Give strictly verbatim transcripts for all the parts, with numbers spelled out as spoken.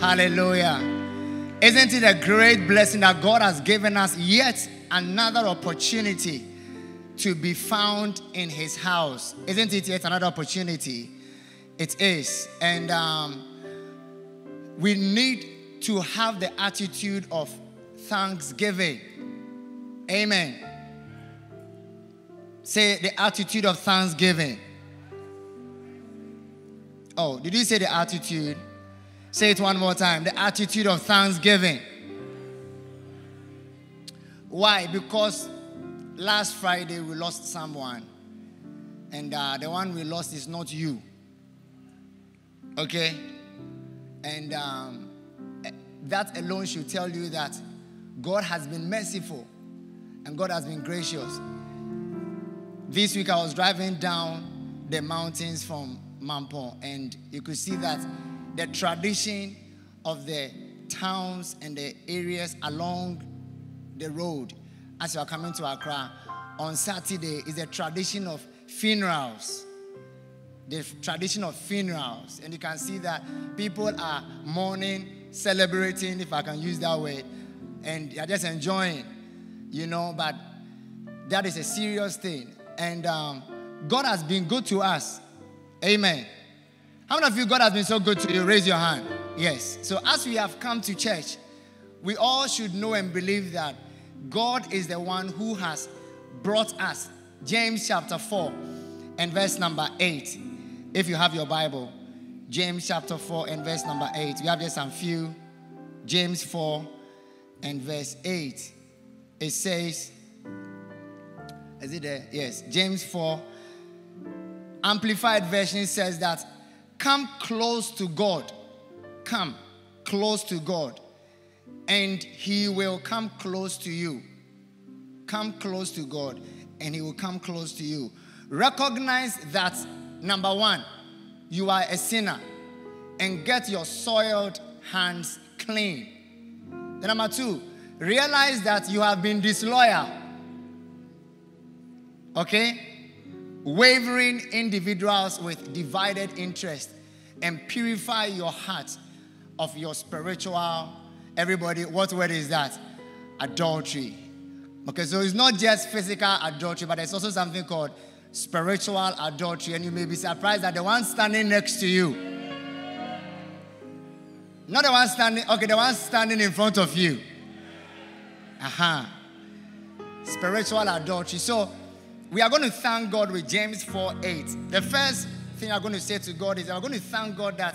Hallelujah. Isn't it a great blessing that God has given us yet another opportunity to be found in his house? Isn't it yet another opportunity? It is. And um, we need to have the attitude of thanksgiving. Amen. Say the attitude of thanksgiving. Oh, did you say the attitude? Say it one more time. The attitude of thanksgiving. Why? Because last Friday we lost someone. And uh, the one we lost is not you. Okay? And um, that alone should tell you that God has been merciful. And God has been gracious. This week I was driving down the mountains from Mampong. And you could see that the tradition of the towns and the areas along the road as you are coming to Accra on Saturday is a tradition of funerals. The tradition of funerals. And you can see that people are mourning, celebrating, if I can use that word, and they're just enjoying, you know, but that is a serious thing. And um, God has been good to us. Amen. How many of you, God has been so good to you? Raise your hand. Yes. So as we have come to church, we all should know and believe that God is the one who has brought us. James chapter four and verse number eight. If you have your Bible, James chapter four and verse number eight. We have just some few. James four and verse eight. It says, is it there? Yes. James four. Amplified version says that, come close to God. Come close to God. And he will come close to you. Come close to God. And he will come close to you. Recognize that, number one, you are a sinner. And get your soiled hands clean. Then number two, realize that you have been disloyal. Okay? Wavering individuals with divided interest, and purify your heart of your spiritual, everybody, what word is that? Adultery. Okay, so it's not just physical adultery, but there's also something called spiritual adultery. And you may be surprised that the one standing next to you, not the one standing, okay, the one standing in front of you. Aha. Uh-huh. Spiritual adultery. So, we are going to thank God with James four eight. The first thing I'm going to say to God is I'm going to thank God that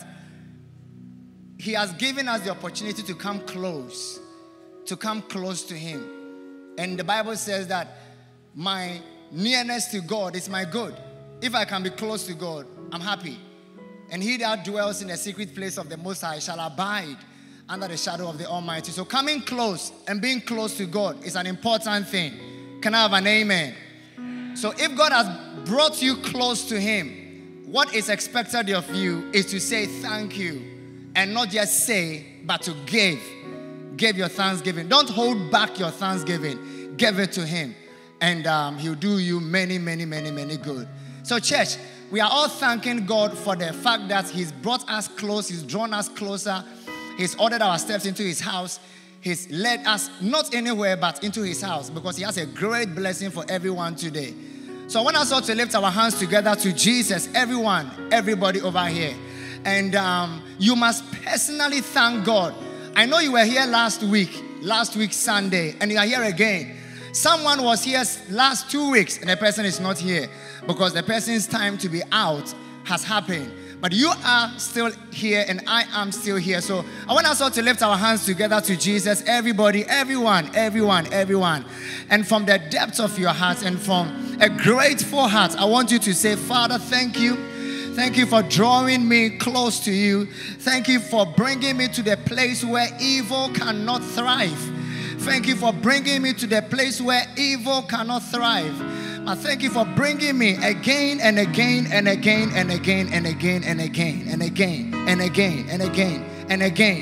he has given us the opportunity to come close, to come close to him. And the Bible says that my nearness to God is my good. If I can be close to God, I'm happy. And he that dwells in the secret place of the Most High shall abide under the shadow of the Almighty. So coming close and being close to God is an important thing. Can I have an amen? So if God has brought you close to him, what is expected of you is to say thank you. And not just say, but to give. Give your thanksgiving. Don't hold back your thanksgiving. Give it to him. And um, he'll do you many, many, many, many good. So church, we are all thanking God for the fact that he's brought us close. He's drawn us closer. He's ordered our steps into his house. He's led us not anywhere but into his house, because he has a great blessing for everyone today. So I want us all to lift our hands together to Jesus, everyone, everybody over here. And um, you must personally thank God. I know you were here last week, last week Sunday, and you are here again. Someone was here last two weeks and the person is not here because the person's time to be out has happened. But you are still here and I am still here. So I want us all to lift our hands together to Jesus. Everybody, everyone, everyone, everyone. And from the depths of your heart and from a grateful heart, I want you to say, Father, thank you. Thank you for drawing me close to you. Thank you for bringing me to the place where evil cannot thrive. Thank you for bringing me to the place where evil cannot thrive. I thank you for bringing me again and again and again and again and again and again and again and again and again and again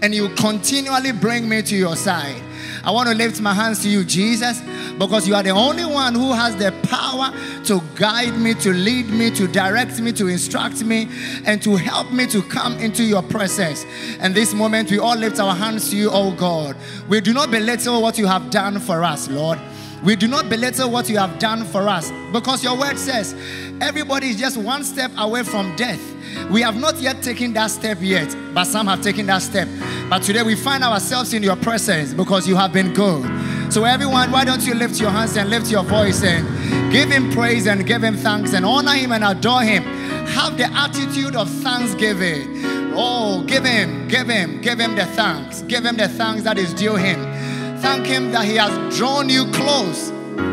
and you continually bring me to your side. I want to lift my hands to you, Jesus, because you are the only one who has the power to guide me, to lead me, to direct me, to instruct me, and to help me to come into your presence. And this moment, we all lift our hands to you, oh God. We do not belittle what you have done for us, Lord. We do not belittle what you have done for us, because your word says everybody is just one step away from death. We have not yet taken that step yet, but some have taken that step. But today we find ourselves in your presence because you have been good. So everyone, why don't you lift your hands and lift your voice and give him praise and give him thanks and honor him and adore him. Have the attitude of thanksgiving. Oh, give him, give him, give him the thanks. Give him the thanks that is due him. Thank him that he has drawn you close.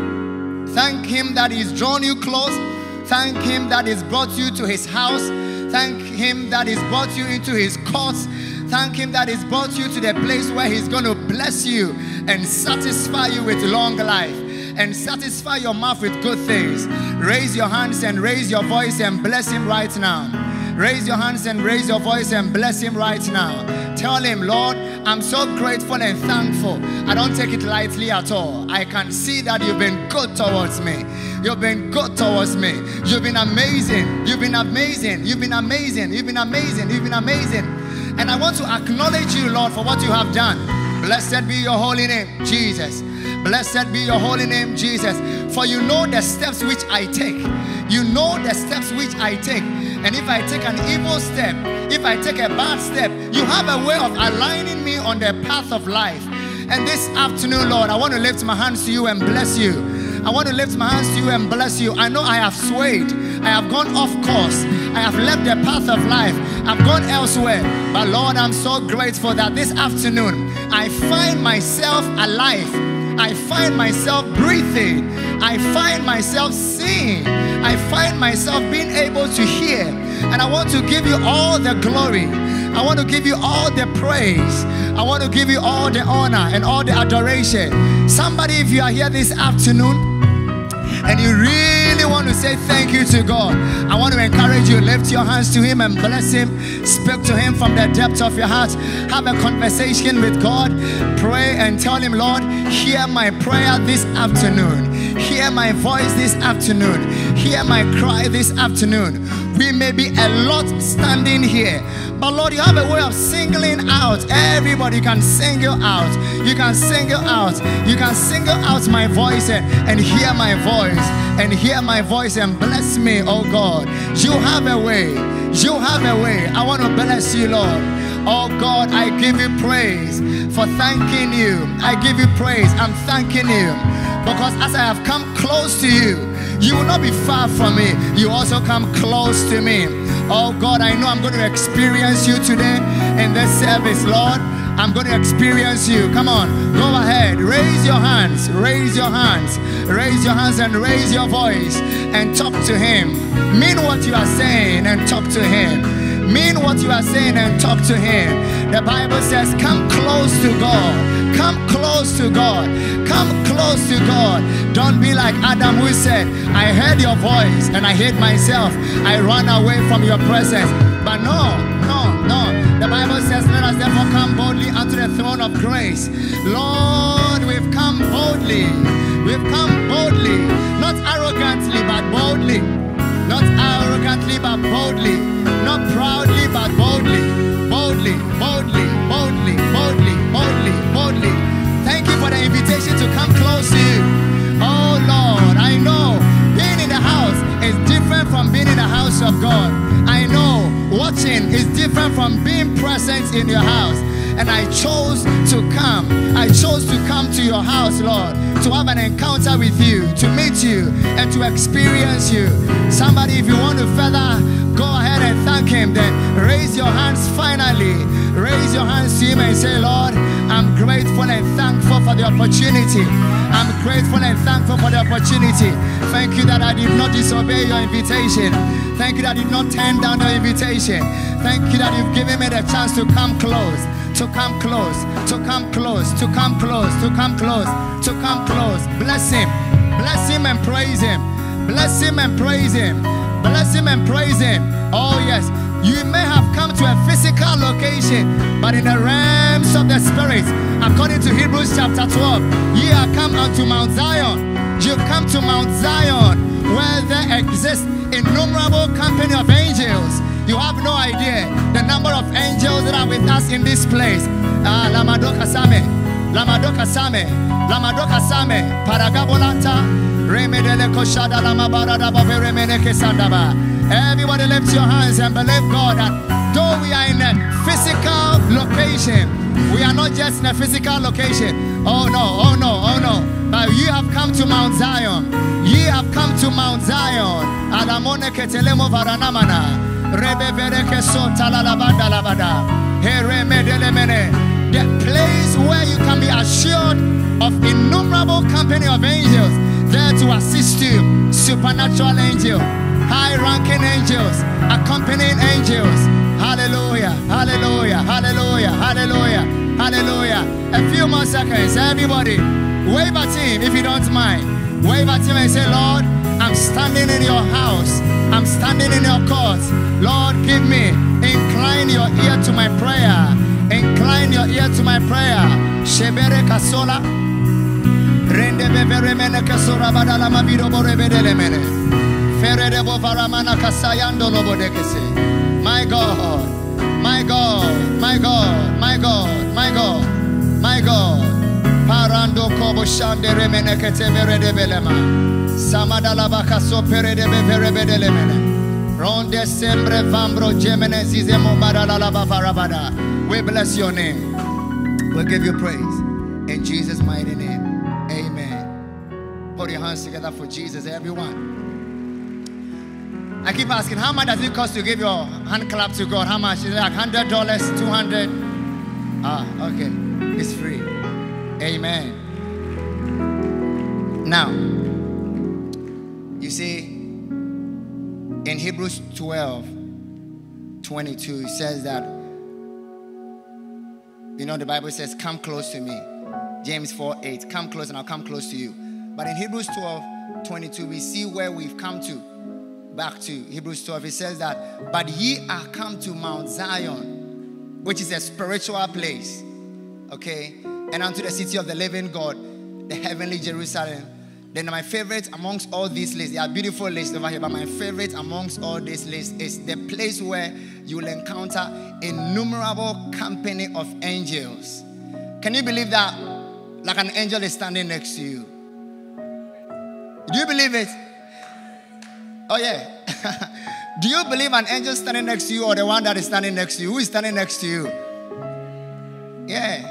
Thank him that he's drawn you close. Thank him that he's brought you to his house. Thank him that he's brought you into his courts. Thank him that he's brought you to the place where he's going to bless you and satisfy you with long life and satisfy your mouth with good things. Raise your hands and raise your voice and bless him right now. Raise your hands and raise your voice and bless him right now. Tell him, Lord, I'm so grateful and thankful. I don't take it lightly at all. I can see that you've been good towards me. You've been good towards me. You've been amazing. You've been amazing. You've been amazing. You've been amazing. You've been amazing. And I want to acknowledge you, Lord, for what you have done. Blessed be your holy name, Jesus. Blessed be your holy name, Jesus. For you know the steps which I take. You know the steps which I take. And if I take an evil step, if I take a bad step, you have a way of aligning me on the path of life. And this afternoon, Lord, I want to lift my hands to you and bless you. I want to lift my hands to you and bless you. I know I have swayed. I have gone off course. I have left the path of life. I've gone elsewhere. But Lord, I'm so grateful that this afternoon, I find myself alive. I find myself breathing. I find myself seeing. I find myself being able to hear. And I want to give you all the glory. I want to give you all the praise. I want to give you all the honor and all the adoration. Somebody, if you are here this afternoon and you really want to say thank you to God, I want to encourage you, lift your hands to him and bless him. Speak to him from the depth of your heart. Have a conversation with God. Pray and tell him, Lord, hear my prayer this afternoon. Hear my voice this afternoon. Hear my cry this afternoon. We may be a lot standing here, but Lord, you have a way of singling out everybody. You can single out. You can single out. You can single out my voice and, and hear my voice and hear my voice and bless me, oh God. You have a way. You have a way. I want to bless you, Lord. Oh God, I give you praise for thanking you. I give you praise. I'm thanking you because as I have come close to you, you will not be far from me. You also come close to me. Oh God, I know I'm going to experience you today in this service, Lord. I'm going to experience you. Come on, go ahead. Raise your hands. Raise your hands. Raise your hands and raise your voice and talk to him. Mean what you are saying and talk to him. Mean what you are saying and talk to him. The Bible says, come close to God. Come close to God. Come close to God. Don't be like Adam who said, I heard your voice and I hid myself. I ran away from your presence. But no, no, no. The Bible says, let us therefore come boldly unto the throne of grace. Lord, we've come boldly. We've come boldly. Not arrogantly, but boldly. Not arrogantly, but boldly. Not proudly, but boldly. Boldly, boldly, boldly, boldly, boldly, boldly. Thank you for the invitation to come close to you. Oh Lord, I know being in the house is different from being in the house of God. I know watching is different from being present in your house. And I chose to come. I chose to come to your house, Lord, to have an encounter with you, to meet you, and to experience you. Somebody, if you want to further go ahead and thank him, then raise your hands finally. Raise your hands to him and say, Lord, I'm grateful and thankful for the opportunity. I'm grateful and thankful for the opportunity. Thank you that I did not disobey your invitation. Thank you that I did not turn down your invitation. Thank you that you've given me the chance to come close. To come close, to come close, to come close, to come close, to come close. Bless him, bless him and praise him. Bless him and praise him. Bless him and praise him. Oh yes, you may have come to a physical location, but in the realm gifts of the Spirit. According to Hebrews chapter twelve, ye are come unto Mount Zion. You've come to Mount Zion, where there exists innumerable company of angels. You have no idea the number of angels that are with us in this place. Ah, Lamadoka Same, Lamadoka Same, Lamadoka Same, Paragabolanta, Remedele Koshada Lamabarada Baberemeneke Sandaba. Everybody lift your hands and believe God that though we are in a physical location, we are not just in a physical location. Oh no, oh no, oh no. But you have come to Mount Zion. Ye have come to Mount Zion. Alamone ketelemo varanamana. Rebe vereke so talalabanda labada. Here medelemene. The place where you can be assured of innumerable company of angels there to assist you. Supernatural angels, high-ranking angels, accompanying angels. Hallelujah, hallelujah, hallelujah, hallelujah, hallelujah. A few more seconds, everybody. Wave at him if you don't mind. Wave at him and say, Lord, I'm standing in your house. I'm standing in your courts. Lord, give me. Incline your ear to my prayer. Incline your ear to my prayer. Shebere kasola. Rende bevere mene kasora badala mabido borebedele mene. Ferede bovaramana kasayando lobodekese. My God, my God, my God, my God, my God, my God. Parando kobo shande remene ketevere de belema. Samadala bakaso pere de bevere bedele mene. Ronde sembre vambro gemene zizemo badala la bavarabada. We bless your name. We'll give you praise. In Jesus' mighty name. Amen. Put your hands together for Jesus, everyone. I keep asking, how much does it cost to give your hand clap to God? How much? Is it like one hundred dollars, two hundred dollars? Ah, okay. It's free. Amen. Now, you see, in Hebrews twelve, twenty-two, it says that, you know, the Bible says, come close to me. James four, eight, come close and I'll come close to you. But in Hebrews twelve, twenty-two, we see where we've come to. Back to Hebrews twelve, it says that, but ye are come to Mount Zion, which is a spiritual place, okay, and unto the city of the living God, the heavenly Jerusalem. Then my favorite amongst all these lists, there are beautiful lists over here, but my favorite amongst all these lists is the place where you will encounter innumerable company of angels. Can you believe that? Like an angel is standing next to you. Do you believe it? Oh yeah. Do you believe an angel standing next to you or the one that is standing next to you? Who is standing next to you? Yeah.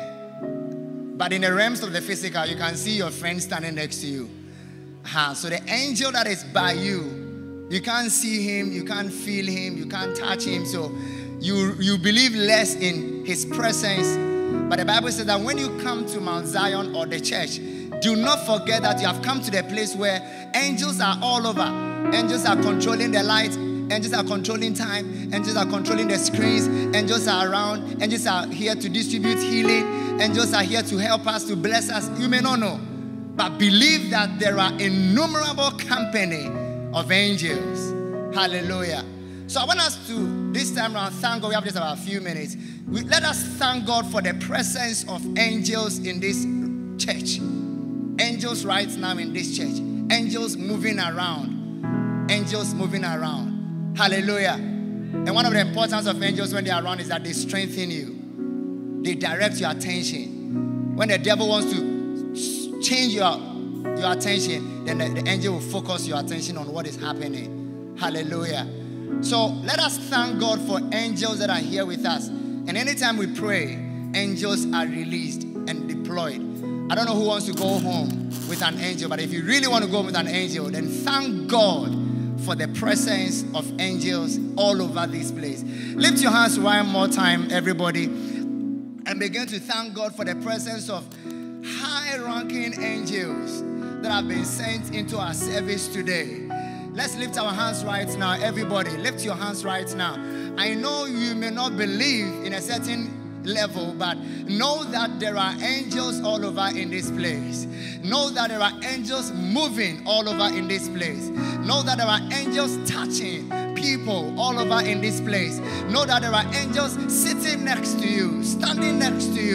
But in the realms of the physical, you can see your friend standing next to you. Uh-huh. So the angel that is by you, you can't see him, you can't feel him, you can't touch him. So you, you believe less in his presence. But the Bible says that when you come to Mount Zion or the church, do not forget that you have come to the place where angels are all over. Angels are controlling the light. Angels are controlling time. Angels are controlling the screens. Angels are around. Angels are here to distribute healing. Angels are here to help us, to bless us. You may not know, but believe that there are innumerable company of angels. Hallelujah. So I want us to, this time around, thank God. We have just about a few minutes. We, let us thank God for the presence of angels in this church. Angels right now in this church. Angels moving around. Angels moving around. Hallelujah. And one of the importance of angels when they are around is that they strengthen you. They direct your attention. When the devil wants to change your, your attention, then the, the angel will focus your attention on what is happening. Hallelujah. So let us thank God for angels that are here with us. And anytime we pray, angels are released and deployed. I don't know who wants to go home with an angel, but if you really want to go with an angel, then thank God for the presence of angels all over this place. Lift your hands one more time, everybody, and begin to thank God for the presence of high-ranking angels that have been sent into our service today. Let's lift our hands right now, everybody. Lift your hands right now. I know you may not believe in a certain level, but know that there are angels all over in this place. Know that there are angels moving all over in this place. Know that there are angels touching people all over in this place. Know that there are angels sitting next to you, standing next to you.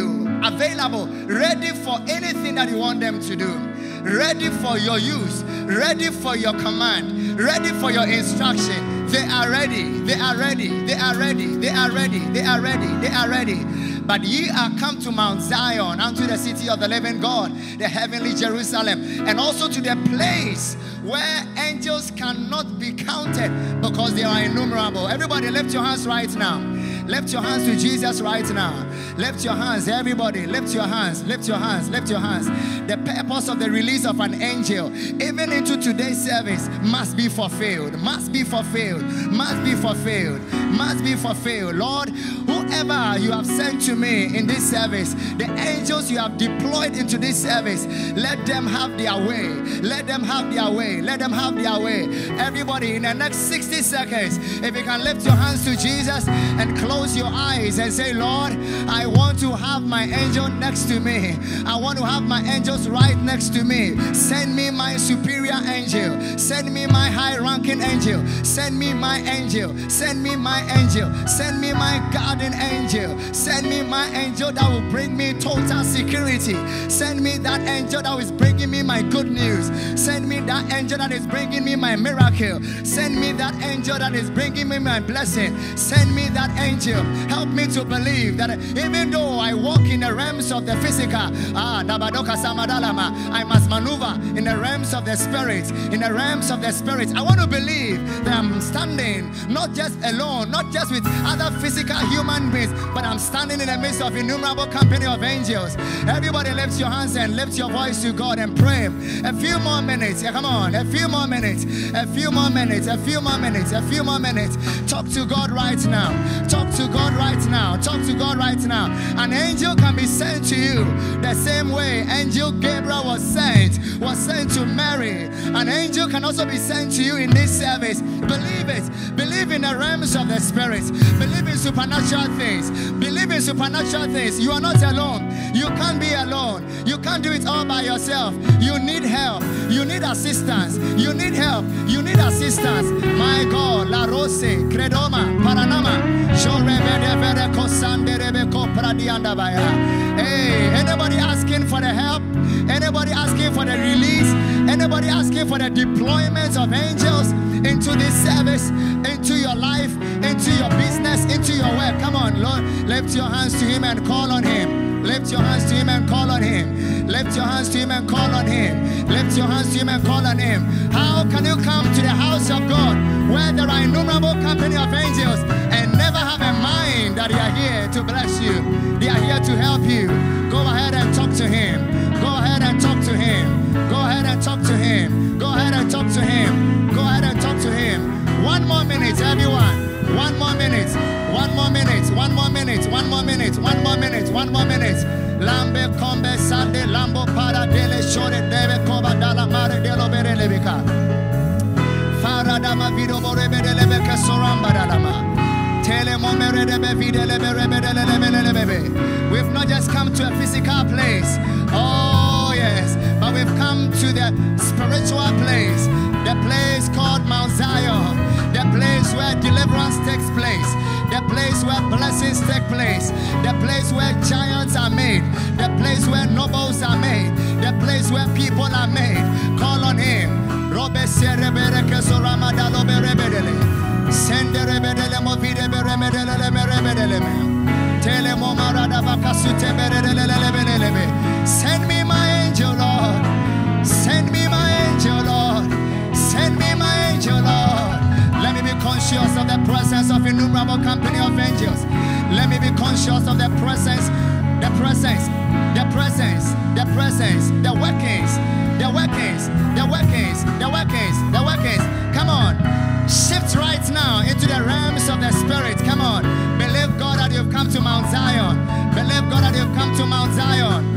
available, ready for anything that you want them to do, ready for your use, ready for your command, ready for your instruction. They are ready, they are ready, they are ready, they are ready, they are ready, they are ready. But ye are come to Mount Zion, unto the city of the living God, the heavenly Jerusalem, and also to the place where angels cannot be counted because they are innumerable. Everybody lift your hands right now. Lift your hands to Jesus right now. Lift your hands, everybody. Lift your hands, lift your hands, lift your hands. The purpose of the release of an angel, even into today's service, must be fulfilled, must be fulfilled, must be fulfilled, must be fulfilled. Lord, whoever you have sent to me in this service, the angels you have deployed into this service, let them have their way. Let them have their way. Let them have their way. Everybody, in the next sixty seconds, if you can lift your hands to Jesus and close your eyes and say, Lord, I want to have my angel next to me. I want to have my angels right next to me. Send me my superior angel. Send me my high-ranking angel. Send me my angel. Send me my angel. Send me my guardian angel. Send me my angel that will bring me total security. Send me that angel that is bringing me my good news. Send me that angel that is bringing me my miracle. Send me that angel that is bringing me my blessing. Send me that angel. Help me to believe that even though I walk in the realms of the physical, ah, I must maneuver in the realms of the spirit. In the realms of the spirit, I want to believe that I'm standing not just alone, not just with other physical human beings, but I'm standing in the midst of innumerable company of angels. Everybody lift your hands and lift your voice to God and pray. A few more minutes. Yeah, come on. A few more minutes. A few more minutes. A few more minutes. A few more minutes. Talk to God right now. Talk to God right now. Talk to God right now. An angel can be sent to you the same way Angel Gabriel was sent, was sent to Mary. An angel can also be sent to you in this service. Believe it. Believe in the realms of the spirit. Believe in supernatural things. Believe in supernatural things. You are not alone. You can't be alone. You can't do it all by yourself. You need help. You need assistance. You need help. You need assistance. My God, La Rose, Credoma, Paranama. Hey, anybody asking for the help? Anybody asking for the release? Anybody asking for the deployment of angels into this service, into your life, into your business, into your work? Come on, Lord, lift your hands to Him and call on Him. Lift your hands to Him and call on Him. Lift your hands to Him and call on Him. Lift your hands to Him and call on Him. How can you come to the house of God where there are innumerable company of angels and never have a mind that they are here to bless you? They are here to help you. Go ahead and talk to Him. Go ahead and talk to Him. Go ahead and talk to Him. Go ahead and talk to Him. Go ahead and talk to Him. One more minute, everyone. One more minute. One more minute. One more minute. One more minute. One more minute. One more minute. Lambe combe sande lambo para dele shore deve koba dala mare delo bere lebeka. Faradama video bore bere lebeka soramba dalama. Tele momere debe vide lebe rebe dele lebe lebe. We've not just come to a physical place. Oh yes, but we've come to the spiritual place. The place called Mount Zion. The place where deliverance takes place. The place where blessings take place. The place where giants are made. The place where nobles are made. The place where people are made. Call on Him. Send me my angel, Lord. Send me my angel, Lord. Send me my angel, Lord. Let me be conscious of the presence of innumerable company of angels. Let me be conscious of the presence, the presence, the presence, the presence, the workings, the workings, the workings, the workings, the workings. Come on. Shift right now into the realms of the Spirit. Come on. Believe God that you've come to Mount Zion. Believe God that you've come to Mount Zion.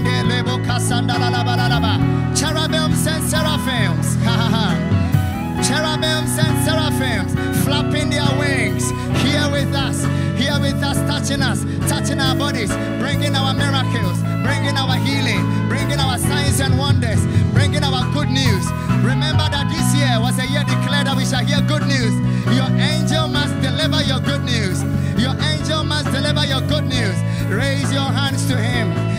Cherubims and seraphims. Cherubims and seraphims flapping their wings, here with us, here with us, touching us, touching our bodies, bringing our miracles, bringing our healing, bringing our signs and wonders, bringing our good news. Remember that this year was a year declared that we shall hear good news. Your angel must deliver your good news. Your angel must deliver your good news. Raise your hands to Him.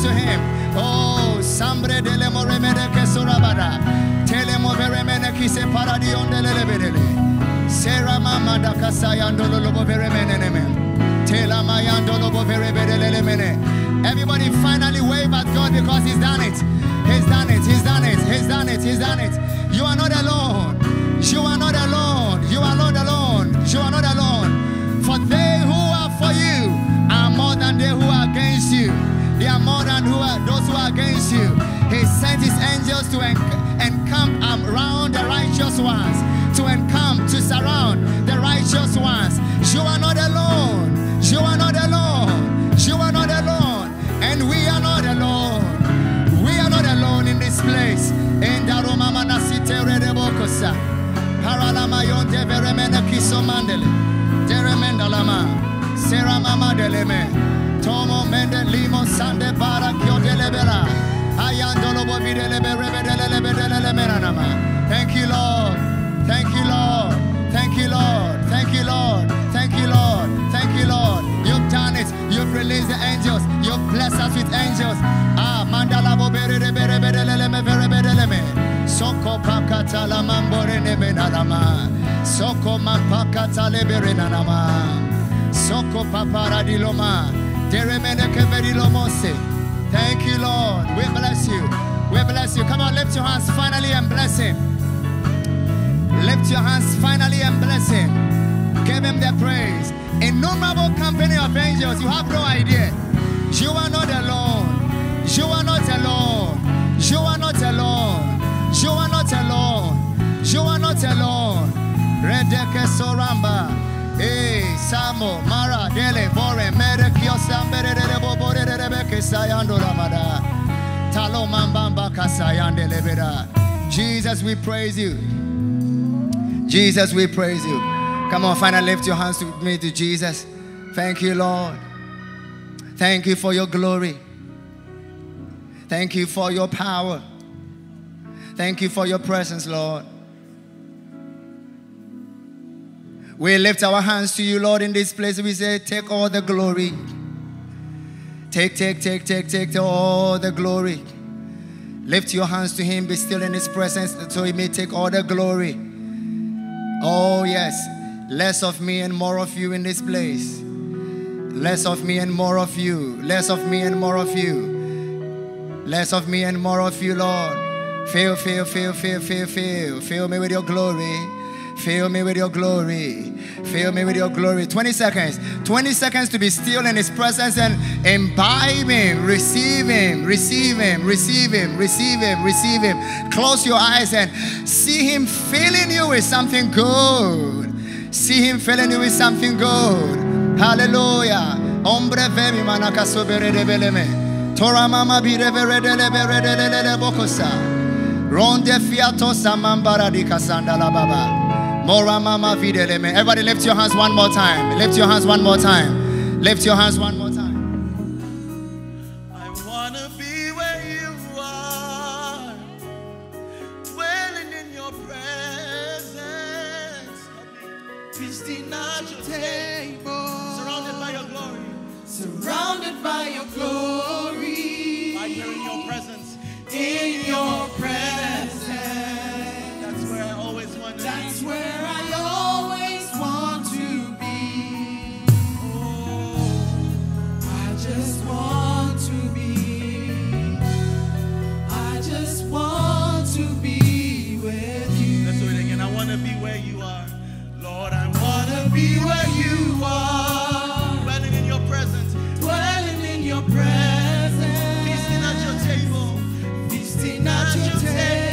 to him. Oh, Sambre de le Moremene Kesorabada. Telemo Veremene Kise Paradion de Lebedele. Sera Mama da Kasayandolo Lobo Veremene. Tela Mayandolo Verebedele. Everybody finally wave at God because he's done it. He's done it, he's done it, he's done it, he's done it. You are not alone. You are not alone. You are not alone. You are not alone. For they who are for you are more than they who are against you. They are more than who are those who are against you. He sent his angels to enc- encamp around the righteous ones, to encamp, to surround the righteous ones. You are not alone. You are not alone. You are not alone. And we are not alone. We are not alone in this place. In the Roma Manasite Redebokosa. Paralama Yonte Veremena Kiso Mandele. Teremendalama. Seramama Deleme. Tomo Mende Limo Sande Bara Kyotelebera. Ayandolo Bovidelebe Rebedelebe Meranama. Thank you, Lord. Thank you, Lord. Thank you, Lord. Thank you, Lord. Thank you, Lord. Thank you, Lord. You've done it. You've released the angels. You've blessed us with angels. Ah, mandala bo bere bere bere leme bere bere leme. Soko pakata la mambore neme nalama. Soko mampakata lebere nalama. Soko papara diloma. Deremene keveri lomose. Thank you, Lord. We bless you. We bless you. Come on, lift your hands finally and bless him. Lift your hands finally and bless him. Give him the praise. Innumerable company of angels. You have no idea. You are not alone. You are not alone. You are not alone. You are not alone. You are not alone. Redeke Soramba. Hey, Samo, Mara, Dele, Bore, Mere, Kiosam, Bere, Bore, Rebeke, Sayando Ramada. Talo Mambamba Kasayande Lebeda. Jesus, we praise you. Jesus, we praise you. Come on, finally lift your hands with me to Jesus. Thank you, Lord. Thank you for your glory. Thank you for your power. Thank you for your presence, Lord. We lift our hands to you, Lord, in this place. We say, take all the glory. Take, take, take, take, take all the glory. Lift your hands to him. Be still in his presence so he may take all the glory. Oh, yes. Less of me and more of you in this place. Less of me and more of you. Less of me and more of you. Less of me and more of you, Lord. Fill, fill, fill, fill, fill, fill. Fill me with your glory. Fill me with your glory. Fill me with your glory. twenty seconds. twenty seconds to be still in his presence and imbibe him. Receive him. Receive him. Receive him. Receive him. Receive him. Close your eyes and see him filling you with something good. See him filling you with something good. Hallelujah. Ombre vemi manaka sobere de beleme. Tora mama bi revere de lebere de le bokosa. Ronde fiato samambara di kasanda la baba. Mora mama videleme. Everybody lift your hands one more time. Lift your hands one more time. Lift your hands one more time. I wanna be where you are, dwelling in your presence, feasting at your table, surrounded by your glory, surrounded by your glory. Right here in your presence, in your presence. That's where I always want to be. That's where I always want to be. Oh, I just want to be. I just want to be with you. Let's do it again. I want to be where you are. Lord, I want to be where you are. Dwelling in your presence. Dwelling in your presence. Feasting at your table. Feasting at your table.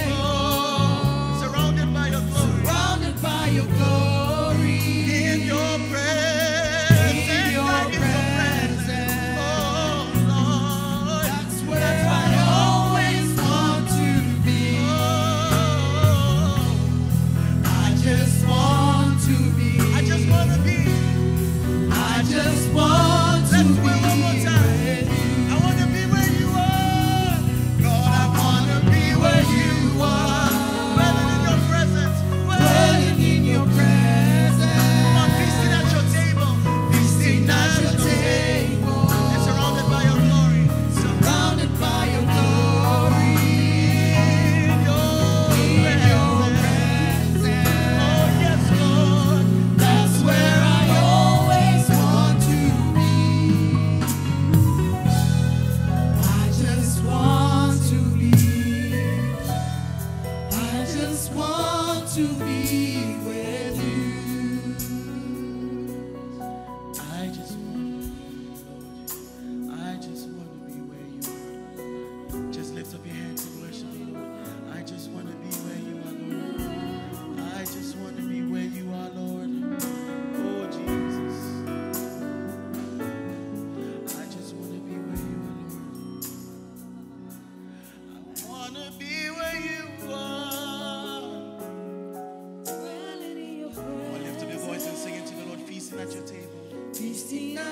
By your glory, in your presence, in your presence, oh,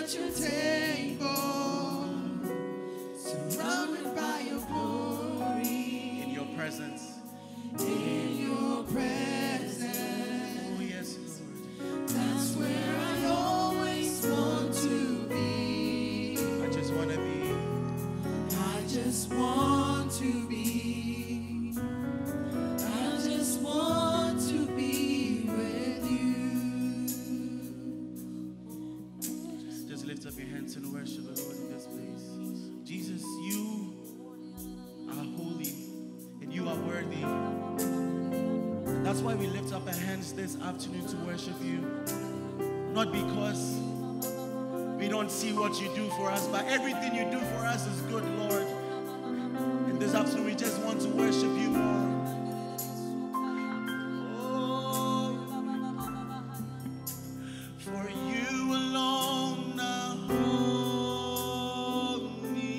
at your table, surrounded by your glory. In your presence. In your presence. Oh, yes, Lord. That's where I always want to be. I just want to be. I just want to be. I just want to be with you. Just lift up your hands and worship the Lord in this place. Jesus, you are holy and you are worthy. And that's why we lift up our hands this afternoon to worship you. Not because we don't see what you do for us, but everything you do for us is good, Lord. And this afternoon we just want to worship you more. Oh, for you alone are holy.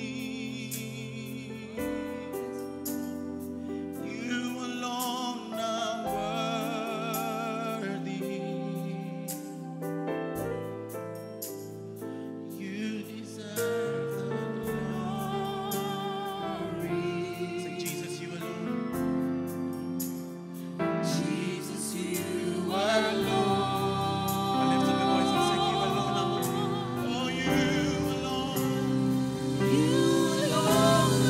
You alone are worthy. You deserve the glory. Say, Jesus, you alone. Jesus, you alone. I lift up my voice and sing, you alone are holy. Oh, you alone. You alone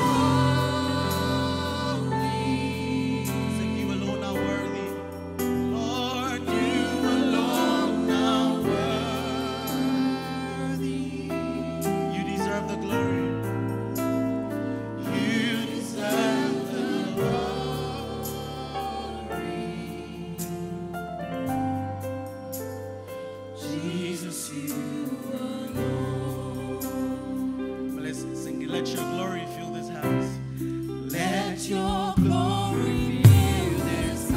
are holy. Sing, you alone are worthy. Lord, you alone are worthy. You deserve the glory. You deserve the glory. Jesus, you alone. Well, let's sing it. Let your glory fill this house. Let your glory fill this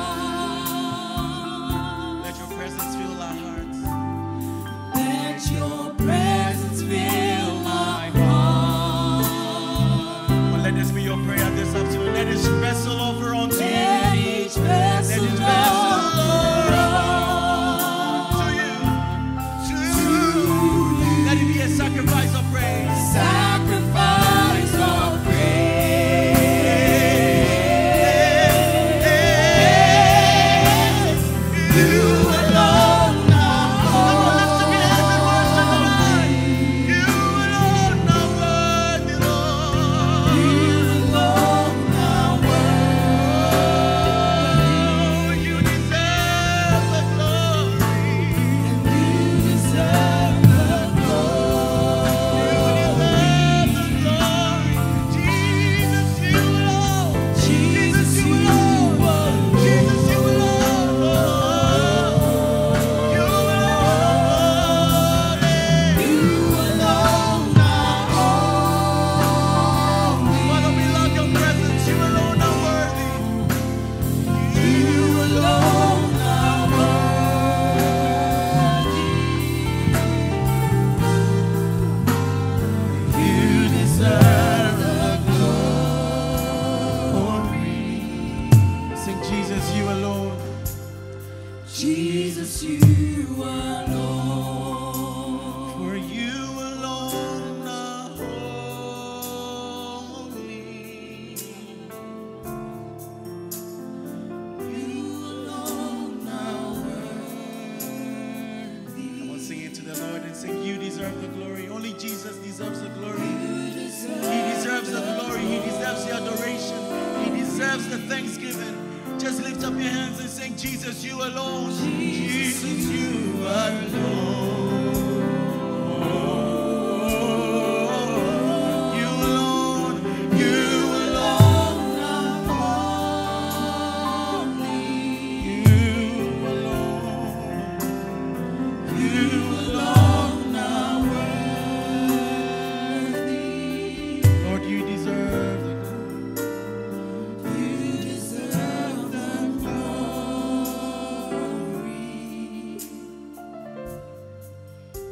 house. Let your presence fill our hearts. Let your presence fill my heart. Well, let this be your prayer this afternoon. Let this vessel offer unto you. Let each vessel Let each vessel offer to you. To you. Let it be a sacrifice of praise. sacrifice of praise. You alone are Come on, lift up your hands and worship the Lord. You alone are worthy, Lord. You alone are worthy. Oh, you deserve the glory. You deserve the Jesus, you alone. For you alone are holy. You alone are worthy. Come on, sing it to the Lord and sing, you deserve the glory. Only Jesus deserves the glory. You deserve He deserves the glory. He deserves the adoration. He deserves the thanksgiving. Just lift up your hands and sing, Jesus, you alone. Jesus, you alone. You alone. You alone are holy. You alone. You alone are worthy. Lord, you deserve the glory. You deserve the glory.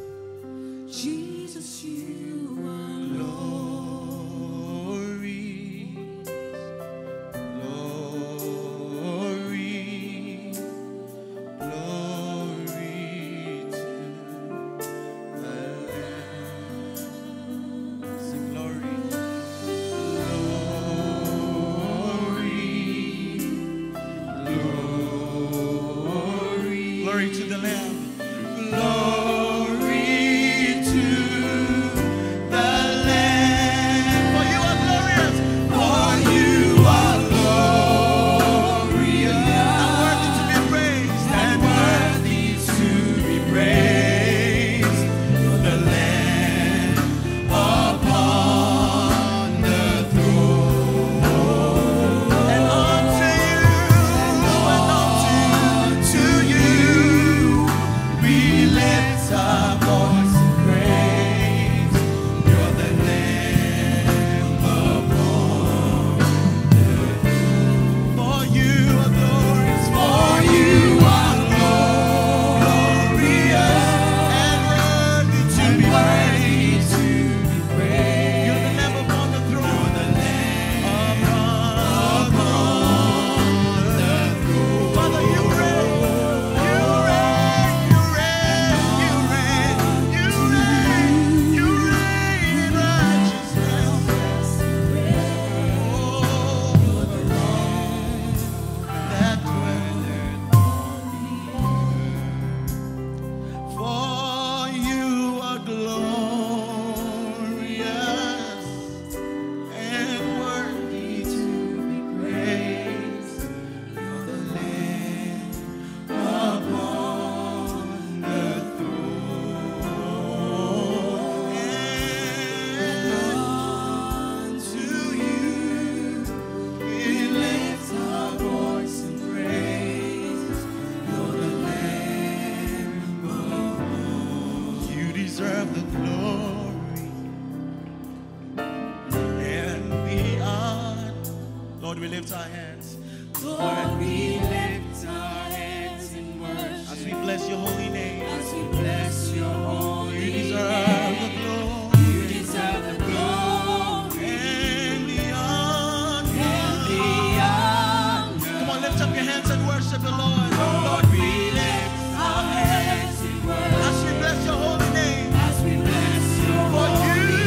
we lift our hands. Lord, we lift our hands in worship. As we bless your holy name. As we bless your holy name. You deserve the glory. You deserve the glory. And the honor. And the honor. Come on, lift up your hands and worship the Lord. Lord, we lift our hands in worship. As we bless your holy name. As we bless your For holy name. you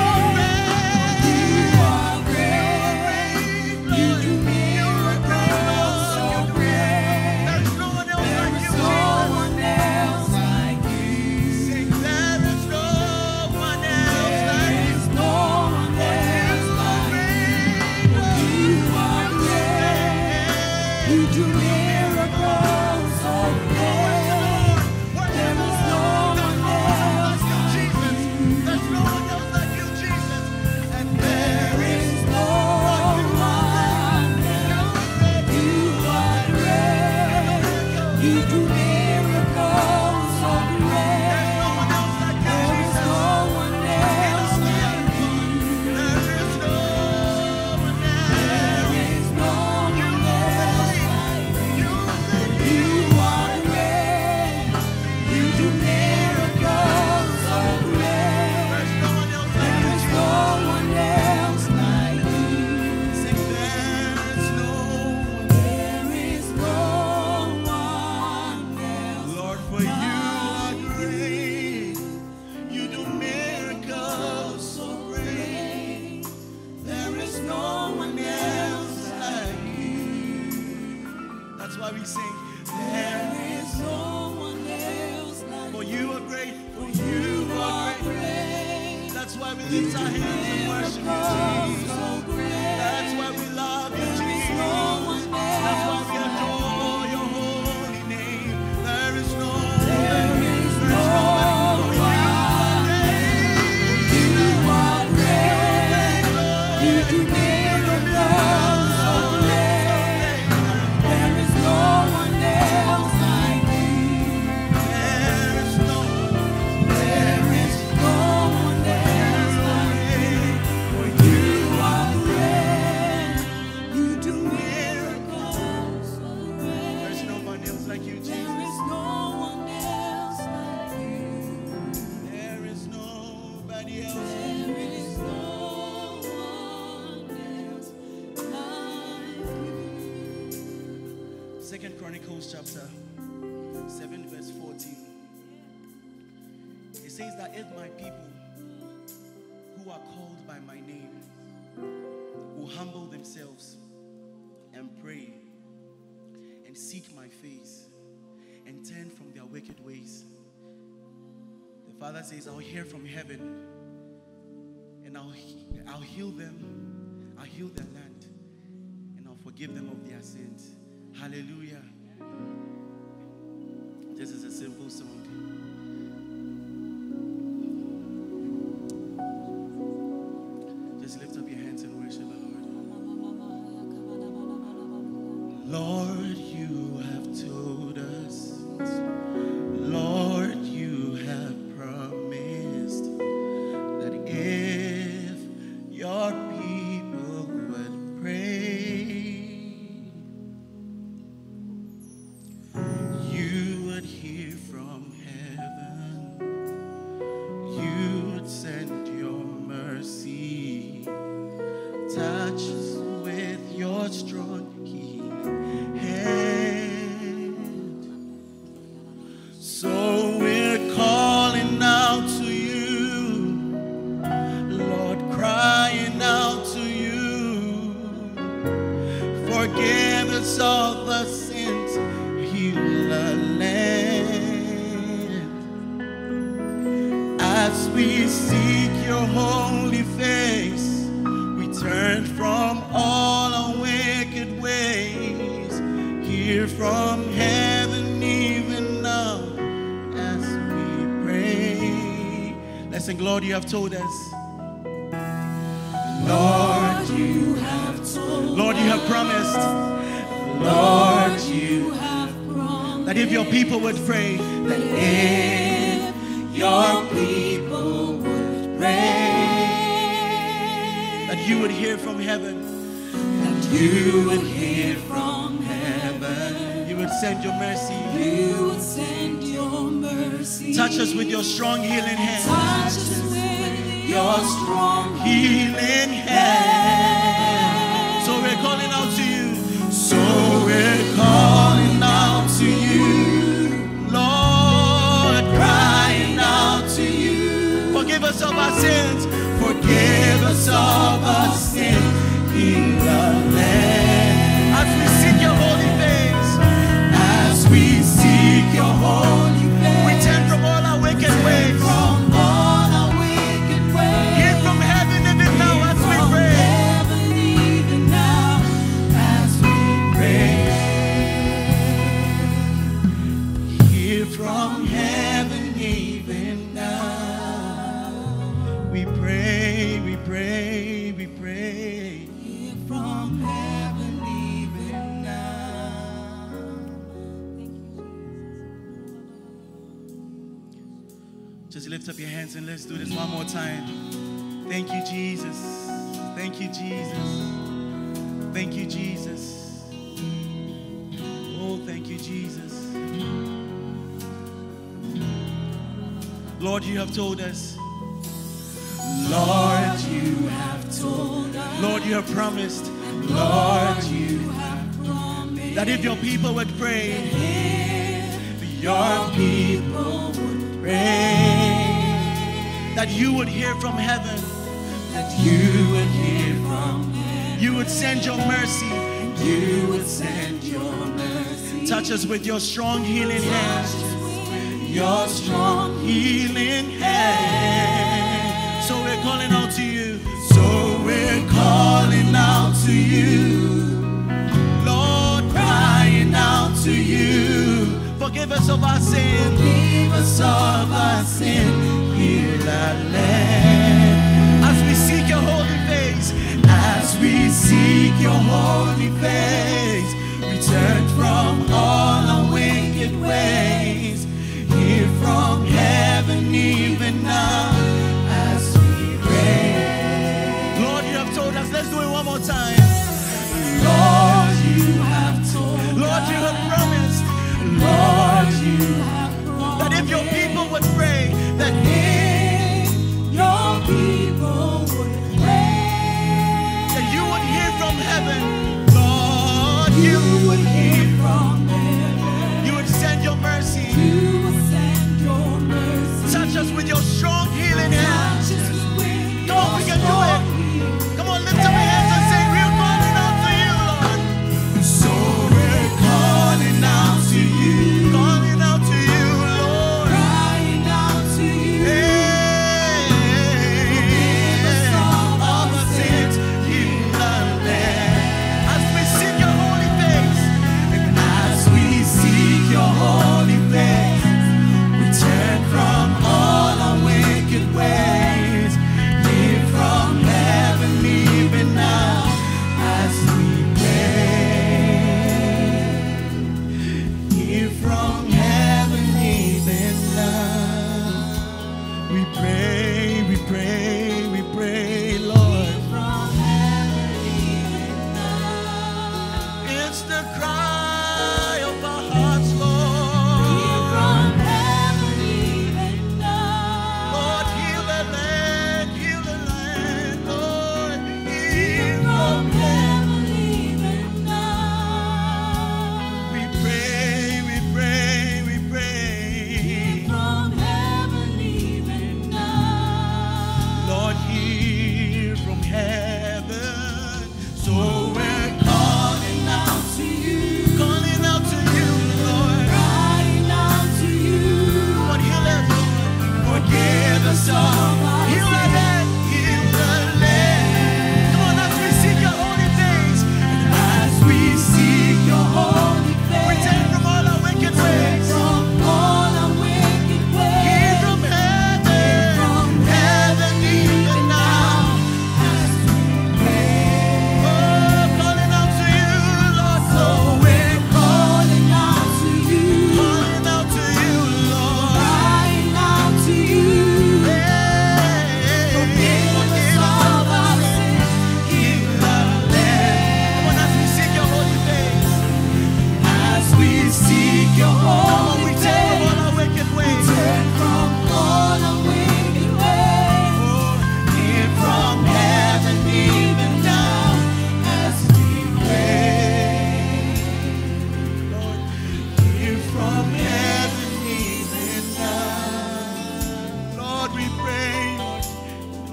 are great. You are great. You do miracles so great. There is no one else There like is you, no Jesus. one else like you. Sing, there is no one else There like you. is no one else like you. You are great. You do miracles so great. There is no one else like you. There's no one else like you, Jesus. And There is no one else. You are great. You do miracles so great. There is no one else like you. there is no one else. There is no one else like you. You are great. You do miracles so great. There's no one else like There you, is Jesus. no one else like you. Sing, there's no one. There is no one else. Lord, for you are great. You do miracles so great. There is no one else like you. That's why we sing, there There is no one else like for you are great, for you are great. great. That's why we lift our hands and worship you, Jesus. So great. That's why we love you, Jesus. No one That's why else we adore your holy name. There is no There is no one. You are great. You do miracles so great. There is no one else like you. There is no There is no one else like you. For you are great. You do miracles so great. There's no one else like you, There Jesus. is no one else like you. There is nobody else. There is no one else like you. Second Chronicles chapter seven, verse fourteen. It says that if my people who are called by my name will humble themselves and pray and seek my face and turn from their wicked ways, the Father says, I'll hear from heaven and I'll, I'll heal them, I'll heal their land, and I'll forgive them of their sins. Hallelujah. This is a simple song. Just lift up your hands and worship the Lord. Lord, you have told us. Lord, you have promised that if your people would pray, you would hear from heaven. You would send your mercy. Touch us with your strong healing hand. So we're calling out to you, Lord, crying out to you. Forgive us all the sins, heal the land. As we seek your holy face, we turn from all our wicked ways. Hear from heaven even now as we pray. Let's sing, Lord, you have told us. Lord, you have told Lord, you have promised. Lord, you have promised That if your people would pray, that if your people would pray, that you would hear from heaven. that you would hear from heaven. You would send your mercy. You would send your mercy. Touch us with your strong healing hand. Touch us with your strong healing hand. So we're calling out to you. So we're calling out to you, Lord, crying out to you. Forgive us of our sins. Forgive us of our sins in the land. As we seek your holy face. As we seek your holy face. We turn from all our wicked ways. From all our wicked ways. Hear from heaven even now as we pray. Heaven even now as we pray. Hear from heaven even now. We pray, we pray, we pray. Hear from heaven even now. Just lift up your hands and let's do this one more time. Thank you, Jesus. Thank you, Jesus. Thank you, Jesus. Oh, thank you, Jesus. Lord, you have told us. Lord, you have told us. Lord, you have promised. Lord, you have promised. That if your people would pray. If your people would pray. That you would hear from heaven. That you would hear from heaven. You would send your mercy. You would send your mercy. Touch us with your strong healing hand. Your strong healing hand. So we're calling out to you. So we're calling out to you, Lord, crying out to you. Forgive us of our sin. Forgive us of our sin. Heal our land. As we seek your holy face. As we seek your holy face. We turn from all our wicked ways. Hear from heaven even now as we pray. Lord, you have told us. Let's do it one more time. Lord, you have told Lord, us. you have promised. Lord, you have promised. That if your people would pray, that if your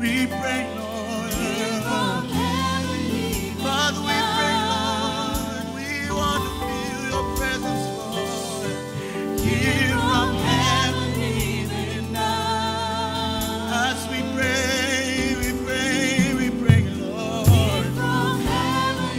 We pray, Lord. from heaven, Father, we pray, Lord. We want to feel your presence, Lord. Hear from heaven even now. As we pray, we pray, we pray, Lord. from heaven,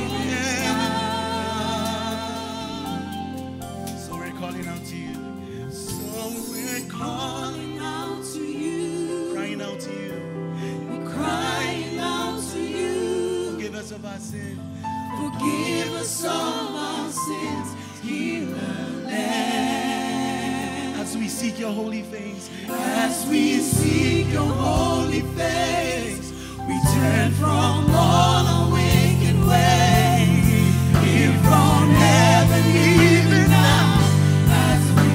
So we're calling out to you. So we're calling, calling out to you, crying out to you. we're crying out to you. Forgive us of our sin. Forgive us of our sins, heal the land. As we seek your holy face, As we seek your holy face, we turn from all our wicked ways. Hear from heaven even now, as we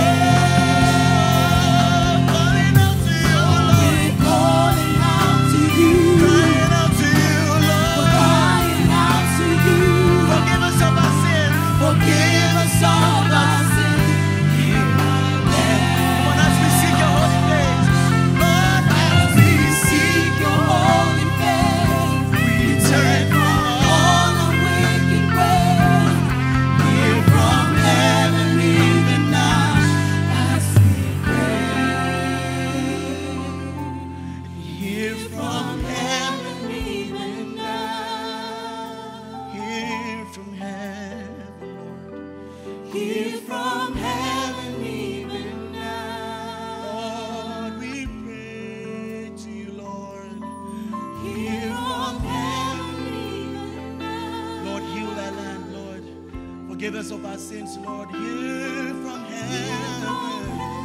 pray. calling out to you, Lord. We're calling out to you, Crying out to you, we're Lord. crying out to you. Forgive us of our sin. Forgive us of our sins. Hear the land. But as we seek your holy face, Lord, As we seek your holy face, we turn from all our wicked ways. Hear from heaven even now, as we pray. hear from heaven, Heaven even now. hear from heaven, Lord. Hear from heaven even now. Lord, we pray to you, Lord. Hear from heaven even now. Lord, heal that land, Lord. Forgive us of our sins, Lord. Hear from heaven.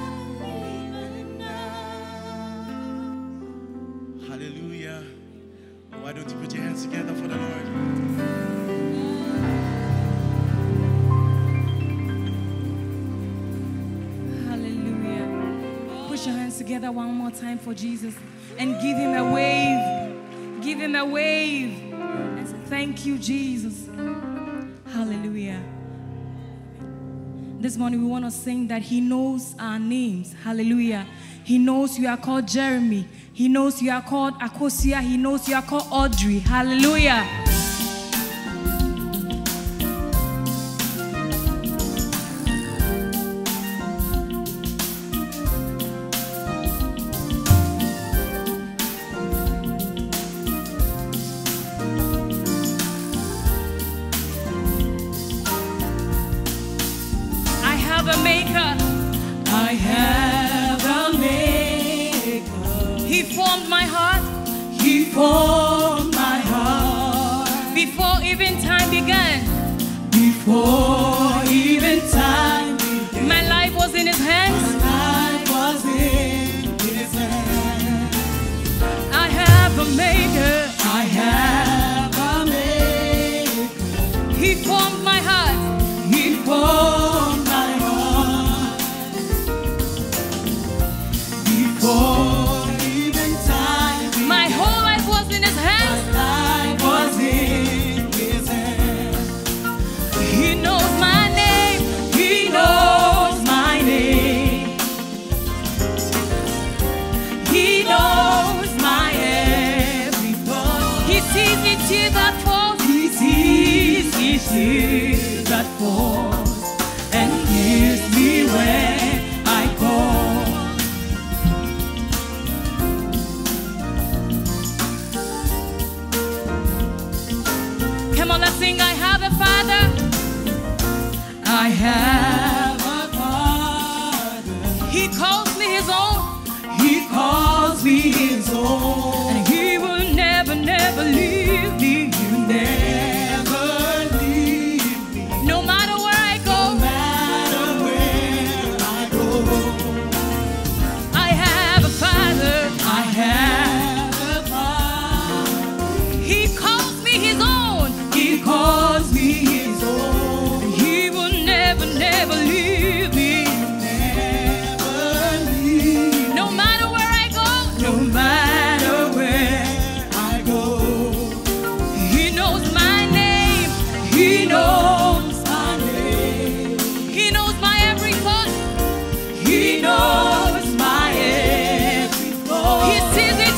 Hallelujah. Why don't you put your hands together for the Lord? Hallelujah. Put your hands together one more time for Jesus and give him a wave. Give him a wave. And say, thank you, Jesus. Hallelujah. This morning we want to sing that he knows our names. Hallelujah. He knows you are called Jeremy. He knows you are called Akosia. He knows you are called Audrey. Hallelujah. I have a maker. I have a maker. He formed my heart He formed my heart before even time began. before even time began. My life was in his hands. I was in his hand. I have a maker. I have a maker. He formed my heart He formed my heart before even time began. My whole life was in his hands. I was in his hand. He knows my name. He knows my name. He knows my every thought. He sees the tears that fall. He sees each tear that falls and hears me when I call. Come on, let's sing. I have a father. I have a father. He calls me his own. He calls me his own. And he will never, never leave me. You never leave me. No matter where I go, No matter where I go. I have a father. I have a father. He calls me his own. He calls me his own. And he will never, never leave me. Never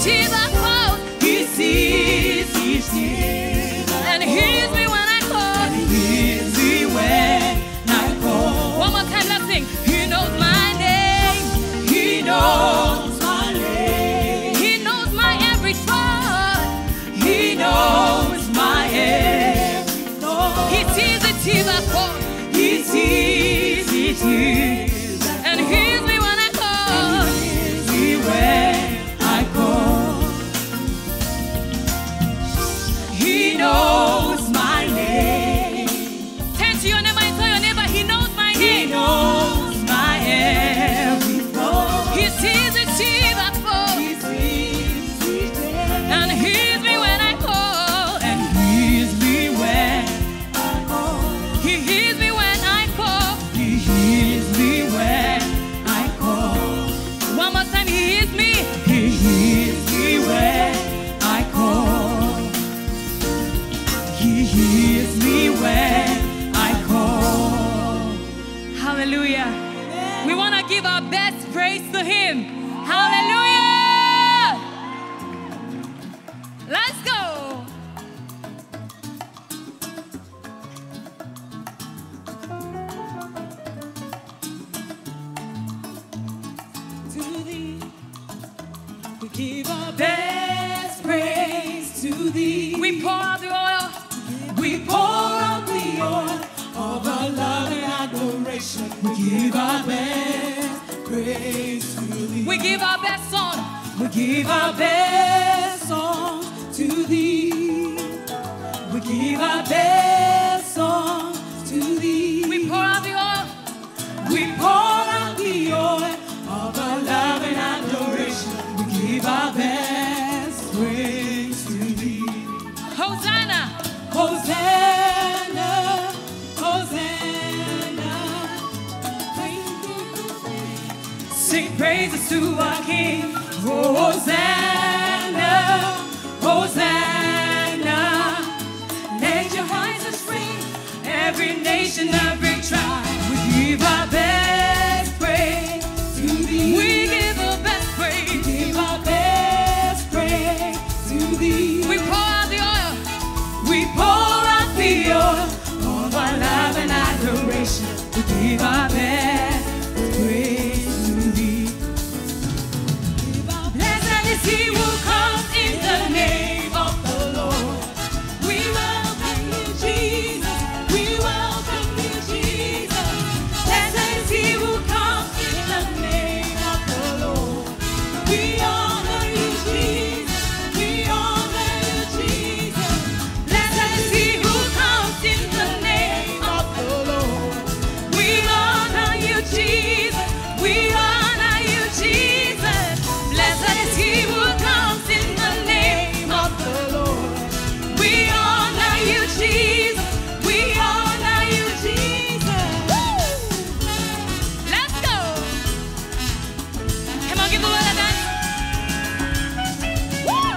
tears I fall. He sees each tear. And hears me when I call. He hears me when I call. One more time, let's sing. He knows my name. He knows my name. He knows my every thought. He knows my every thought. He sees the tears I fall. He sees each tear. And hears me when I call. Hears me when I call. He knows my name. Turn to your neighbor and tell your neighbor, he knows my He name. knows my every thought. He sees the tears I fall. He sees each tear. And hears me when I call. And hears me when I call. He hears me when I call. He hears me when I call. One more time, he hears me. He hears me when I call. He hears me when I call. Hallelujah. We want to give our best praise to him. Hallelujah. Let's go. To thee, we give our best praise to thee. We pour out the oil. We pour out the oil of our love and adoration. We give our best praise to thee. We give our best song. We give our best song to thee. We give our best song to thee. We pour out the oil. We pour out the oil of our love and adoration. We give our best praise to thee. Hosanna. Hosanna, Hosanna. Sing praises to our King. Hosanna, Hosanna. Let your voices ring. Every nation, every tribe. We give our best praise to thee. We give our best praise. We give our best praise to thee. We pour out the oil. We pour out the oil of our love and adoration. We give our best praise to thee. Blessed is he who comes in the name of the Lord. We welcome you, Jesus. We welcome you, Jesus. Blessed is he who comes in the name of the Lord. We honor you, Jesus. We honor you, Jesus. Blessed is he who comes in the name of the Lord. We honor you, Jesus. We honor you, Jesus. Blessed is he who comes in the name of the Lord. We honor you, Jesus. We honor you, Jesus. Let's go. Come on, give the Lord a dance. Woo!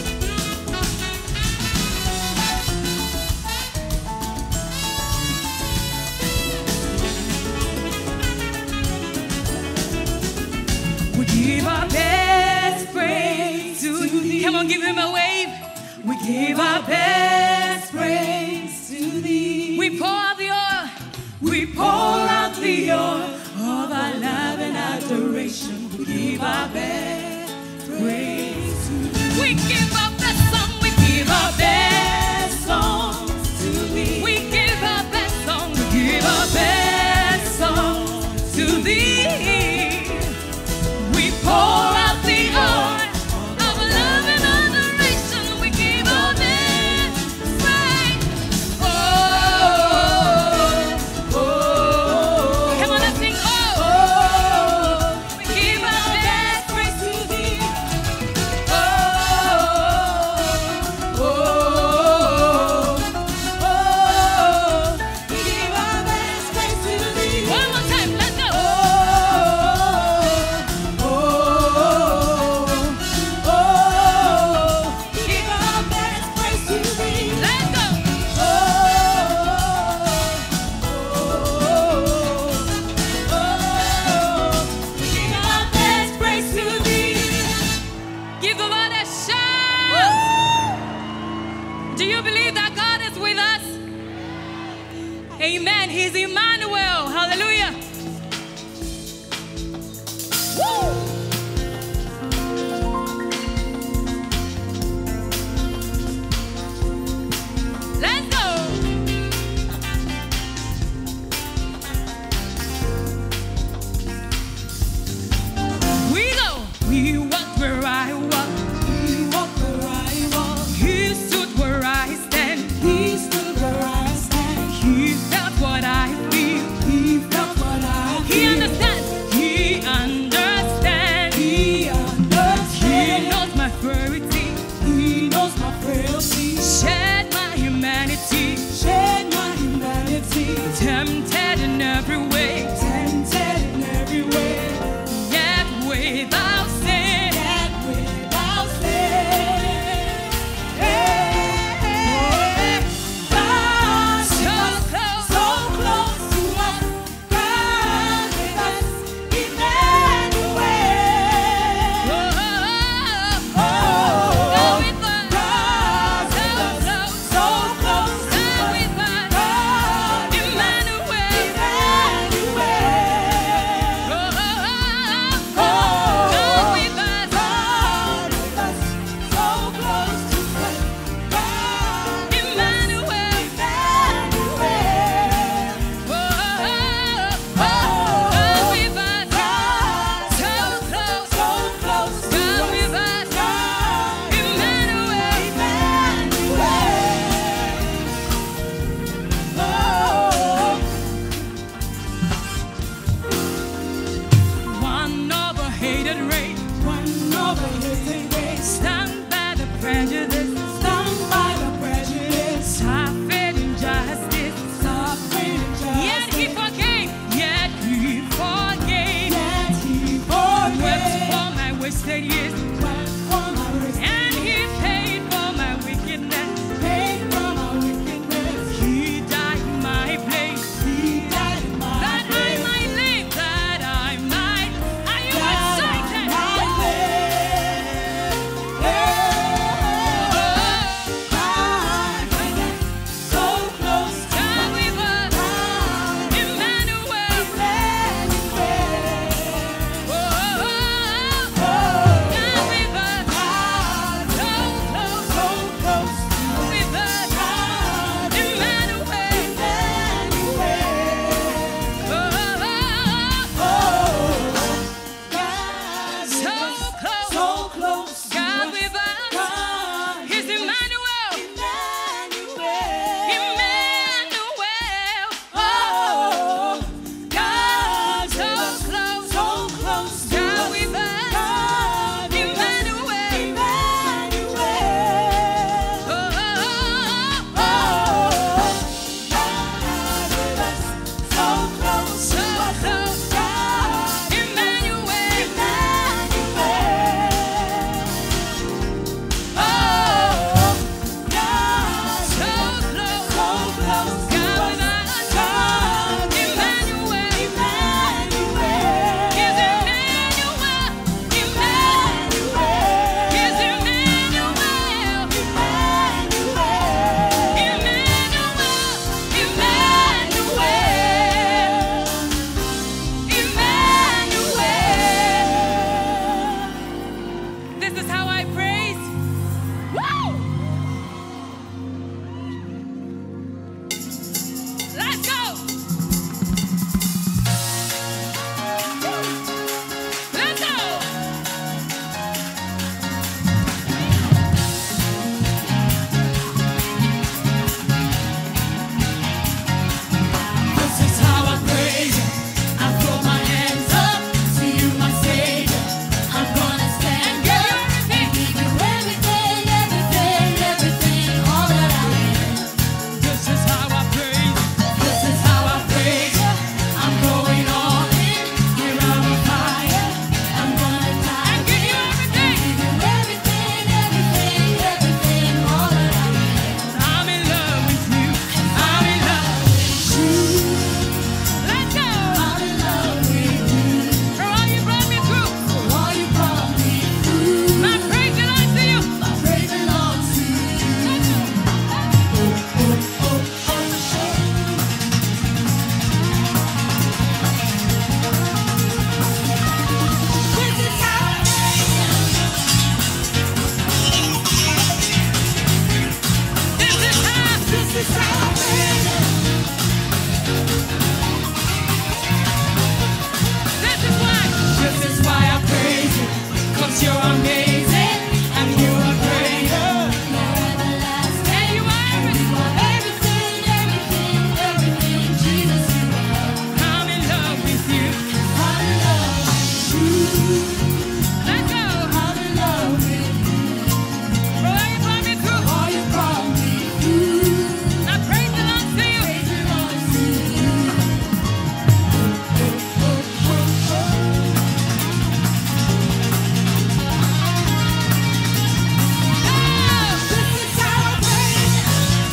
We give our best praise to thee. Come on, give him a wave. We give our best praise to thee. We pour out the oil. We pour out the oil of our love and adoration. We give our best praise to thee. We give our best song. We Give our best songs to thee. We give our best song. We give our best songs to thee. We pour out the oil Of love and adoration, we give our best praise. Oh, oh, come on, let's sing. Oh, oh. we give our best praise to thee. Oh, God a shout. Do you believe that God is with us? Amen. He's Emmanuel. Hallelujah. Woo! Let's go. We go. We walk where I walk. We walk where I walk. He stood where I stand. He stood where I stand. He felt what I feel. He felt is how I praise you. This is why. This is why I praise you. 'Cause you're amazing and you are greater. And you are everything. Everything, everything, everything, Jesus, you are. I'm in love with you. I'm in love with you. Let's go. I'm in love with you. For all you brought me through. All you brought me through. Now praise belongs to you. Praise belongs to you. This is how I praise you.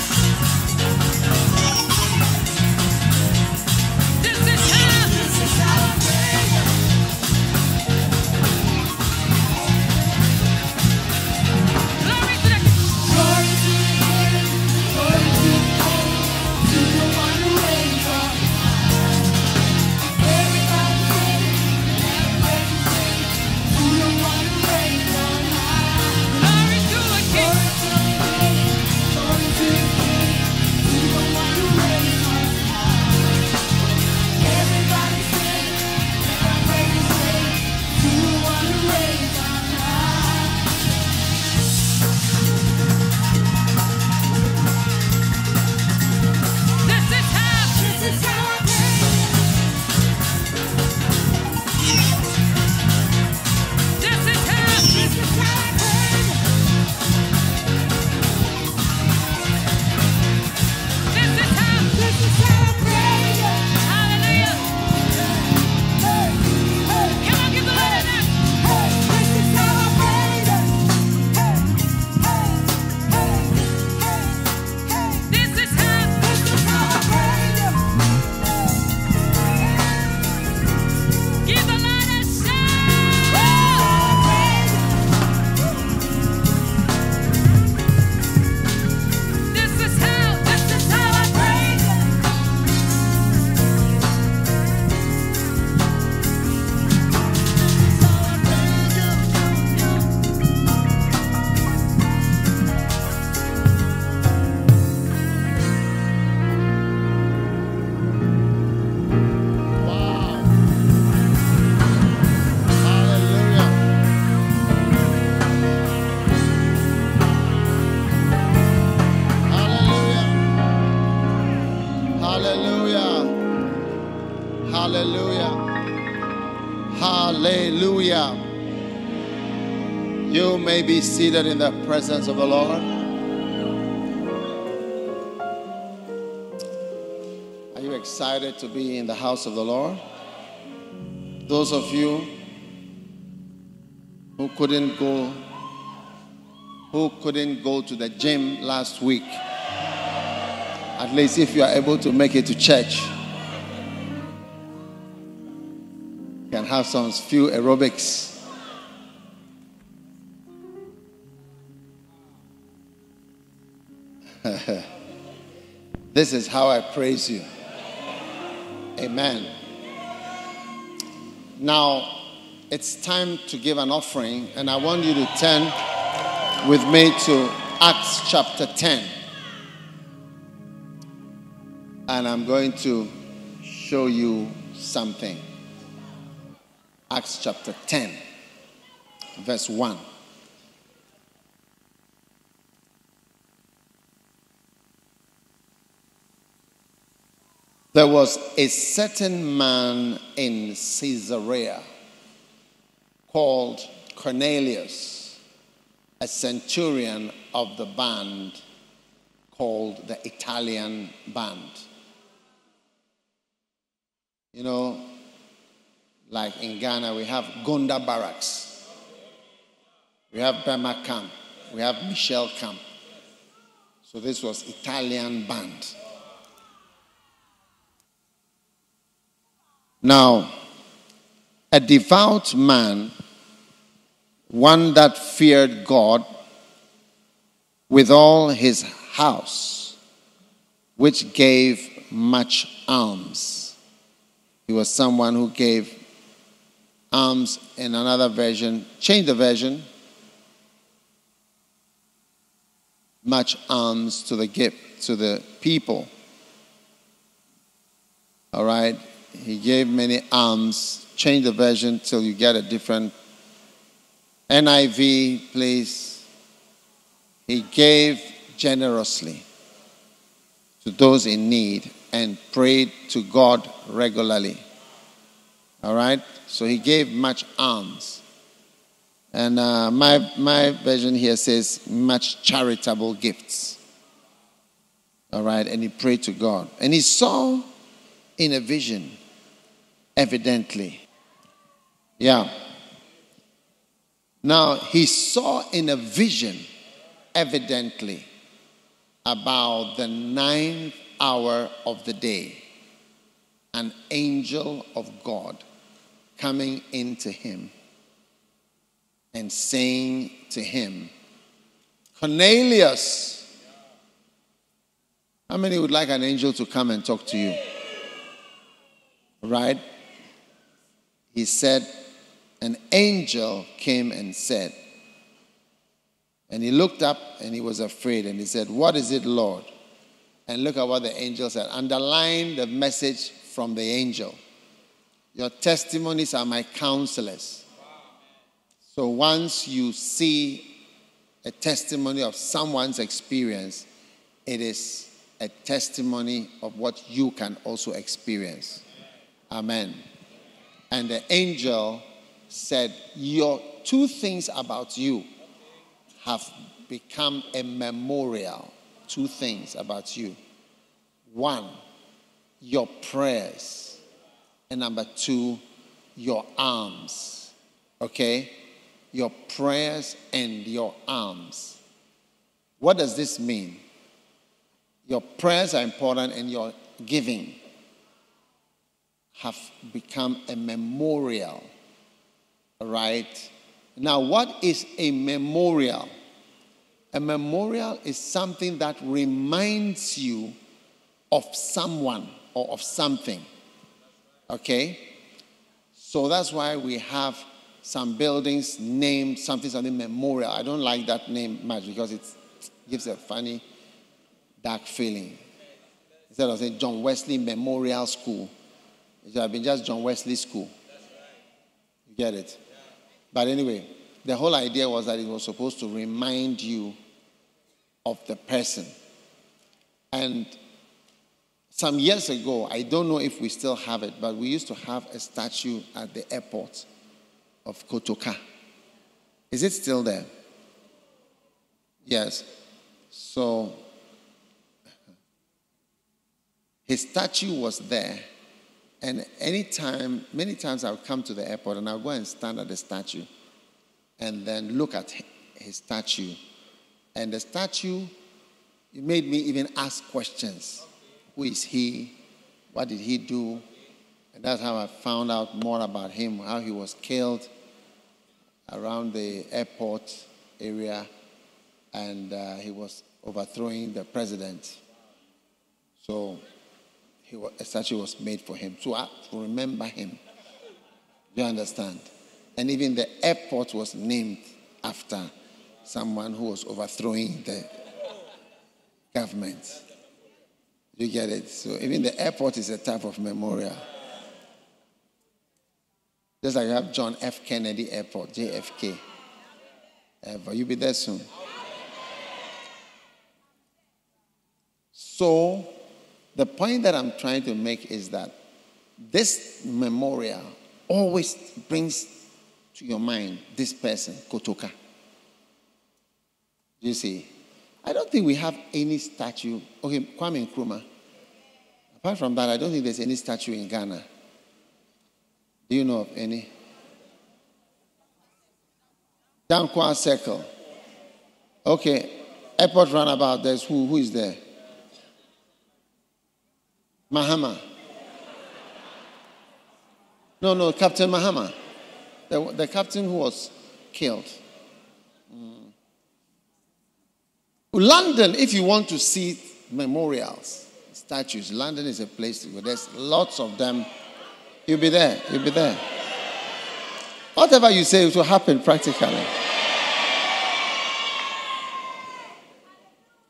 This is how. This is how I praise you. Glory to the Glory to the King, glory to the King, to the one who reigns on high. Everybody sing, everybody sing, to the one who reigns on high. glory to the King. Glory to the King, to the one who reigns on high. Everybody sing, everybody sing, to the one who reigns on high. This is how. This is how I praise you. This is how. This is how I praise you. This is how. This is how I praise you. Hallelujah. Hey, hey, Come on, give the Lord a hand. hey. This is how I praise you. Hey, hey, hey, hey, hey. This is how. This is how I praise you. Give the Lord a shout. This is how. This is how I praise you. Wow. Hallelujah. Hallelujah. Hallelujah. Hallelujah. Hallelujah. You may be seated in the presence of the Lord. Are you excited to be in the house of the Lord? Those of you who couldn't go who couldn't go to the gym last week, at least if you are able to make it to church, you can have some few aerobics. This is how I praise you. Amen. Now, it's time to give an offering, and I want you to turn with me to Acts chapter ten. And I'm going to show you something. Acts chapter ten, verse one. There was a certain man in Caesarea called Cornelius, a centurion of the band called the Italian band. You know, like in Ghana, we have Gonda Barracks. We have Burma Camp. We have Michelle Camp. So this was Italian band. Now, a devout man, one that feared God with all his house, which gave much alms. He was someone who gave alms. In another version, change the version. much alms to the gift, to the people. All right? He gave many alms. Change the version till you get a different N I V, please. He gave generously to those in need and prayed to God regularly. All right? So he gave much alms. And uh, my, my version here says much charitable gifts. All right? And he prayed to God. And he saw in a vision, evidently. Yeah. Now, he saw in a vision, evidently, about the ninth hour of the day, an angel of God coming into him and saying to him, Cornelius. How many would like an angel to come and talk to you? Right? He said, an angel came and said, and he looked up and he was afraid and he said, what is it, Lord? And look at what the angel said. Underline the message from the angel. Your testimonies are my counselors. So once you see a testimony of someone's experience, it is a testimony of what you can also experience. Amen. And the angel said, your two things about you have become a memorial. Two things about you. One, your prayers. And number two, your alms. Okay? Your prayers and your alms. What does this mean? Your prayers are important and your giving have become a memorial. Right? Now, what is a memorial? A memorial is something that reminds you of someone or of something. Okay? So that's why we have some buildings named something, something memorial. I don't like that name much because it gives a funny, dark feeling. Instead of saying John Wesley Memorial School, it should have been just John Wesley School. You get it? But anyway, the whole idea was that it was supposed to remind you of the person. And some years ago, I don't know if we still have it, but we used to have a statue at the airport of Kotoka. Is it still there? Yes. So his statue was there. And anytime, many times I would come to the airport and I'll go and stand at the statue and then look at his statue. And the statue, it made me even ask questions. Who is he? What did he do? And that's how I found out more about him, how he was killed around the airport area, and uh, he was overthrowing the president. So he was, a statue was made for him, so I to remember him. You understand? And even the airport was named after someone who was overthrowing the government. You get it? So even the airport is a type of memorial. Just like you have John F. Kennedy Airport, J F K. Ever. You'll be there soon. So the point that I'm trying to make is that this memorial always brings to your mind this person, Kotoka. You see, I don't think we have any statue. Okay, Kwame Nkrumah. Apart from that, I don't think there's any statue in Ghana. Do you know of any? Dankwa Circle. Okay, airport runabout, there's who? Who is there? Mahama. No, no, Captain Mahama. The, the captain who was killed. Mm. London, if you want to see memorials, statues, London is a place to go. There's lots of them. You'll be there. You'll be there. Whatever you say, it will happen practically.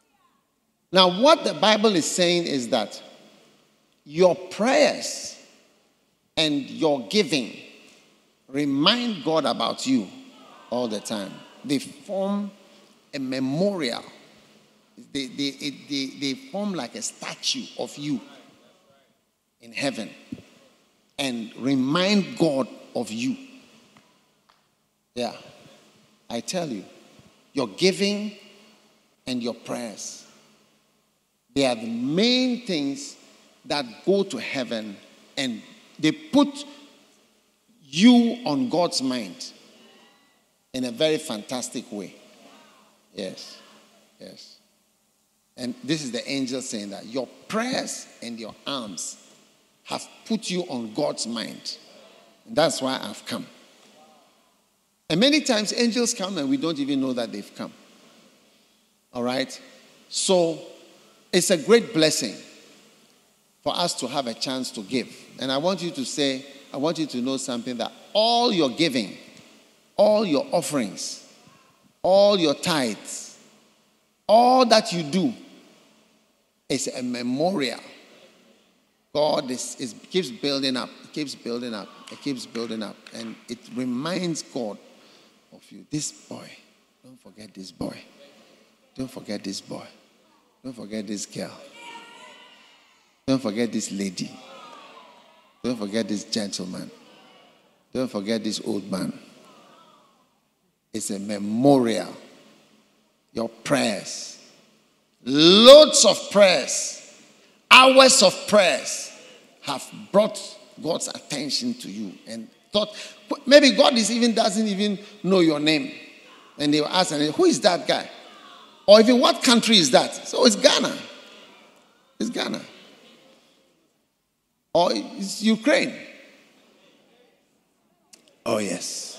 Now, what the Bible is saying is that your prayers and your giving remind God about you all the time. They form a memorial. They, they, they, they form like a statue of you in heaven and remind God of you. Yeah, I tell you, your giving and your prayers, they are the main things that go to heaven, and they put you on God's mind in a very fantastic way. Yes, yes. And this is the angel saying that your prayers and your alms have put you on God's mind. And that's why I've come. And many times angels come and we don't even know that they've come. All right? So it's a great blessing for us to have a chance to give. And I want you to say, I want you to know something, that all your giving, all your offerings, all your tithes, all that you do is a memorial. God is, is keeps building up, it keeps building up, it keeps building up. And it reminds God of you. This boy, don't forget this boy. Don't forget this boy. Don't forget this girl. Don't forget this lady. Don't forget this gentleman. Don't forget this old man. It's a memorial. Your prayers. Loads of prayers. Hours of prayers have brought God's attention to you and thought, maybe God is even doesn't even know your name. And they will ask, who is that guy? Or even what country is that? So it's Ghana. It's Ghana. Or it's Ukraine. Oh, yes.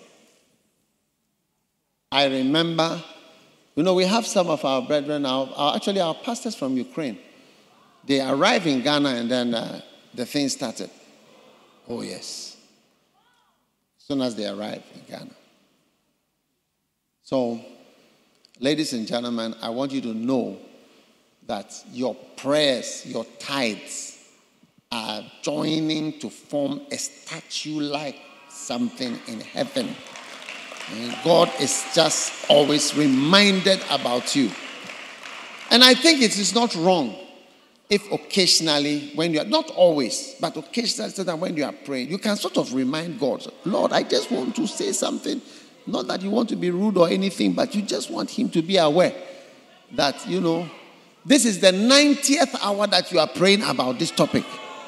I remember, you know, we have some of our brethren, our, our, actually our pastors from Ukraine. They arrived in Ghana and then uh, the thing started. Oh, yes. As soon as they arrived in Ghana. So, ladies and gentlemen, I want you to know that your prayers, your tithes, are joining to form a statue-like something in heaven. And God is just always reminded about you. And I think it is not wrong if occasionally, when you are, not always, but occasionally, so that when you are praying, you can sort of remind God, Lord, I just want to say something. Not that you want to be rude or anything, but you just want him to be aware that, you know, this is the ninetieth hour that you are praying about this topic.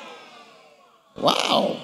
Wow.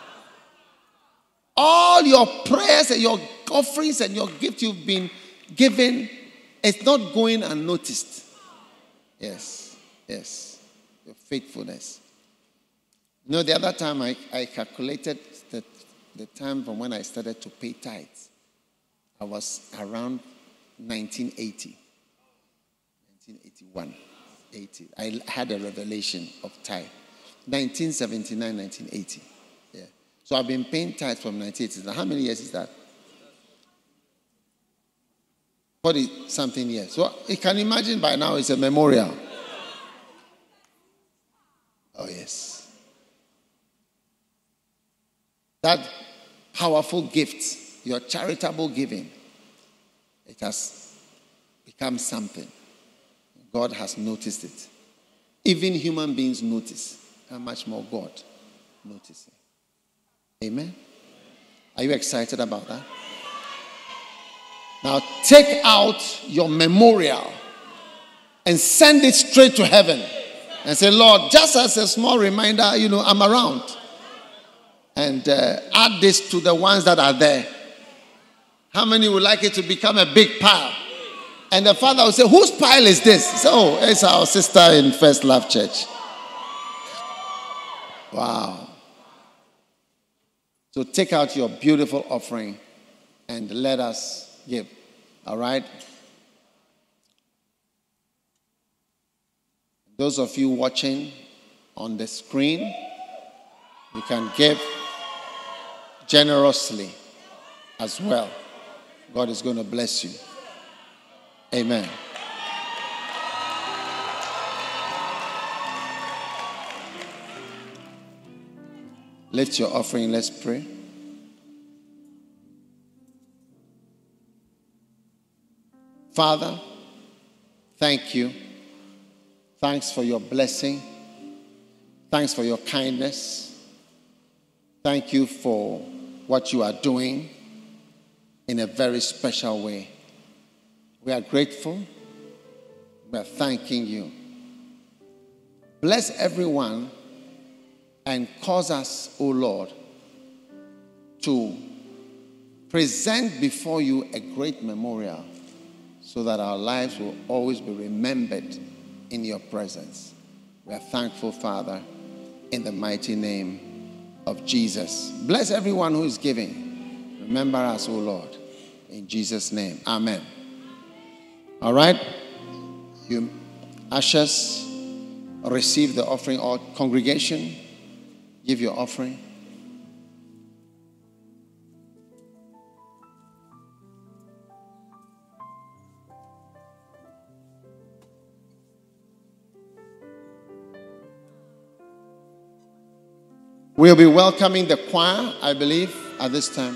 All your prayers and your offerings and your gifts you've been given, it's not going unnoticed. Yes, yes. Your faithfulness. You know, the other time I, I calculated the, the time from when I started to pay tithes. I was around nineteen eighty. nineteen eighty-one. eighty. I had a revelation of tithe. nineteen seventy-nine, nineteen eighty. Yeah. So I've been paying tithe from nineteen eighty. How many years is that? forty something years. So you can imagine by now it's a memorial. Oh, yes. That powerful gift, your charitable giving, it has become something. God has noticed it. Even human beings notice. How much more God notices. Amen? Are you excited about that? Now take out your memorial and send it straight to heaven. And say, Lord, just as a small reminder, you know, I'm around. And uh, add this to the ones that are there. How many would like it to become a big pile? And the father will say, whose pile is this? So, oh, it's our sister in First Love Church. Wow. So take out your beautiful offering and let us give. All right? Those of you watching on the screen, you can give generously as well. God is going to bless you. Amen. Lift your offering. Let's pray. Father, thank you. Thanks for your blessing. Thanks for your kindness. Thank you for what you are doing in a very special way. We are grateful. We are thanking you. Bless everyone and cause us, O Lord, to present before you a great memorial so that our lives will always be remembered in your presence. We are thankful, Father, in the mighty name of Jesus. Bless everyone who is giving. Remember us, O Lord, in Jesus' name. Amen. All right. You ushers, receive the offering. Or congregation, give your offering. We'll be welcoming the choir, I believe, at this time.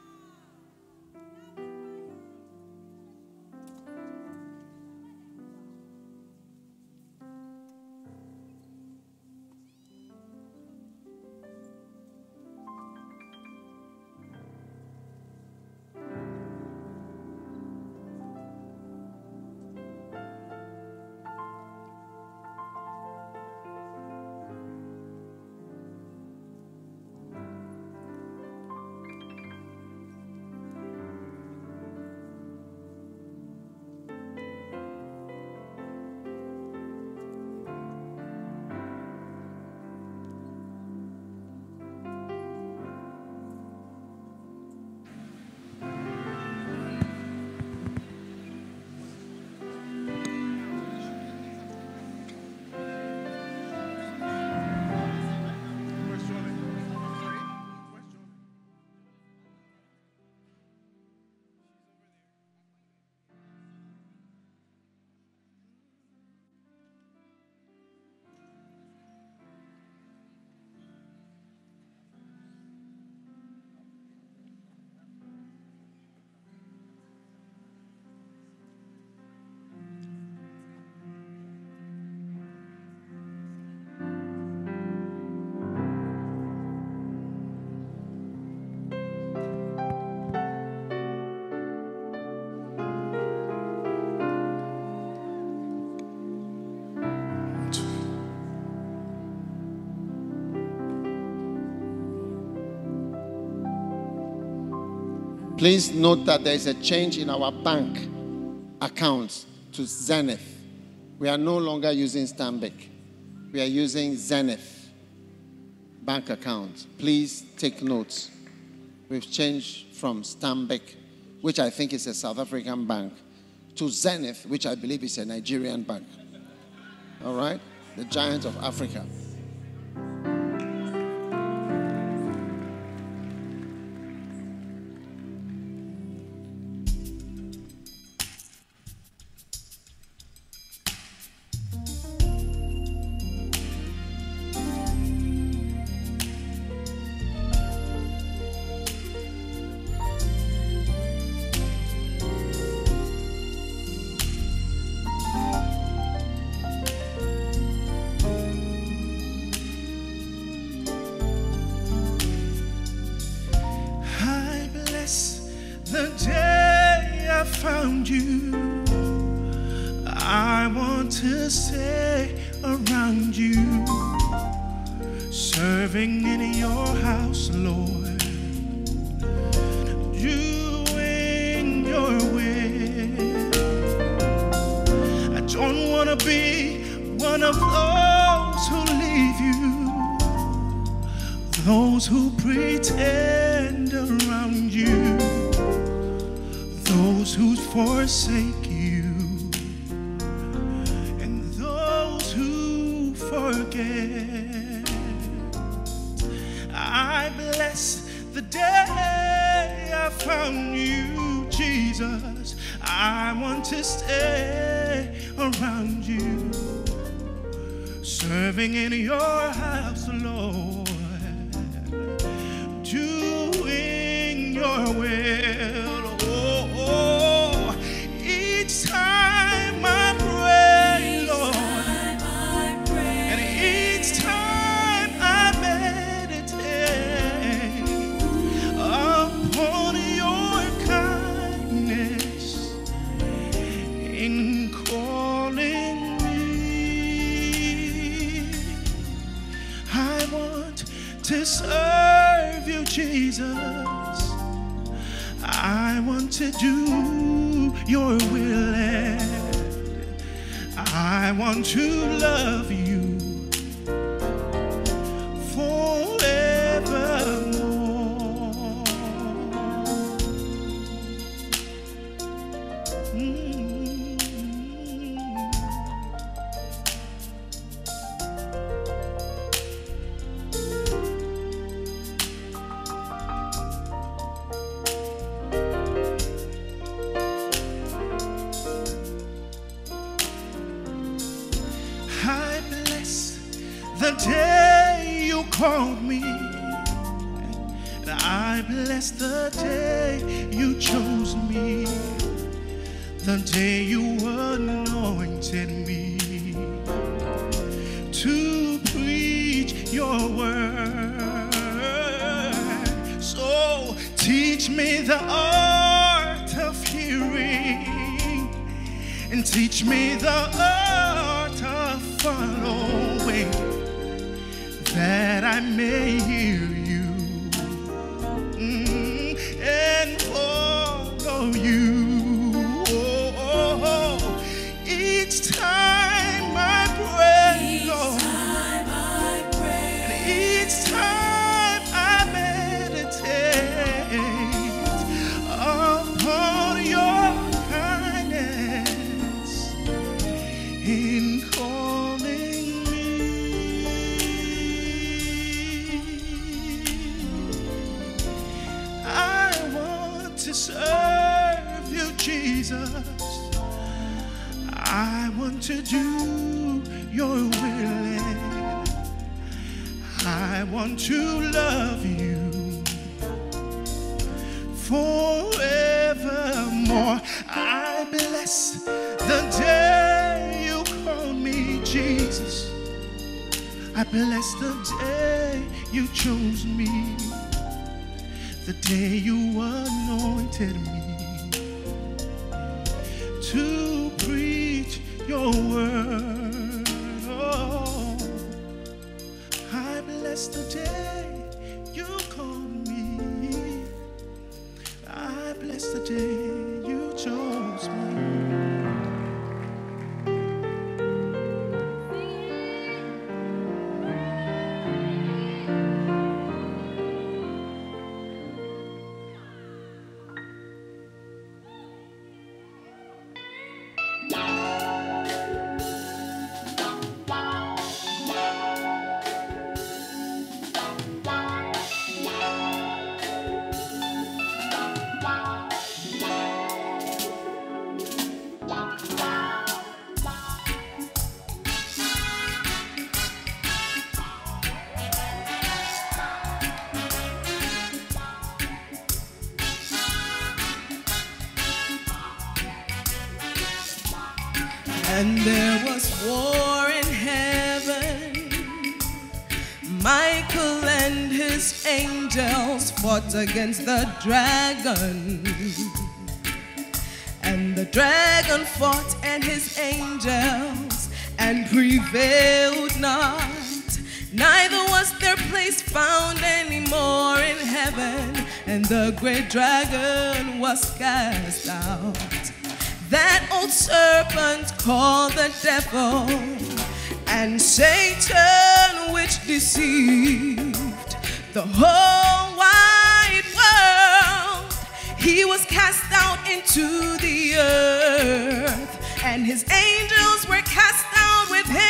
Please note that there is a change in our bank accounts to Zenith. We are no longer using Stanbic. We are using Zenith bank account. Please take notes. We've changed from Stanbic, which I think is a South African bank, to Zenith, which I believe is a Nigerian bank. All right? The giant of Africa. Serving in your house, Lord. your will. Oh, oh. Each time I pray, Lord, and each time I meditate upon your kindness in calling me, I want to serve you, Jesus. I want to do your will, and I want to love you forevermore. Mm. I bless the day you called me, and I bless the day you chose me, the day you anointed me to preach your word. So teach me the art of hearing, and teach me the art of following, that I may hear you mm, and follow you. Oh, oh, oh. Each time I pray, Lord, and each time I meditate upon your kindness in calling me, I want to serve you, Jesus. I want to do your will, and I want to love you forevermore. I bless the day you called me, Jesus. I bless the day you chose me, the day you anointed me to preach your word. Oh, I bless the day you called me. I bless the day you chose me. And there was war in heaven. Michael and his angels fought against the dragon. And the dragon fought and his angels and prevailed not. Neither was their place found anymore in heaven. And the great dragon was cast out. That old serpent called the devil and Satan, which deceived the whole wide world. He was cast out into the earth, and his angels were cast out with him.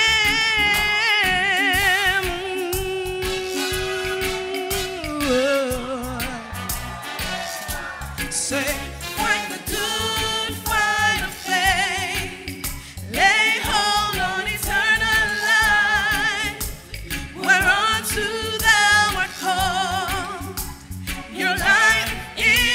Say, fight the good fight of faith. Lay hold on eternal life, whereunto thou art called. Your life is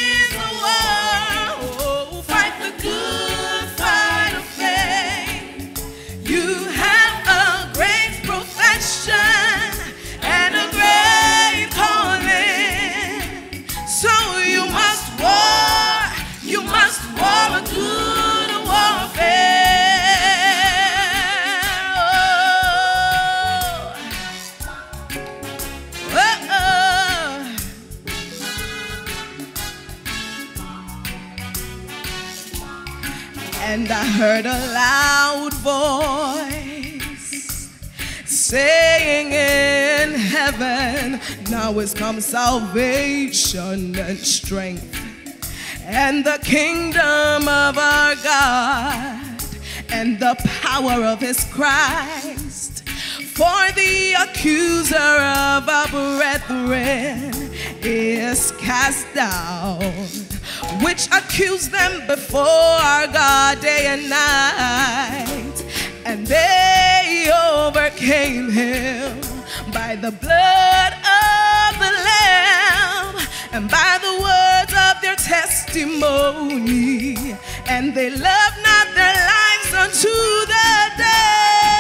heard a loud voice saying in heaven, now is come salvation and strength and the kingdom of our God and the power of his Christ. For the accuser of our brethren is cast down, which accused them before our God day and night. And they overcame him by the blood of the Lamb and by the words of their testimony. And they loved not their lives unto the death.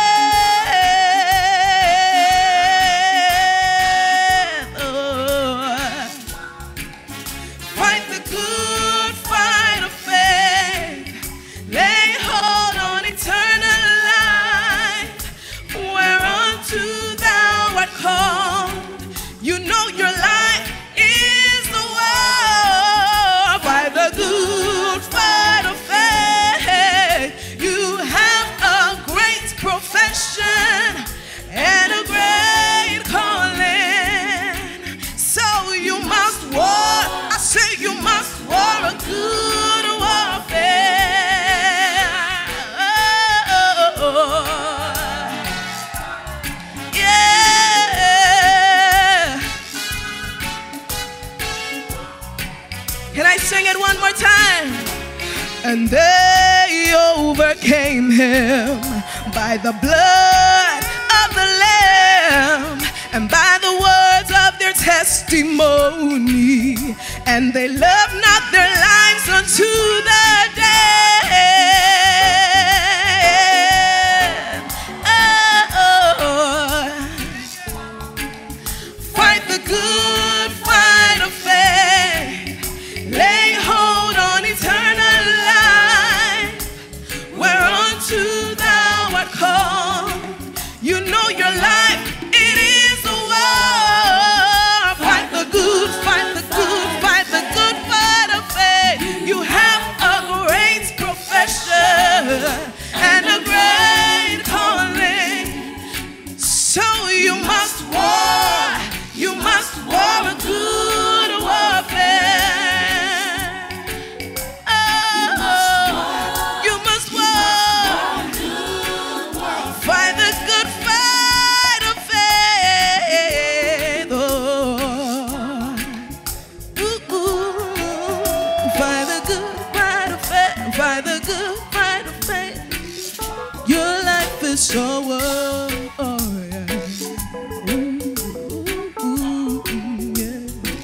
Oh. Fight the good fight of faith. Lay hold on eternal life, whereunto thou art called. You know your life is the war. Fight the good fight of faith. You have a great profession and a great calling. So you must war. I say you must war a good warfare. Oh, yeah. Can I sing it one more time? And they overcame him by the blood of the Lamb and by the words of their testimony. And they loved not their lives unto the death. Oh, fight the good fight of faith. Lay hold on eternal life, whereunto thou art called. You know your life, it is a war. Fight the good, fight the good, fight the good fight of faith. You have a great profession and a great calling. So you must war, you must war a good warfare. Oh, you must war, fight the good fight of faith. Oh, ooh, ooh. Fight the good fight of faith, fight the good fight of faith. Your life is so worth. Oh, yeah. Ooh, ooh, ooh, yeah.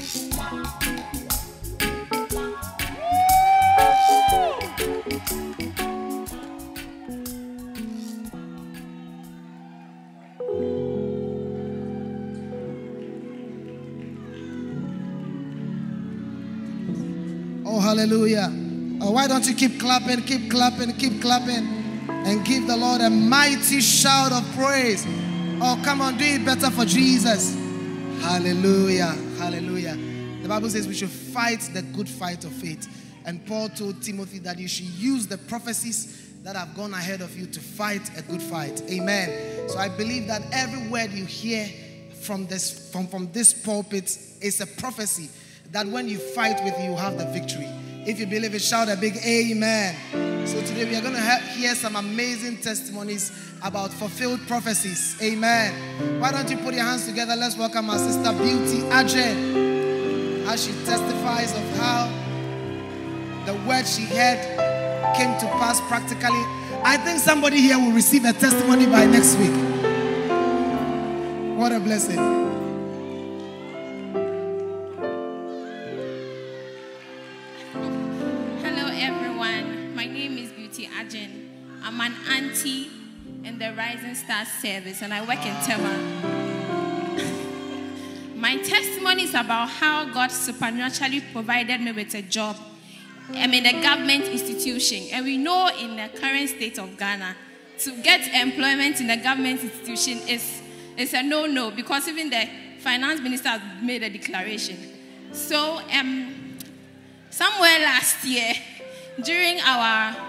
Oh, hallelujah. Oh, why don't you keep clapping, keep clapping, keep clapping, and give the Lord a mighty shout of praise. Oh, come on, do it better for Jesus. Hallelujah, hallelujah. The Bible says we should fight the good fight of faith. And Paul told Timothy that you should use the prophecies that have gone ahead of you to fight a good fight. Amen. So I believe that every word you hear from this, from, from this pulpit is a prophecy that when you fight with, you have the victory. If you believe it, shout a big amen. So today we are going to hear some amazing testimonies about fulfilled prophecies. Amen. Why don't you put your hands together? Let's welcome our sister Beauty Ajen as she testifies of how the word she heard came to pass practically. I think somebody here will receive a testimony by next week. What a blessing. I'm an auntie in the Rising Stars service and I work in Tema. My testimony is about how God supernaturally provided me with a job I'm in a government institution. And we know in the current state of Ghana, to get employment in a government institution is, is a no-no because even the finance minister has made a declaration. So um, somewhere last year, during our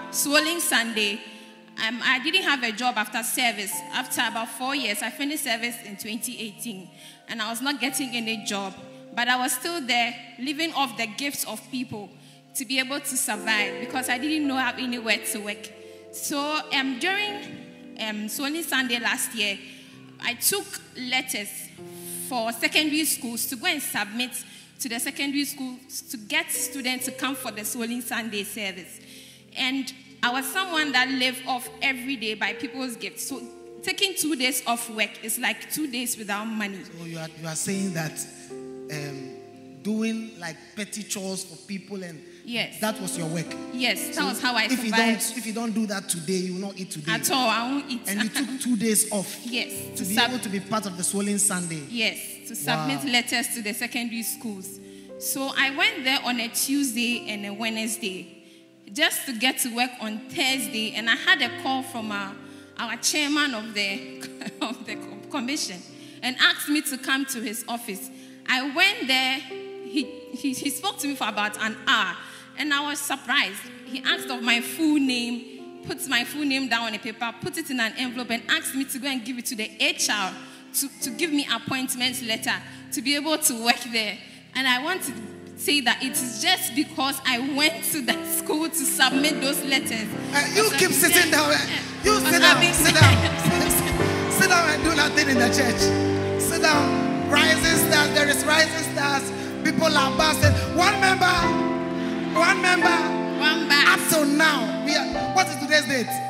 Swollen Sunday. Um, I didn't have a job after service. After about four years, I finished service in twenty eighteen, and I was not getting any job. But I was still there, living off the gifts of people to be able to survive because I didn't know have anywhere to work. So um, during um, Swollen Sunday last year, I took letters for secondary schools to go and submit to the secondary schools to get students to come for the Swollen Sunday service. And I was someone that lived off every day by people's gifts. So taking two days off work is like two days without money. So you are, you are saying that um, doing like petty chores for people, and yes, that was your work. Yes, that so was how I if survived. You don't, if you don't do that today, you will not eat today. At all, I won't eat. And you took two days off. Yes. To, to be able to be part of the Swollen Sunday. Yes, to submit wow. letters to the secondary schools. So I went there on a Tuesday and a Wednesday just to get to work on Thursday, and I had a call from our, our chairman of the, of the commission and asked me to come to his office. I went there, he, he, he spoke to me for about an hour, and I was surprised. He asked of my full name, put my full name down on a paper, put it in an envelope, and asked me to go and give it to the H R to, to give me appointment letter to be able to work there. And I want to say that it is just because I went to that school to submit those letters. Uh, you keep I've sitting down. You sit down, sit down. Sit down and do nothing in the church. Sit down. Rising stars, there is rising stars. People are busting. One member, one member, one back. Up till now, we are, what is today's date?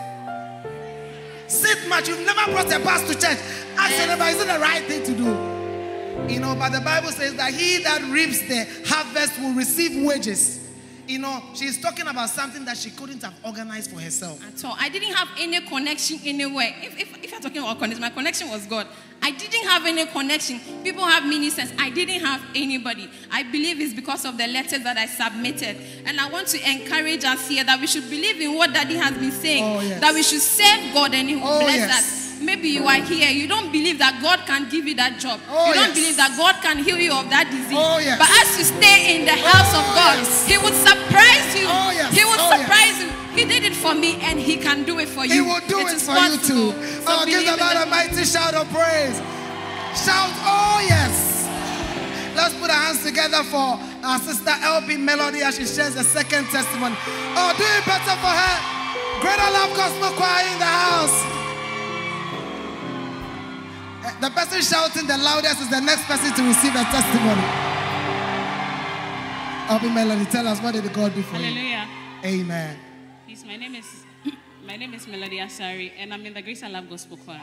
Sit much. You've never brought a bus to church. Ask your neighbor, is it the right thing to do? You know, but the Bible says that he that reaps the harvest will receive wages. You know, she's talking about something that she couldn't have organized for herself. At all. I didn't have any connection anywhere. If, if, if you're talking about connection, my connection was God. I didn't have any connection. People have ministers. I didn't have anybody. I believe it's because of the letters that I submitted. And I want to encourage us here that we should believe in what Daddy has been saying. Oh, yes. That we should serve God and He will oh, bless yes. us. Maybe you are here. You don't believe that God can give you that job. Oh, you don't yes. believe that God can heal you of that disease. Oh, yes. But as you stay in the house oh, of God, yes. He will surprise you. Oh, yes. He will oh, surprise yes. you. He did it for me and He can do it for you. He will do it, it for you too. So oh, give the Lord a mighty shout of praise. Shout, oh yes. Let's put our hands together for our sister L B Melody as she shares the second testimony. Oh, do it better for her. Greater Love Gospel Choir in the house. The person shouting the loudest is the next person to receive a testimony. L B Melody, tell us, what did God do for Hallelujah. you? Amen. Please, my name is my name is Melody Asari, and I'm in the Grace and Love Gospel Choir.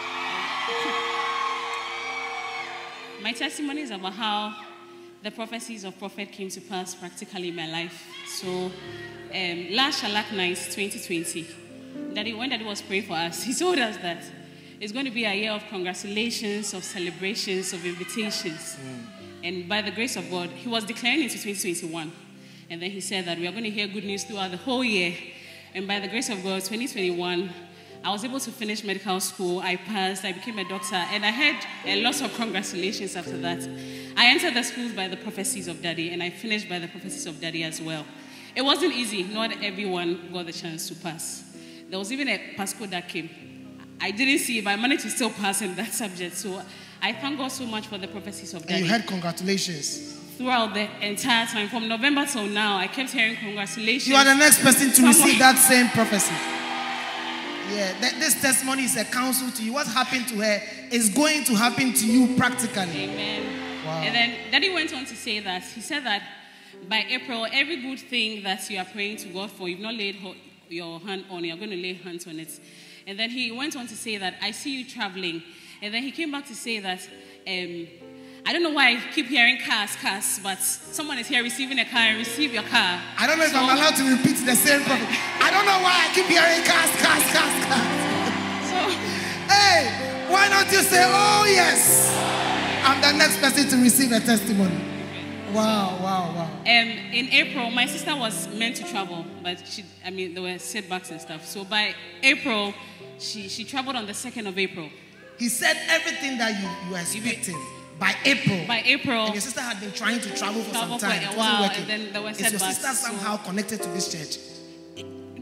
My testimony is about how the prophecies of prophet came to pass practically in my life. So, um, last Shalak night, twenty twenty, Daddy, when Daddy was praying for us, he told us that it's going to be a year of congratulations, of celebrations, of invitations. Mm. And by the grace of God, he was declaring into twenty twenty-one. And then he said that we are going to hear good news throughout the whole year. And by the grace of God, twenty twenty-one, I was able to finish medical school. I passed. I became a doctor. And I had a lot of congratulations after that. I entered the schools by the prophecies of Daddy, and I finished by the prophecies of Daddy as well. It wasn't easy. Not everyone got the chance to pass. There was even a Pasco that came. I didn't see it, but I managed to still pass in that subject. So I thank God so much for the prophecies of Daddy. And you had congratulations. Throughout the entire time, from November till now, I kept hearing congratulations. You are the next person to receive that same prophecy. Yeah, th- this testimony is a counsel to you. What happened to her is going to happen to you practically. Amen. Wow. And then Daddy went on to say that, he said that by April, every good thing that you are praying to God for, you've not laid ho- your hand on, you're going to lay hands on it. And then he went on to say that, I see you traveling. And then he came back to say that, um, I don't know why I keep hearing cars, cars, but someone is here receiving a car and receive your car. I don't know if so, I'm allowed to repeat the same prophet. I don't know why I keep hearing cars, cars, cars, cars. So, hey, why don't you say, oh yes, I'm the next person to receive a testimony. Wow, wow, wow. Um, in April, my sister was meant to travel, but she, I mean, there were setbacks and stuff. So by April, she, she traveled on the second of April. He said everything that you, you were expecting. By April. By April. And your sister had been trying to travel for travel some time. For a it while, wasn't working. and then there were Is your setbacks. sister somehow so, connected to this church?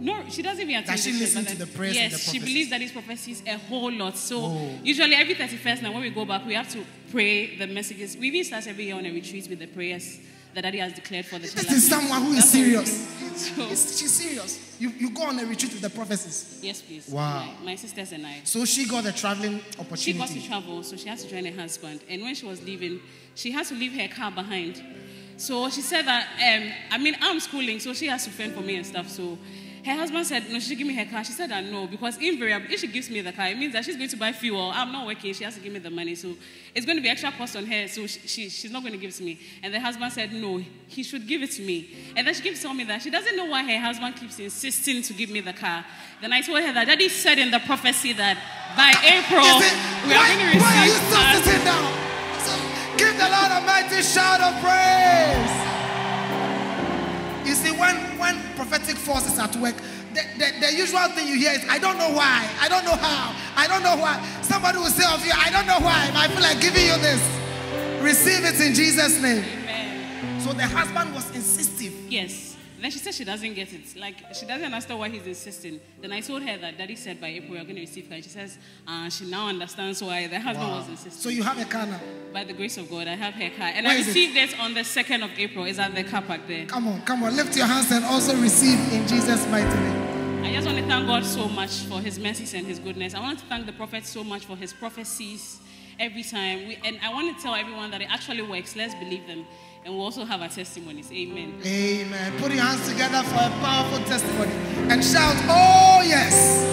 No, she doesn't even attend Does she the church, listen but to then- the prayers and Yes, the she prophecies? believes that these prophecies a whole lot. So Oh. usually every thirty-first night when we go back, we have to pray the messages. We even start every year on a retreat with the prayers that Daddy has declared for the church. This is someone who is That's what we serious. do. So, It's- She's serious. You, you go on a retreat with the prophecies. yes, please. Wow. My, my sisters and I. So she got a traveling She opportunity. got to travel, so she has to join her husband. And when she was leaving, she has to leave her car behind. So she said that, um, I mean, I'm schooling, so she has to fend for me and stuff. So her husband said, no, she should give me her car. She said that no, because invariably, if she gives me the car, it means that she's going to buy fuel. I'm not working, she has to give me the money. So it's going to be extra cost on her, so she, she, she's not going to give it to me. And the husband said, no, he should give it to me. And then she keeps telling me that she doesn't know why her husband keeps insisting to give me the car. Then I told her that Daddy said in the prophecy that by April, Is it- we are why, going to receive why are you still cars. sitting down? So, give the Lord a mighty shout of praise. You see, when, when prophetic forces at work, the, the, the usual thing you hear is, I don't know why, I don't know how, I don't know why. Somebody will say of you, I don't know why, but I feel like giving you this. Receive it in Jesus' name. Amen. So the husband was insistive. Yes. Then she said she doesn't get it. Like, she doesn't understand why he's insisting. Then I told her that Daddy said by April we're going to receive her. And she says, uh, she now understands why the husband was insisting. So you have a car now. By the grace of God, I have her car. And Where I is it? received it? on the second of April. It's at the car park there. Come on, come on, lift your hands and also receive in Jesus' mighty name. I just want to thank God so much for his mercies and his goodness. I want to thank the prophet so much for his prophecies every time. We, and I want to tell everyone that it actually works. Let's believe them. And we'll also have our testimonies. Amen. Amen. Put your hands together for a powerful testimony and shout, oh yes.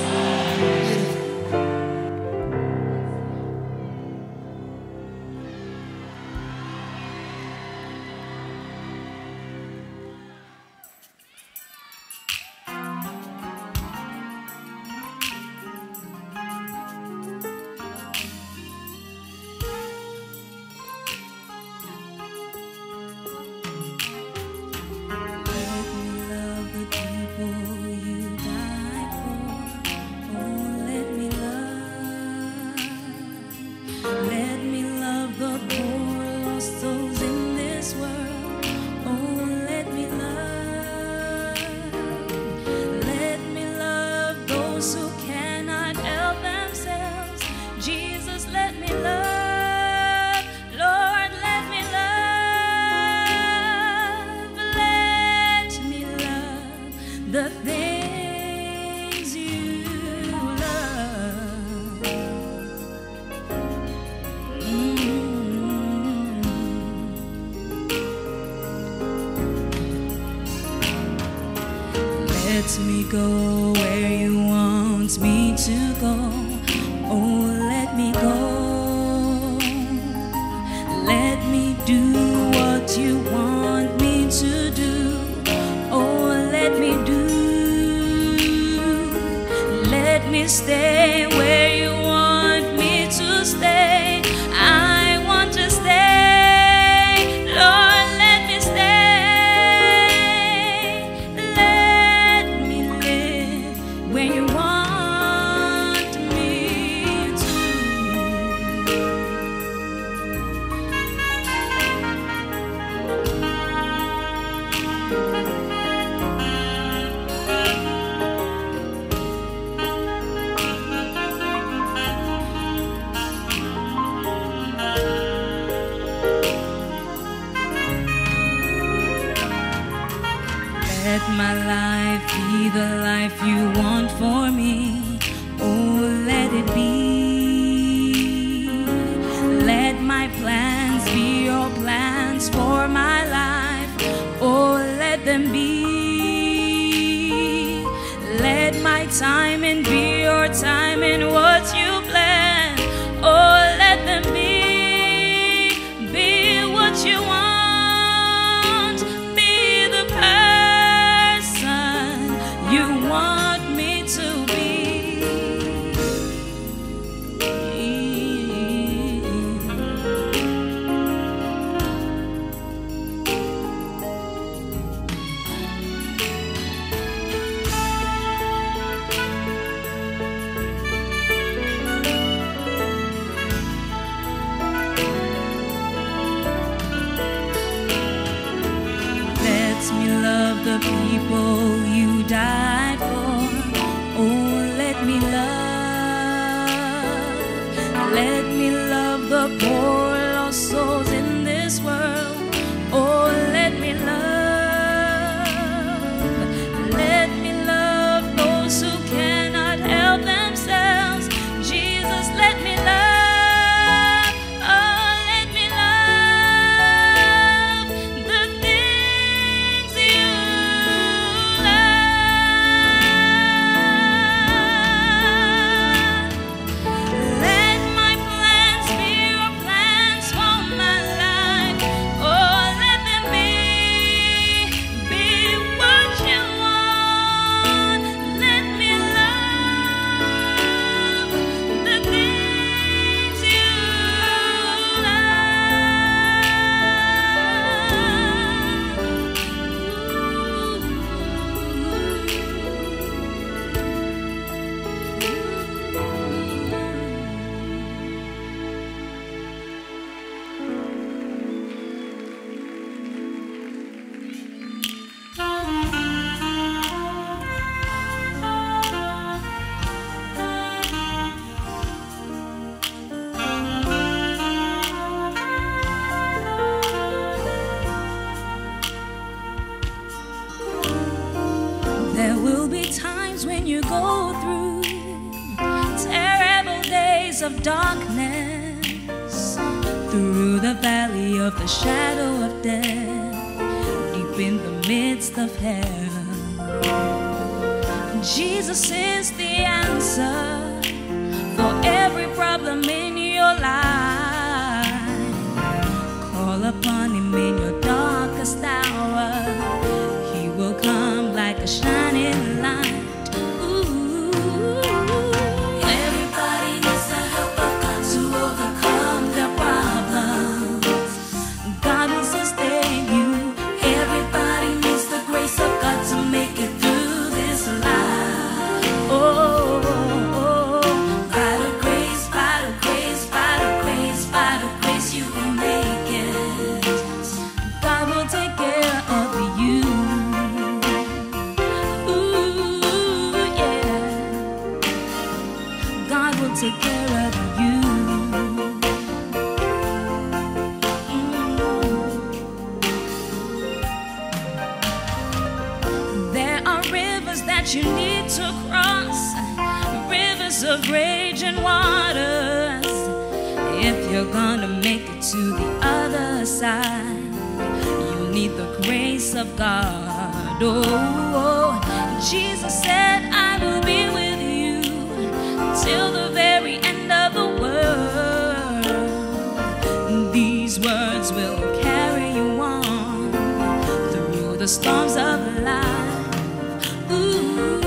Let me go where you want me to go. Oh, let me go. Let me do what you want me to do. Oh, let me do. Let me stay where you want me to stay. I want to stay. Lord, let me stay. Let me live where you want me Let my life be the life you want for me. Oh, let it be. Let my plans be your plans for my life. Oh, let them be. Let my timing be your timing, what you plan. Oh, let them be. Be what you want. Be the person you want me to be. Let me love the people you died for. the poor lost souls in this world. Oh, let me love, let me love those who cannot help themselves. Jesus, let me love, oh, let me love the things you love. Let my plans be your plans for my life. Oh, let them be, be what you want. Let me love the things you There will be times when you go through terrible days of darkness, through the valley of the shadow of death, deep in the midst of hell. Jesus is the answer for every problem in your life. Call upon him in your darkest hour. He will come like a shining light. Ooh. Everybody needs the help of God to overcome their problems. God will sustain you. Everybody needs the grace of God to make it through this life. Oh, oh, oh. By the grace, by the grace, by the grace, by the grace, you will make it. God will take care of you. Ooh, yeah. God will take care of you. Mm. There are rivers that you need to cross, rivers of raging waters. If you're gonna make it to the other side, you need the grace of God. Oh, oh. Jesus said, I will be with you till the very end of the world. These words will carry you on through the storms of life. Ooh.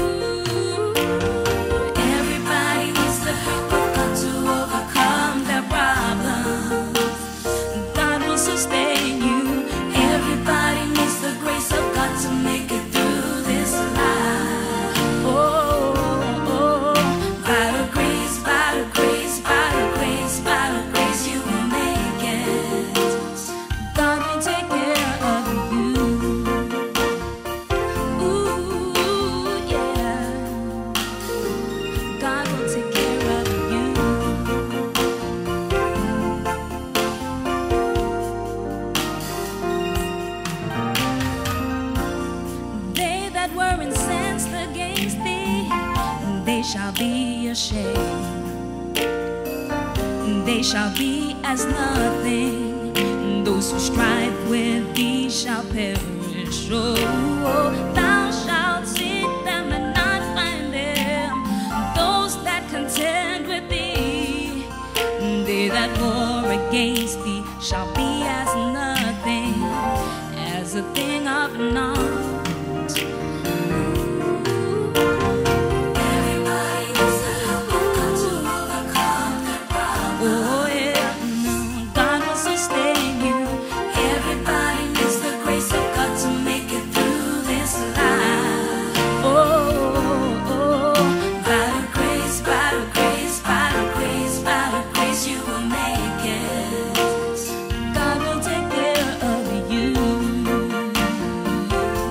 Everybody needs the help of God to overcome their problems. God will sustain you. Everybody needs the grace of God to make it through this life. Oh, oh, by the grace, by the grace, by the grace, by the grace, you will make it. God will take care of you. Ooh, yeah. God will take care of you. They that were incensed against thee, they shall be ashamed. They shall be as nothing. Those who strive with thee shall perish. Oh, oh, thou shalt seek them and not find them. Those that contend with thee, they that war against thee shall be as nothing, as a thing of naught. Everybody needs the help of God to overcome their problems. Oh, yeah. God will sustain you. Everybody needs the grace of God to make it through this life. Oh, oh, oh. By the grace, by the grace, by the grace, by the grace, you will make it. God will take care of you.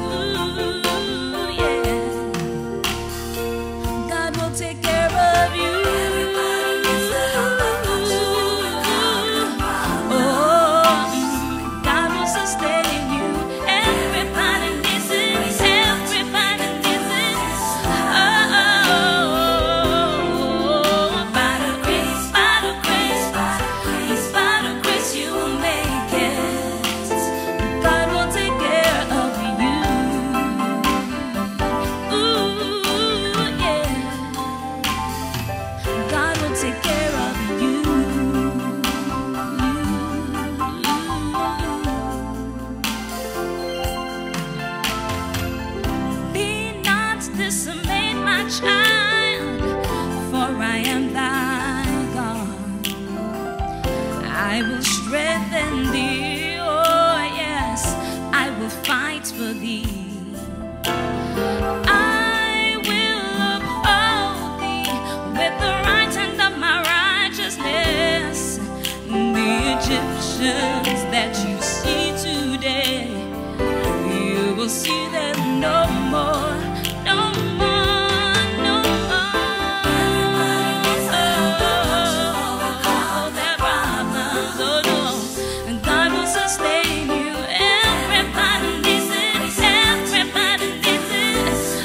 I will strengthen thee. Oh, yes, I will fight for thee. I will uphold thee with the right hand of my righteousness. The Egyptians that you see today, you will see them no more, no more, no more. Oh, their problems, oh no, and God will sustain you. Everybody needs it, everybody needs it.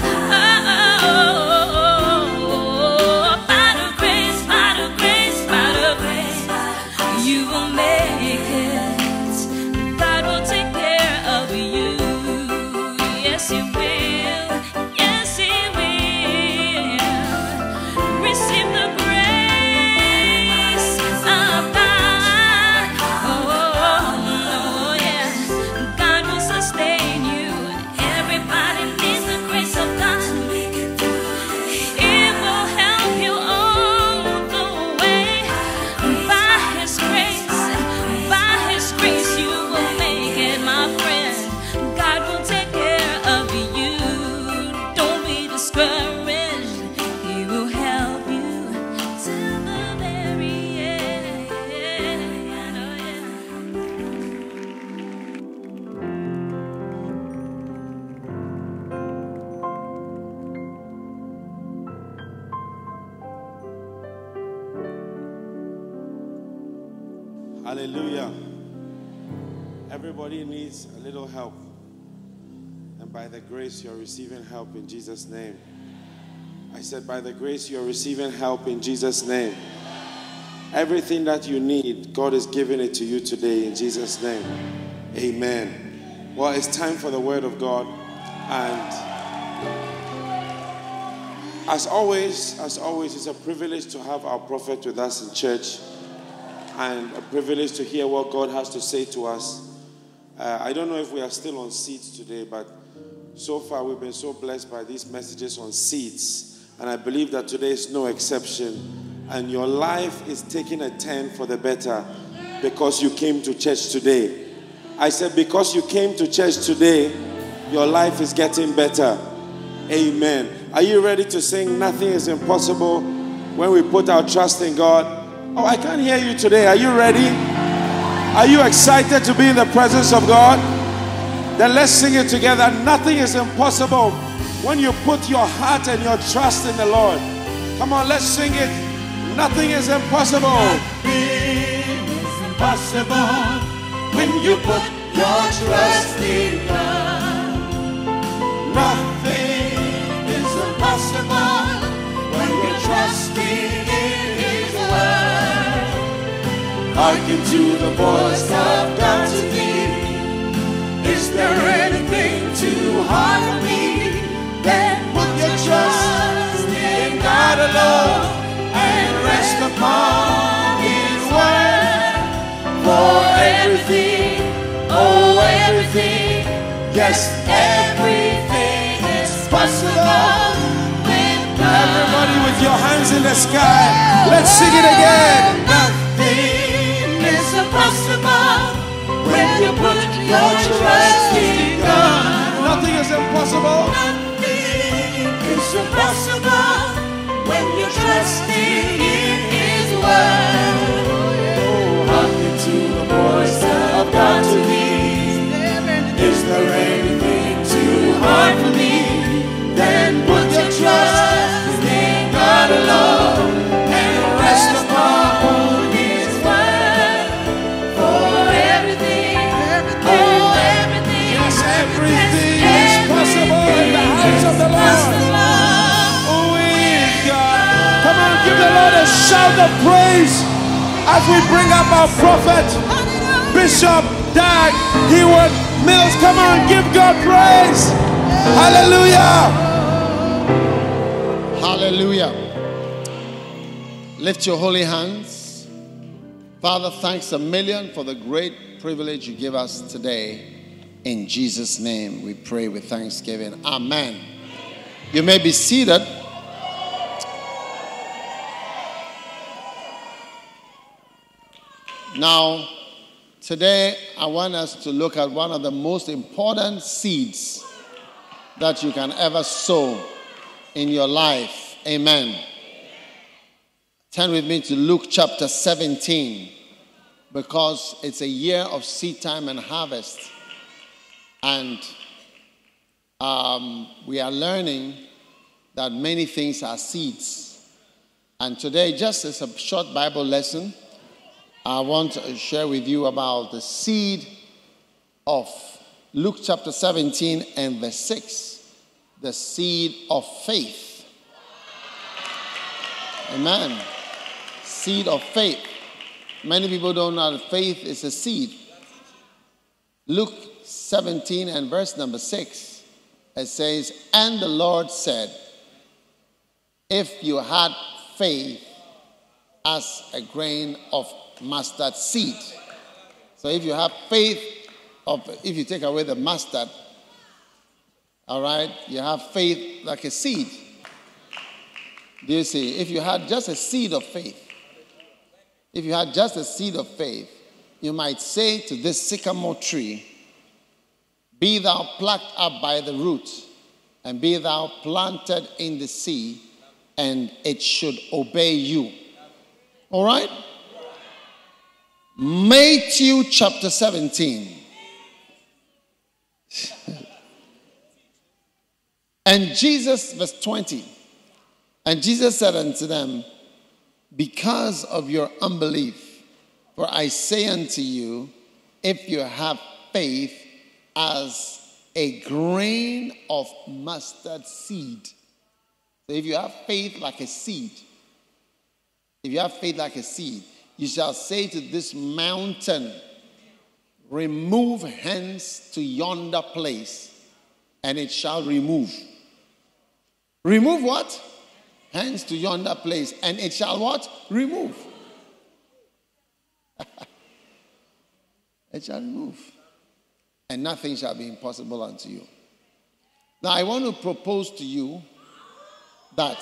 Oh, by the grace, by the grace, by the grace, you will make it. God will take care of you. Yes, He will. Yes, He will. Receive the grace of God. Oh, yeah. God will sustain you. Everybody needs the grace of God. It will help you all the way. By His grace, by His grace, you will make it, my friend. God will take care of you. Don't be discouraged. He will help you till the very end. Oh, yeah. Hallelujah. Everybody needs a little help. And by the grace, you're receiving help in Jesus' name. I said, by the grace, you're receiving help in Jesus' name. Everything that you need, God is giving it to you today in Jesus' name. Amen. Well, it's time for the word of God. And as always, as always, it's a privilege to have our prophet with us in church. And a privilege to hear what God has to say to us. Uh, I don't know if we are still on seeds today, but so far we've been so blessed by these messages on seeds. And I believe that today is no exception. And your life is taking a turn for the better because you came to church today. I said because you came to church today, your life is getting better. Amen. Are you ready to sing Nothing is Impossible when we put our trust in God? Oh, I can't hear you today. Are you ready? Are you excited to be in the presence of God? Then let's sing it together. Nothing is impossible when you put your heart and your trust in the Lord. Come on, let's sing it. Nothing is impossible. Nothing is impossible when you put your trust in God. Nothing is impossible when you're trusting in His word. Hearken to the voice of God to thee. Is there anything too hard for me? Then put your trust in God alone and rest upon His word. For everything, oh everything, yes everything is possible with God. Everybody with your hands in the sky. Let's sing it again. Nothing is impossible when you put your trust in God. Nothing is impossible. Nothing is impossible when you're trusting in His word. Oh, hearken to the voice of God to thee. Is there anything too hard for me? Then put your trust in God alone and rest upon His word. For everything, oh everything, Yes, everything is possible in the hands of the Lord. With God. Come on, give the Lord a shout of praise as we bring up our prophet, Bishop Dag Heward-Mills. Come on, give God praise. Hallelujah. Hallelujah. Lift your holy hands. Father, thanks a million for the great privilege you give us today. In Jesus' name we pray with thanksgiving. Amen. You may be seated. Now, today I want us to look at one of the most important seeds that you can ever sow in your life. Amen. Turn with me to Luke chapter seventeen, because it's a year of seed time and harvest. And um, we are learning that many things are seeds. And today, just as a short Bible lesson, I want to share with you about the seed of Luke chapter seventeen and verse six, the seed of faith. Amen. Seed of faith. Many people don't know that faith is a seed. Luke seventeen and verse number six, it says, "And the Lord said, if you had faith as a grain of mustard seed." So if you have faith of, if you take away the mustard, all right, you have faith like a seed. Do you see? If you had just a seed of faith, if you had just a seed of faith, you might say to this sycamore tree, "Be thou plucked up by the root, and be thou planted in the sea, and it should obey you." All right? Matthew chapter seventeen. And Jesus, verse twenty, and Jesus said unto them, "Because of your unbelief, for I say unto you, if you have faith as a grain of mustard seed." So if you have faith like a seed, if you have faith like a seed, you shall say to this mountain, "Remove hence to yonder place," and it shall remove. Remove what? Hence to yonder place, and it shall what? Remove. It shall remove. And nothing shall be impossible unto you. Now I want to propose to you that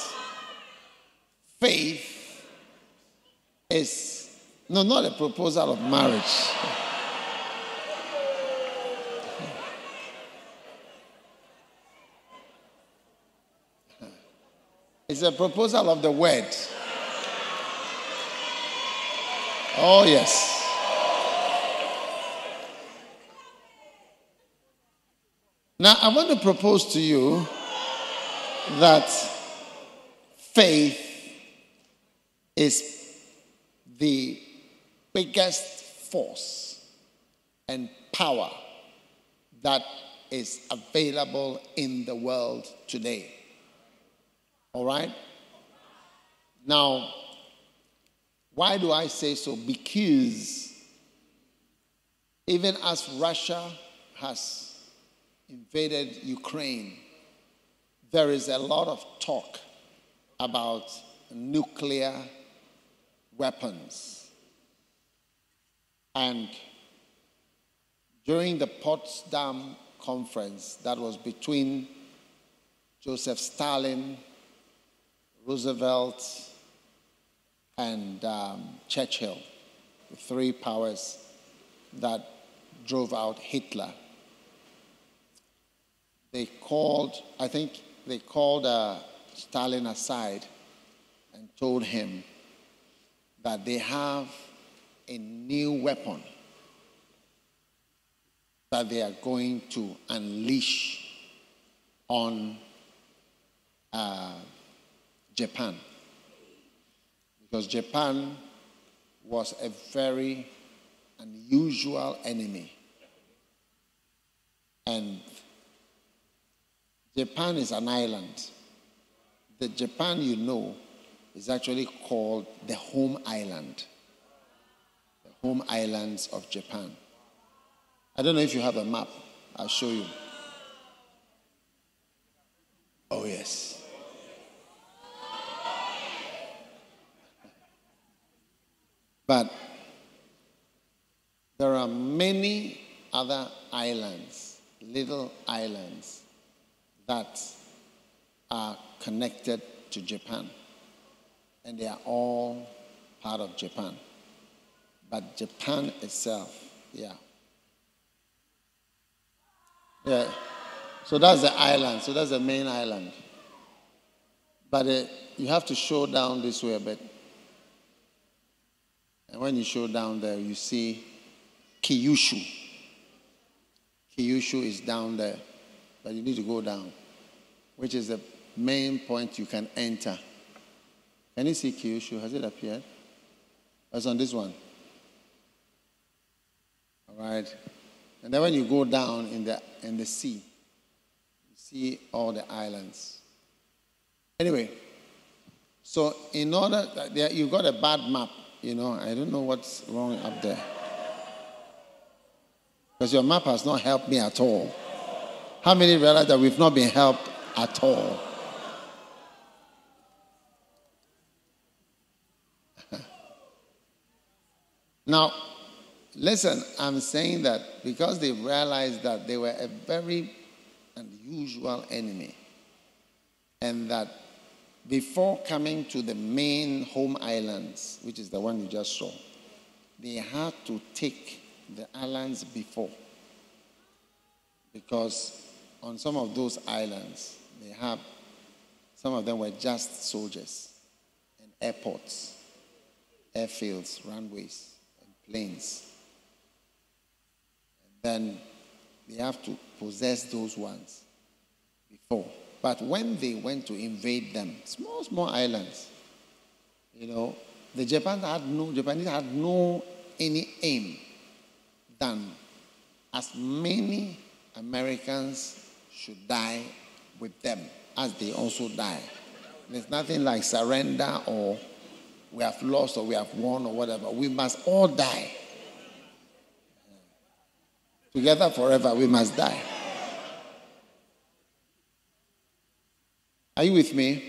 faith is, no, not a proposal of marriage. It's a proposal of the word. Oh, yes. Now, I want to propose to you that faith is the biggest force and power that is available in the world today. All right? Now, why do I say so? Because even as Russia has invaded Ukraine, there is a lot of talk about nuclear weapons. And during the Potsdam conference that was between Joseph Stalin, Roosevelt, and um, Churchill, the three powers that drove out Hitler, they called, I think they called uh, Stalin aside and told him that they have a new weapon that they are going to unleash on uh, Japan. Because Japan was a very unusual enemy. And Japan is an island. The Japan you know is actually called the home island. The home islands of Japan. I don't know if you have a map. I'll show you. Oh, yes. But there are many other islands, little islands, that are connected to Japan. And they are all part of Japan. But Japan itself, yeah. Yeah. So that's the island. So that's the main island. But uh, you have to show down this way a bit. And when you show down there, you see Kyushu. Kyushu is down there. But you need to go down, which is the main point you can enter. Can you see Kyushu? Has it appeared? It's on this one. All right. And then when you go down in the in the sea, you see all the islands. Anyway, so in order that you got a bad map, you know, I don't know what's wrong up there. Because your map has not helped me at all. How many realize that we've not been helped at all? Now, listen, I'm saying that because they realized that they were a very unusual enemy, and that before coming to the main home islands, which is the one you just saw, they had to take the islands before. Because on some of those islands, they have, some of them were just soldiers, and airports, airfields, runways, planes. And then they have to possess those ones before. But when they went to invade them, small, small islands, you know, the Japan had no, Japanese had no any aim than as many Americans should die with them as they also die. There's nothing like surrender or we have lost or we have won or whatever. We must all die. Together forever, we must die. Are you with me?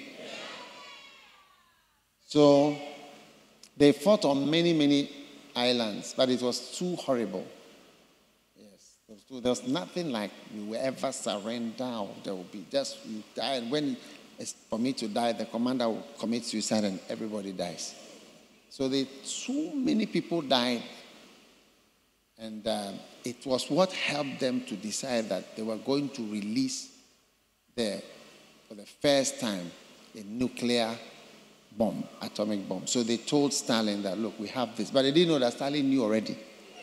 So they fought on many, many islands, but it was too horrible. Yes, there was, too, there was nothing like we will ever surrender or there will be just you die. And when it's for me to die, the commander will commit suicide and everybody dies. So they, so many people died. And uh, it was what helped them to decide that they were going to release the, for the first time, a nuclear bomb, atomic bomb. So they told Stalin that, look, we have this. But they didn't know that Stalin knew already.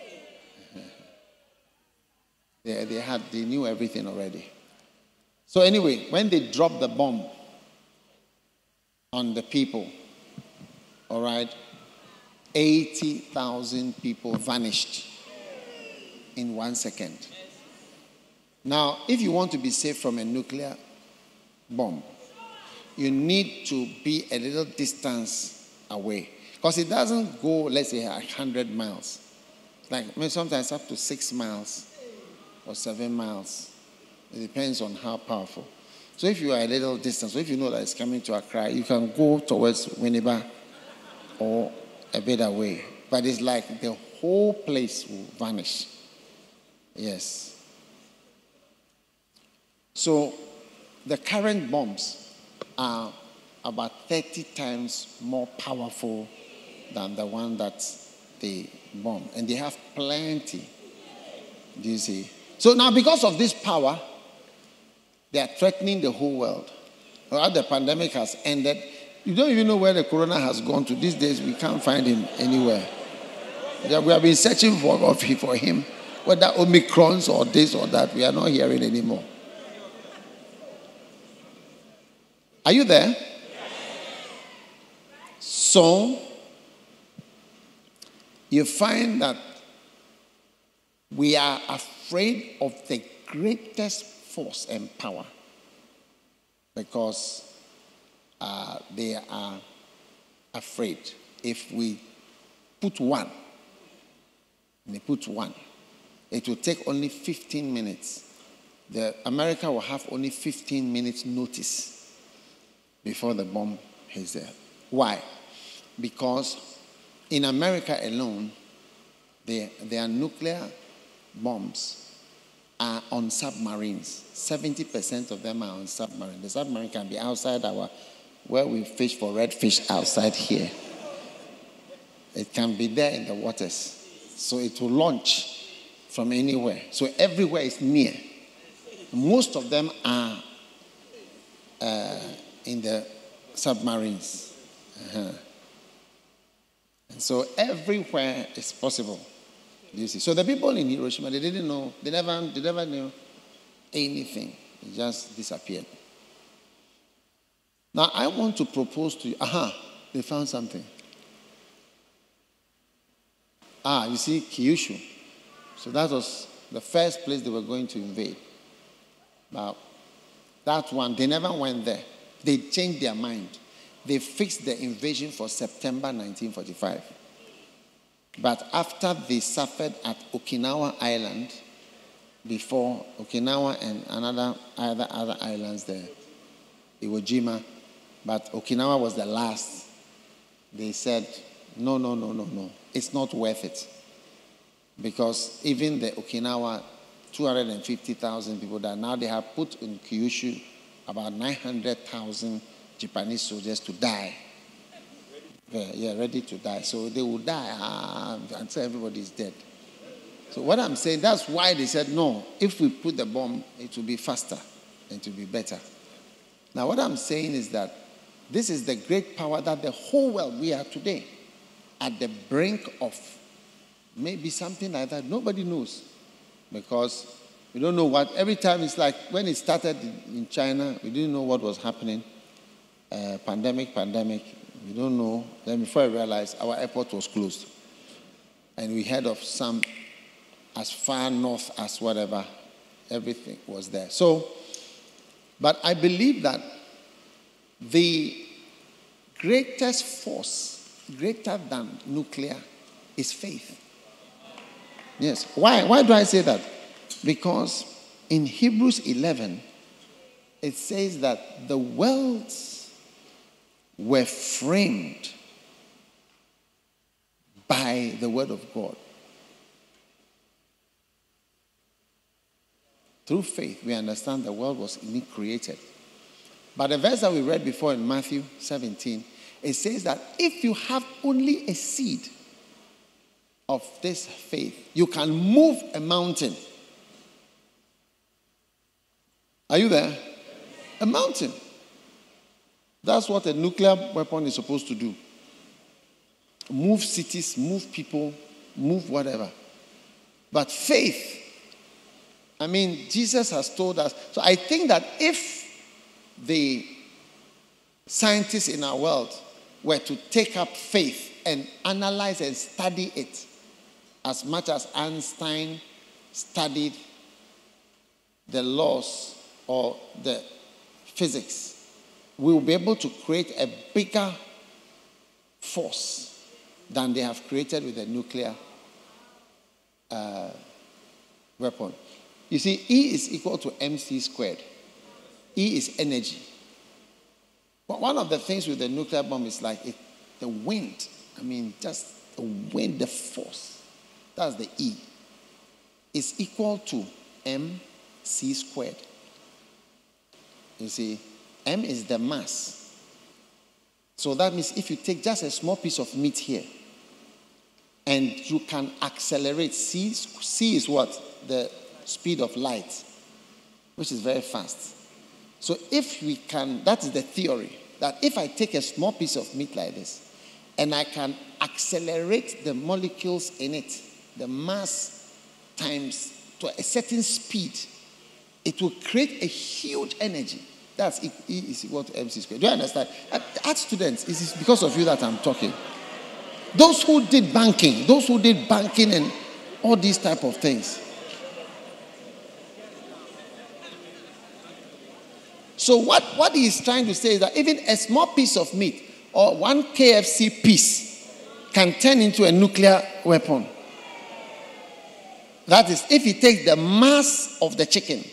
they, they, had, they knew everything already. So anyway, when they dropped the bomb on the people, all right, eighty thousand people vanished in one second. Now, if you want to be safe from a nuclear bomb, you need to be a little distance away. Because it doesn't go, let's say, one hundred miles. Like, I mean, sometimes up to six miles or seven miles. It depends on how powerful. So if you are a little distance, so if you know that it's coming to Accra, you can go towards Winneba or a bit away. But it's like the whole place will vanish. Yes. So the current bombs are about thirty times more powerful than the one that they bomb. And they have plenty. Do you see? So now because of this power, they are threatening the whole world. Well, the pandemic has ended. You don't even know where the corona has gone to. These days, we can't find him anywhere. We have been searching for, for him. Whether Omicrons or this or that, we are not hearing anymore. Are you there? So, you find that we are afraid of the greatest force and power because uh, they are afraid. If we put one, they put one, it will take only fifteen minutes. The America will have only fifteen minutes notice before the bomb hits there. Why? Because in America alone, there, there are nuclear bombs are on submarines. seventy percent of them are on submarines. The submarine can be outside our, where we fish for redfish outside here. It can be there in the waters. So it will launch from anywhere. So everywhere is near. Most of them are uh, in the submarines. Uh-huh. And so everywhere is possible. You see. So the people in Hiroshima, they didn't know, they never, they never knew anything. It just disappeared. Now I want to propose to you. Aha, they found something. Ah, you see, Kyushu. So that was the first place they were going to invade. Now, that one, they never went there. They changed their mind. They fixed the invasion for September nineteen forty-five. But after they suffered at Okinawa Island, before Okinawa and another other, other islands there, Iwo Jima, but Okinawa was the last, they said, no, no, no, no, no. It's not worth it. Because even the Okinawa, two hundred fifty thousand people that now they have put in Kyushu about nine hundred thousand Japanese soldiers to die. Yeah, yeah, ready to die. So they will die ah, until everybody is dead. So what I'm saying, that's why they said, no, if we put the bomb, it will be faster and it will be better. Now what I'm saying is that this is the great power that the whole world, we are today, at the brink of maybe something like that. Nobody knows. Because we don't know what, every time it's like, when it started in China, we didn't know what was happening. Uh, pandemic, pandemic, we don't know. Then before I realized, our airport was closed. And we heard of some as far north as whatever, everything was there. So, but I believe that the greatest force, greater than nuclear, is faith. Yes. Why? Why do I say that? Because in Hebrews eleven, it says that the worlds were framed by the word of God. Through faith, we understand the world was indeed created. But the verse that we read before in Matthew seventeen, it says that if you have only a seed of this faith, you can move a mountain. Are you there? A mountain. That's what a nuclear weapon is supposed to do. Move cities, move people, move whatever. But faith, I mean, Jesus has told us. So I think that if the scientists in our world were to take up faith and analyze and study it as much as Einstein studied the laws or the physics, we will be able to create a bigger force than they have created with a nuclear uh, weapon. You see, E is equal to mc squared. E is energy. But one of the things with the nuclear bomb is like it, the wind. I mean, just the wind, the force. That's the E. Is equal to mc squared. You see, M is the mass. So that means if you take just a small piece of meat here and you can accelerate, C, C is what? The speed of light, which is very fast. So if we can, that is the theory, that if I take a small piece of meat like this and I can accelerate the molecules in it, the mass times to a certain speed, it will create a huge energy. That's E is equal to mc squared. Do you understand? Art students, it is because of you that I'm talking. Those who did banking, those who did banking and all these type of things. So what, what he is trying to say is that even a small piece of meat or one K F C piece can turn into a nuclear weapon. That is, if he takes the mass of the chicken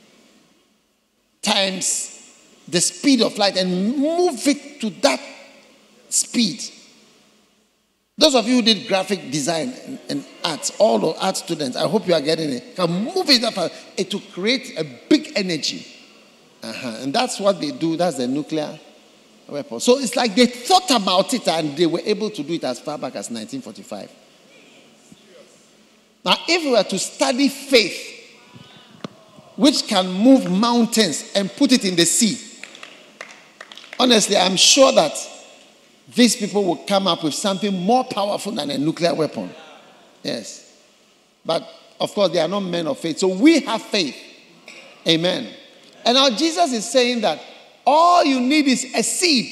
times the speed of light and move it to that speed. Those of you who did graphic design and, and arts, all the art students, I hope you are getting it. Can move it up, it will create a big energy. Uh-huh. And that's what they do. That's the nuclear weapon. So it's like they thought about it and they were able to do it as far back as nineteen forty-five. Now, if we were to study faith, which can move mountains and put it in the sea, honestly, I'm sure that these people will come up with something more powerful than a nuclear weapon. Yes. But, of course, they are not men of faith. So we have faith. Amen. And now Jesus is saying that all you need is a seed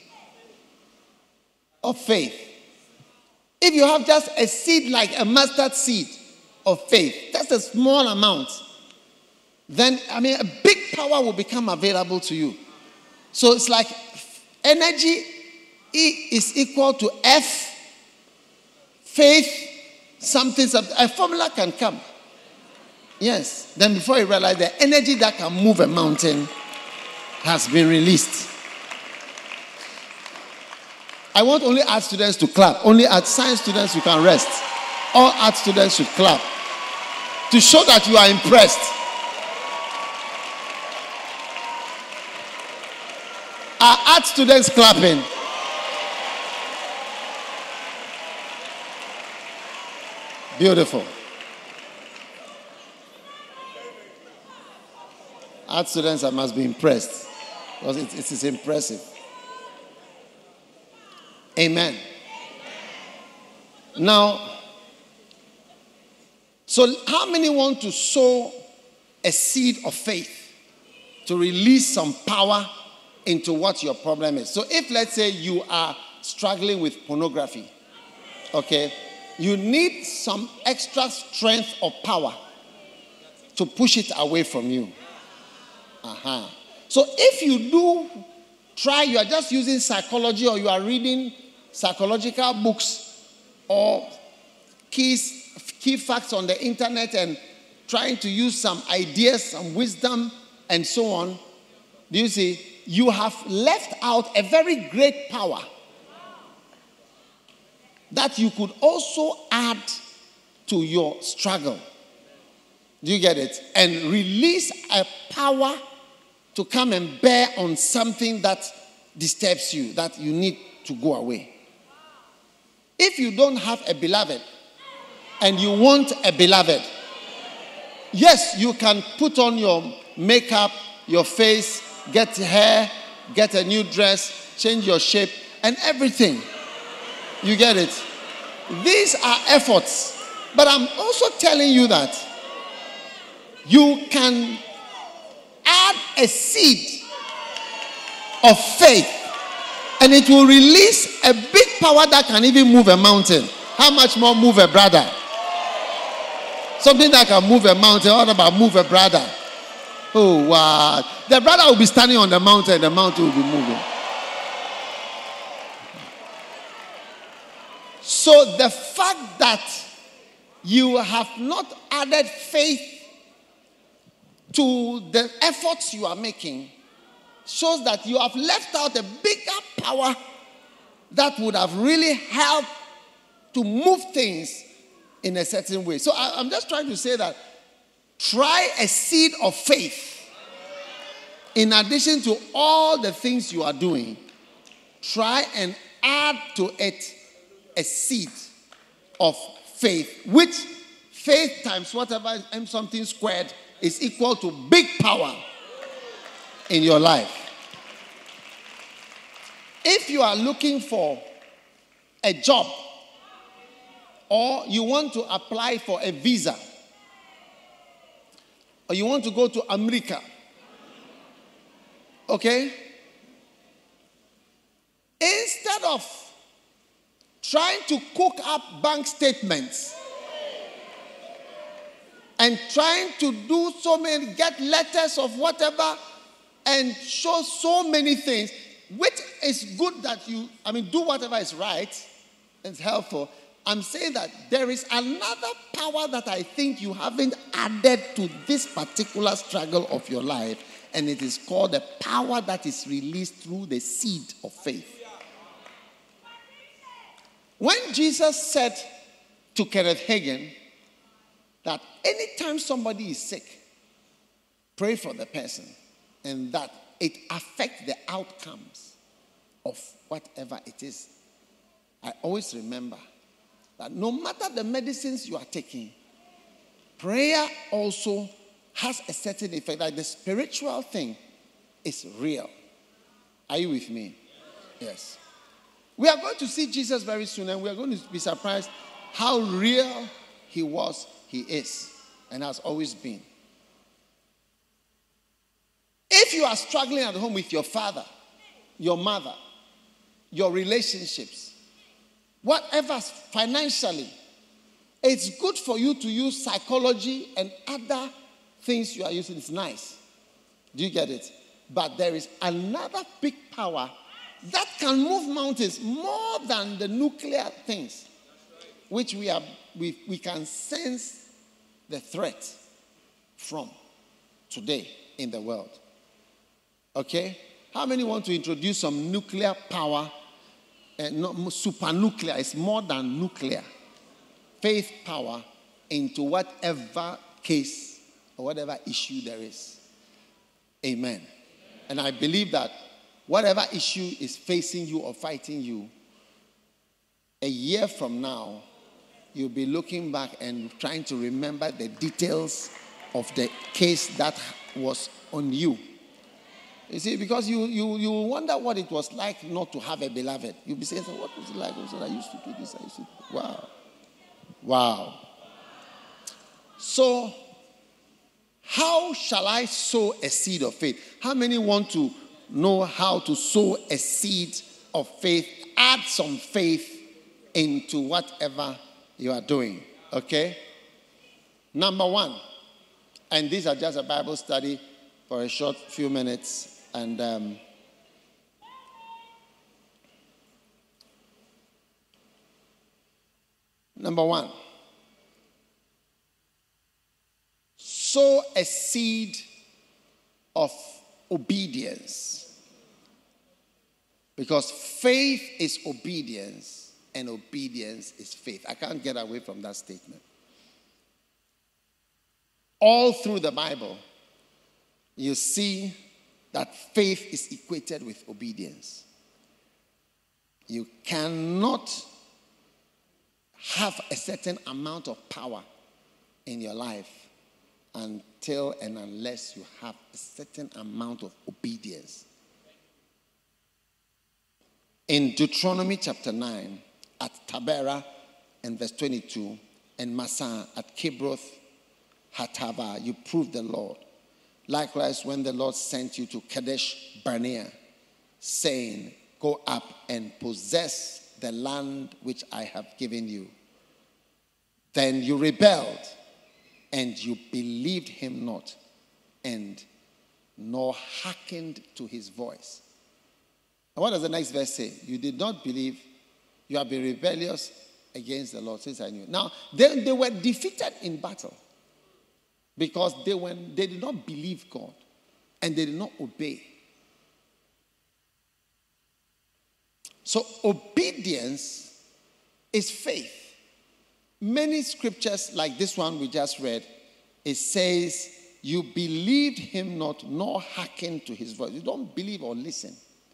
of faith. If you have just a seed like a mustard seed of faith, that's a small amount, then, I mean, a big power will become available to you. So it's like energy E is equal to F, faith, something, something. A formula can come. Yes. Then before you realize the energy that can move a mountain has been released. I want only art students to clap. Only art science students you can rest. All art students should clap to show that you are impressed. Are art students clapping? Beautiful. Art students, I must be impressed because it, it is impressive. Amen. Now, so how many want to sow a seed of faith to release some power into what your problem is? So if, let's say, you are struggling with pornography, okay, you need some extra strength or power to push it away from you. Uh-huh. So if you do try, you are just using psychology or you are reading psychological books or keys, key facts on the internet and trying to use some ideas, some wisdom, and so on, do you see? You have left out a very great power that you could also add to your struggle. Do you get it? And release a power to come and bear on something that disturbs you, that you need to go away. If you don't have a beloved and you want a beloved, yes, you can put on your makeup, your face, get hair, get a new dress, change your shape, and everything. You get it? These are efforts. But I'm also telling you that you can add a seed of faith and it will release a big power that can even move a mountain. How much more move a brother? Something that can move a mountain. What about move a brother? Oh, wow. The brother will be standing on the mountain and the mountain will be moving. So the fact that you have not added faith to the efforts you are making shows that you have left out a bigger power that would have really helped to move things in a certain way. So I, I'm just trying to say that try a seed of faith. In addition to all the things you are doing, try and add to it a seed of faith, which faith times whatever m something squared is equal to big power in your life. If you are looking for a job or you want to apply for a visa or you want to go to America, okay, instead of trying to cook up bank statements and trying to do so many, get letters of whatever and show so many things, which is good that you, I mean, do whatever is right, it's helpful. I'm saying that there is another power that I think you haven't added to this particular struggle of your life, and it is called the power that is released through the seed of faith. When Jesus said to Kenneth Hagin that anytime somebody is sick, pray for the person and that it affects the outcomes of whatever it is, I always remember that no matter the medicines you are taking, prayer also has a certain effect. Like the spiritual thing is real. Are you with me? Yes. We are going to see Jesus very soon, and we are going to be surprised how real he was, he is, and has always been. If you are struggling at home with your father, your mother, your relationships, whatever financially, it's good for you to use psychology and other things you are using. It's nice. Do you get it? But there is another big power that can move mountains more than the nuclear things, which we are we, we can sense the threat from today in the world. Okay? How many want to introduce some nuclear power? Uh, not super nuclear, it's more than nuclear. Faith power into whatever case or whatever issue there is. Amen. And I believe that whatever issue is facing you or fighting you, a year from now, you'll be looking back and trying to remember the details of the case that was on you. You see, because you you you wonder what it was like not to have a beloved. You'll be saying, what was it like? I, said, I used to do this, I used to do this. Wow. Wow. So, how shall I sow a seed of faith? How many want to know how to sow a seed of faith? Add some faith into whatever you are doing. Okay? Number one, and these are just a Bible study for a short few minutes. And um, number one, sow a seed of obedience. Because faith is obedience and obedience is faith. I can't get away from that statement. All through the Bible, you see that faith is equated with obedience. You cannot have a certain amount of power in your life until and unless you have a certain amount of obedience. In Deuteronomy chapter nine, at Taberah and verse twenty-two, and Massah at Kibroth Hatava, you prove the Lord. Likewise, when the Lord sent you to Kadesh Barnea, saying, go up and possess the land which I have given you. Then you rebelled, and you believed him not, and nor hearkened to his voice. And what does the next verse say? You did not believe, you have been rebellious against the Lord since I knew. Now, they, they were defeated in battle. Because they, went, they did not believe God and they did not obey. So obedience is faith. Many scriptures like this one we just read, it says, you believed him not, nor hearkened to his voice. You don't believe or listen.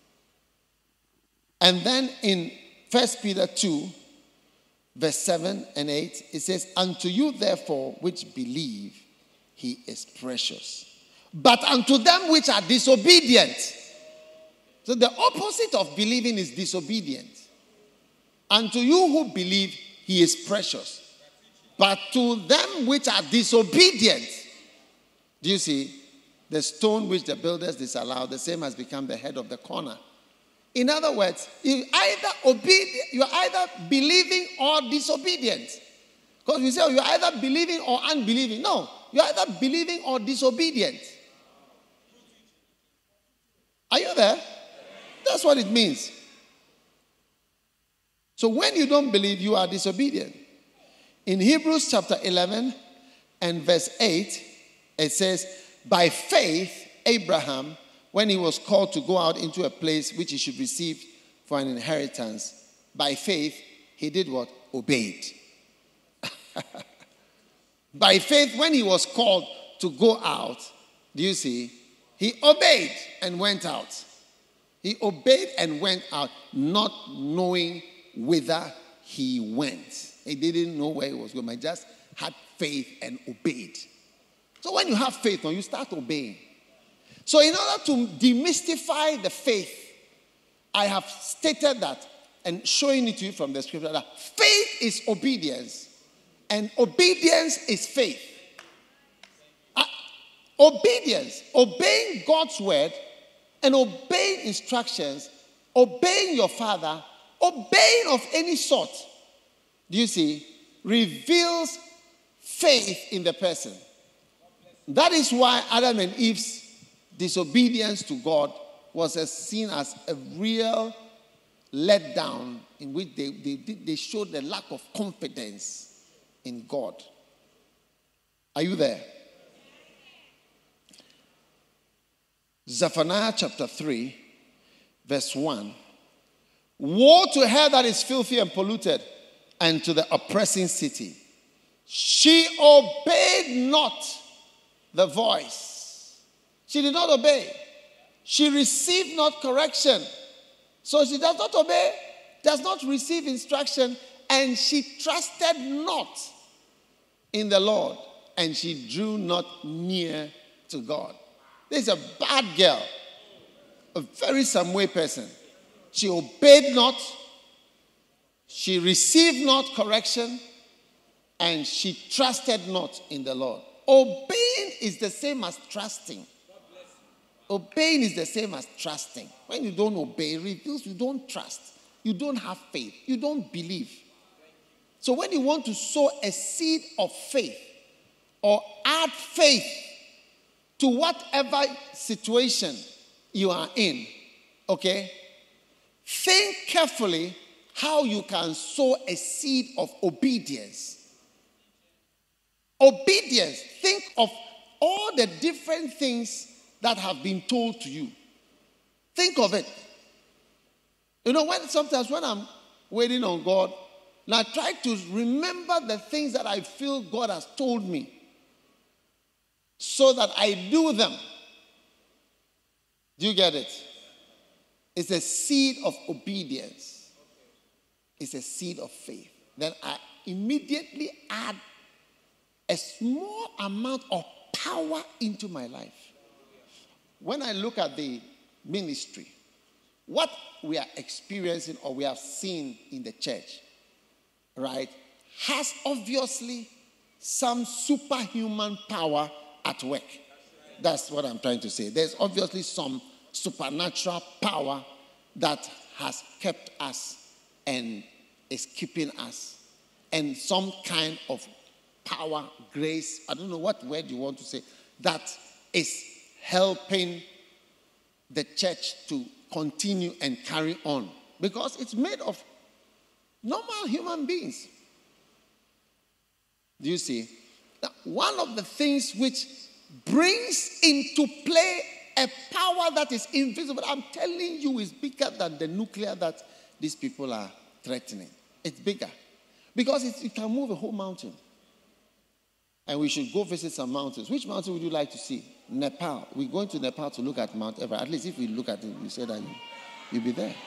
And then in First Peter two, verse seven and eight, it says, unto you therefore which believe, he is precious. But unto them which are disobedient. So the opposite of believing is disobedient. Unto you who believe, he is precious. But to them which are disobedient, do you see? The stone which the builders disallowed, the same has become the head of the corner. In other words, you either obedient, you are either believing or disobedient. Because we say, oh, you are either believing or unbelieving. No. You're either believing or disobedient. Are you there? That's what it means. So when you don't believe, you are disobedient. In Hebrews chapter eleven and verse eight, it says, by faith, Abraham, when he was called to go out into a place which he should receive for an inheritance, by faith, he did what? Obeyed. By faith, when he was called to go out, do you see? He obeyed and went out. He obeyed and went out, not knowing whither he went. He didn't know where he was going. He just had faith and obeyed. So when you have faith, when you start obeying. So in order to demystify the faith, I have stated that and showing it to you from the scripture that faith is obedience and obedience is faith. Uh, obedience, obeying God's word and obeying instructions, obeying your father, obeying of any sort, do you see, reveals faith in the person. That is why Adam and Eve's disobedience to God was as seen as a real letdown in which they, they, they showed the lack of confidence in God. Are you there? Zephaniah chapter three, verse one. Woe to her that is filthy and polluted, and to the oppressing city. She obeyed not the voice. She did not obey. She received not correction. So she does not obey, does not receive instruction, and she trusted not in the Lord, and she drew not near to God. This is a bad girl, a very some way person. She obeyed not, she received not correction, and she trusted not in the Lord. Obeying is the same as trusting. Obeying is the same as trusting. When you don't obey, it reveals you don't trust. You don't have faith. You don't believe. So when you want to sow a seed of faith or add faith to whatever situation you are in, okay, think carefully how you can sow a seed of obedience. Obedience. Think of all the different things that have been told to you. Think of it. You know, when sometimes when I'm waiting on God, and I try to remember the things that I feel God has told me so that I do them. Do you get it? It's a seed of obedience. It's a seed of faith. Then I immediately add a small amount of power into my life. When I look at the ministry, what we are experiencing or we have seen in the church, right, has obviously some superhuman power at work. That's what I'm trying to say. There's obviously some supernatural power that has kept us and is keeping us. And some kind of power, grace, I don't know what word you want to say, that is helping the church to continue and carry on. Because it's made of normal human beings. Do you see? Now, one of the things which brings into play a power that is invisible, I'm telling you, is bigger than the nuclear that these people are threatening. It's bigger. Because it, it can move a whole mountain. And we should go visit some mountains. Which mountain would you like to see? Nepal. We're going to Nepal to look at Mount Everest. At least if we look at it, you say that you, you'll be there.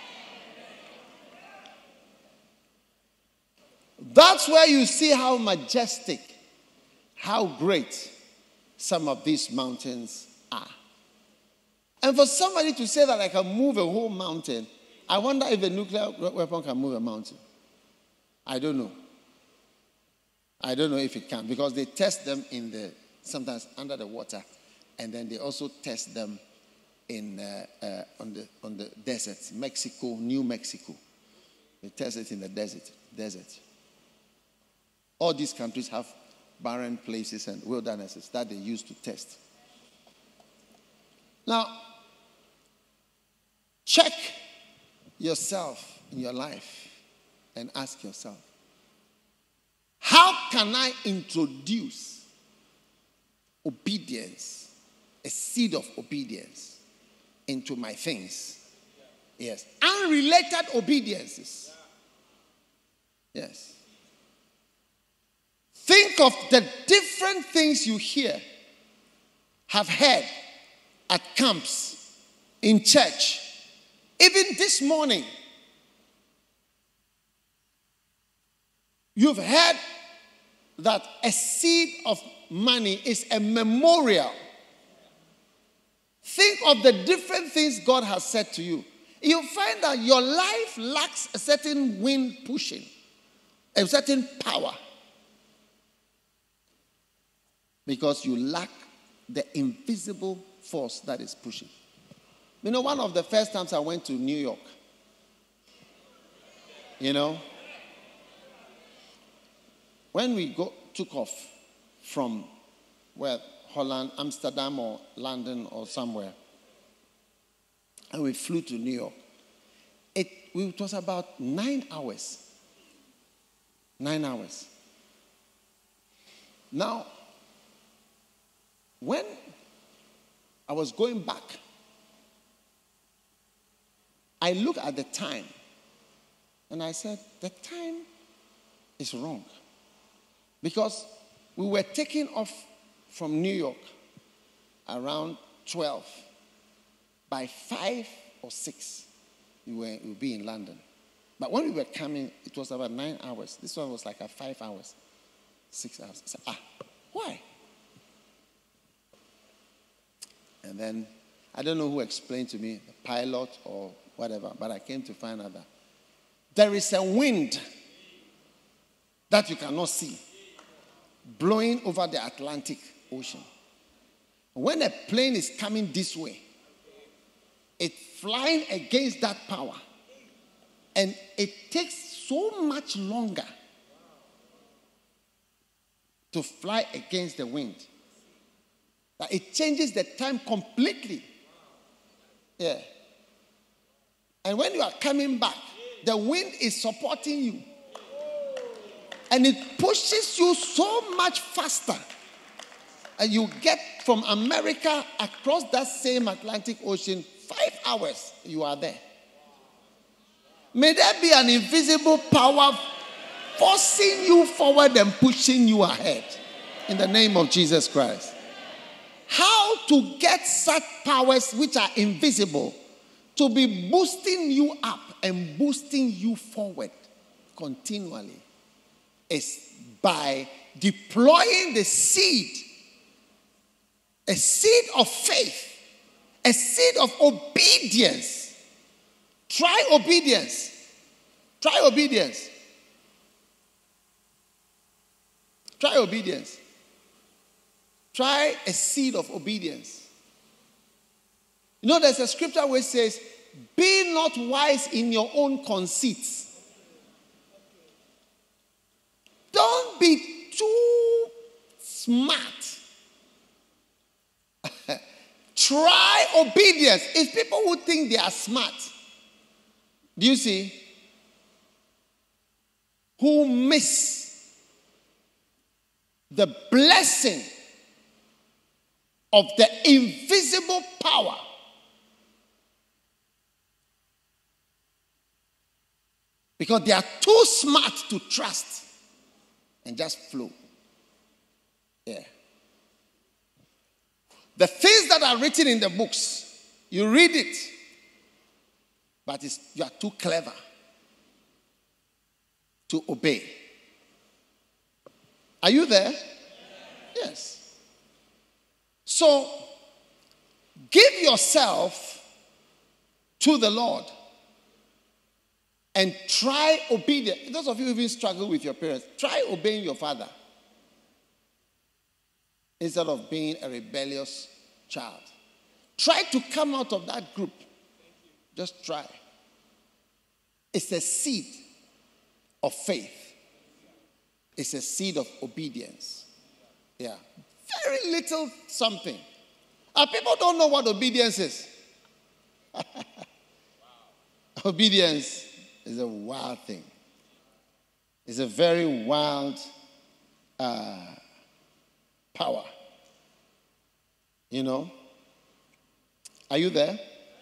That's where you see how majestic, how great some of these mountains are. And for somebody to say that I can move a whole mountain, I wonder if a nuclear weapon can move a mountain. I don't know. I don't know if it can, because they test them in the sometimes under the water, and then they also test them in uh, uh, on the on the deserts, Mexico, New Mexico. They test it in the desert. Desert. All these countries have barren places and wildernesses that they use to test. Now, check yourself in your life and ask yourself, how can I introduce obedience, a seed of obedience, into my things? Yes. Unrelated obediences. Yes. Think of the different things you hear, have heard at camps, in church, Even this morning, you've heard that a seed of money is a memorial. Think of the different things God has said to you. You'll find that your life lacks a certain wind pushing, a certain power, because you lack the invisible force that is pushing. You know, one of the first times I went to New York, you know, when we go, took off from where Holland, Amsterdam, or London, or somewhere, and we flew to New York, it, it was about nine hours. Nine hours. Now, when I was going back, I looked at the time, and I said, the time is wrong. Because we were taking off from New York around twelve. By five or six, we were, we would be in London. But when we were coming, it was about nine hours. This one was like a five hours, six hours. I said, ah, why? And then, I don't know who explained to me, the pilot or whatever, but I came to find out that there is a wind that you cannot see blowing over the Atlantic Ocean. When a plane is coming this way, it's flying against that power. And it takes so much longer to fly against the wind that it changes the time completely. Yeah. And when you are coming back, the wind is supporting you. And it pushes you so much faster. And you get from America across that same Atlantic Ocean, five hours, you are there. May there be an invisible power forcing you forward and pushing you ahead. In the name of Jesus Christ. How to get such powers which are invisible to be boosting you up and boosting you forward continually is by deploying the seed, a seed of faith, a seed of obedience. Try obedience. Try obedience. Try obedience. Try a seed of obedience. You know, there's a scripture which says, be not wise in your own conceits. Don't be too smart. Try obedience. It's people who think they are smart. Do you see? Who miss the blessing of the invisible power. Because they are too smart to trust and just flow. Yeah. The things that are written in the books, you read it, but it's, you are too clever to obey. Are you there? Yes. So, give yourself to the Lord and try obedience. Those of you who even struggle with your parents, try obeying your father instead of being a rebellious child. Try to come out of that group. Just try. It's a seed of faith. It's a seed of obedience. Yeah. Very little something. And people don't know what obedience is. Obedience is a wild thing. It's a very wild uh, power. You know? Are you there?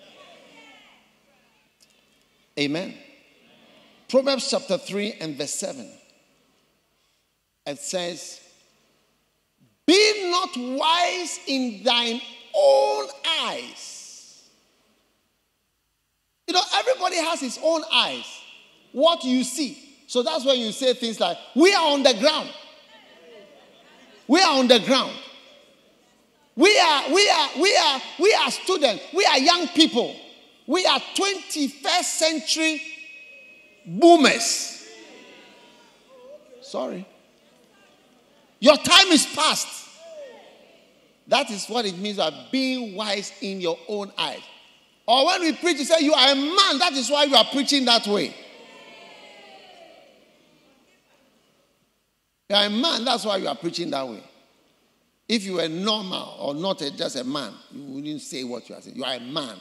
Amen. Proverbs chapter three and verse seven. It says, be not wise in thine own eyes. You know, everybody has his own eyes. What you see. So that's when you say things like, we are on the ground. We are on the ground. We are, we are, we are, we are students. We are young people. We are twenty-first century boomers. Sorry. Your time is past. That is what it means by being wise in your own eyes. Or when we preach, you say, you are a man. That is why you are preaching that way. You are a man. That's why you are preaching that way. If you were normal or not a, just a man, you wouldn't say what you are saying. You are a man.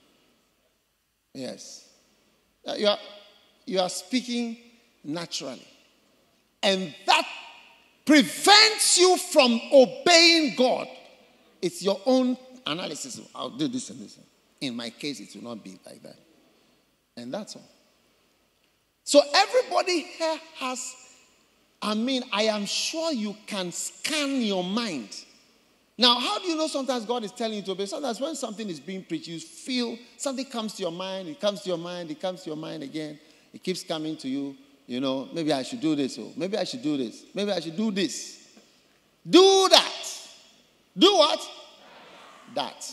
Yes. You are, you are speaking naturally. And that prevents you from obeying God. It's your own analysis. I'll do this and this. In my case, it will not be like that. And that's all. So everybody here has, I mean, I am sure you can scan your mind. Now, how do you know sometimes God is telling you to obey? Sometimes when something is being preached, you feel something comes to your mind, it comes to your mind, it comes to your mind again. It keeps coming to you. You know, maybe I should do this, or maybe I should do this. Maybe I should do this. Do that. Do what? That.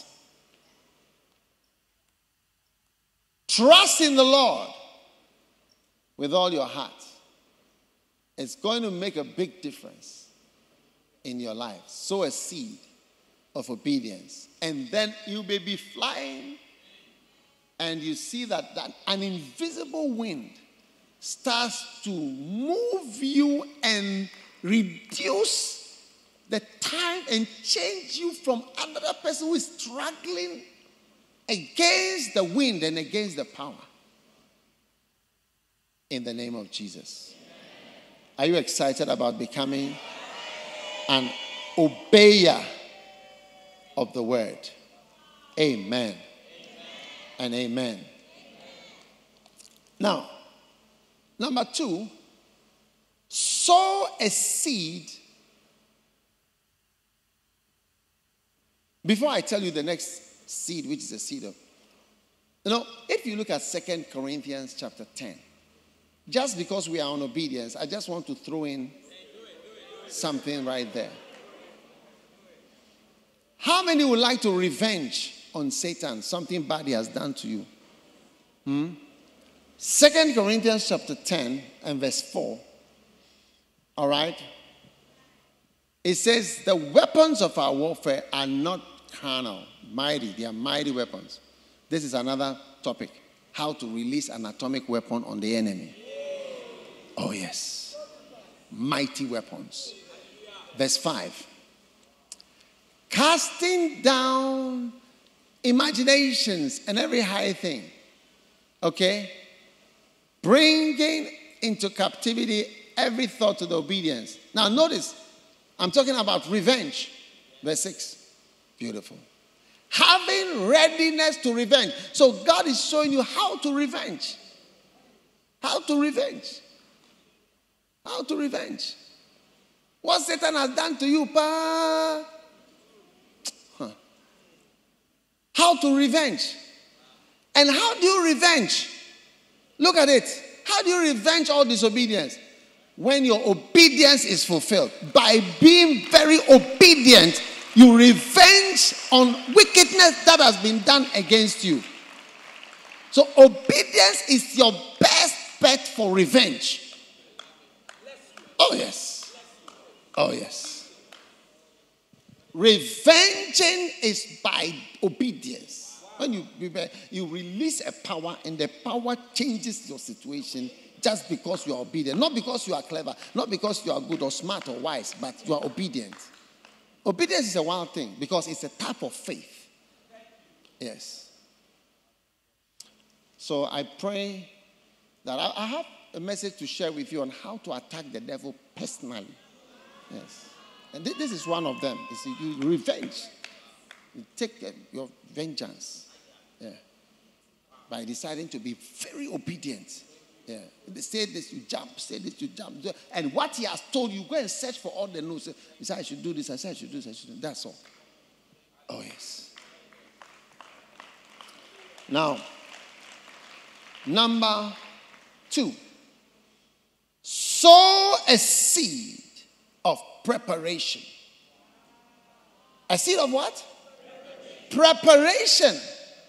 Trust in the Lord with all your heart. It's going to make a big difference in your life. Sow a seed of obedience. And then you may be flying and you see that, that an invisible wind starts to move you and reduce the time and change you from another person who is struggling against the wind and against the power. In the name of Jesus. Are you excited about becoming an obeyer of the word? Amen. And amen. Now, number two, sow a seed. Before I tell you the next seed, which is a seed of, you know, if you look at Second Corinthians chapter ten, just because we are on obedience, I just want to throw in something right there. How many would like to revenge on Satan, something bad he has done to you? Hmm? Second Corinthians chapter ten and verse four. All right. It says, the weapons of our warfare are not carnal, mighty. They are mighty weapons. This is another topic. How to release an atomic weapon on the enemy. Oh yes. Mighty weapons. Verse five. Casting down imaginations and every high thing. Okay? Bringing into captivity every thought to the obedience. Now notice, I'm talking about revenge. Verse six. Beautiful. Having readiness to revenge. So God is showing you how to revenge. How to revenge. How to revenge. What Satan has done to you, pa? Huh. How to revenge. And how do you revenge? Look at it. How do you revenge all disobedience? When your obedience is fulfilled. By being very obedient, you revenge on wickedness that has been done against you. So obedience is your best bet for revenge. Oh yes. Oh yes. Revenging is by obedience. When you, you release a power and the power changes your situation just because you are obedient. Not because you are clever, not because you are good or smart or wise, but you are obedient. Obedience is a wild thing because it's a type of faith. Yes. So I pray that I, I have a message to share with you on how to attack the devil personally. Yes. And th- this is one of them. You see, you revenge. You take uh, your vengeance. Yeah. By deciding to be very obedient. Yeah. They say this, you jump. Say this, you jump. And what he has told you, go and search for all the notes. He said, I should do this. I said, I should do this. I should do this. That's all. Oh, yes. Now, Number two, sow a seed of preparation. A seed of what? Preparation.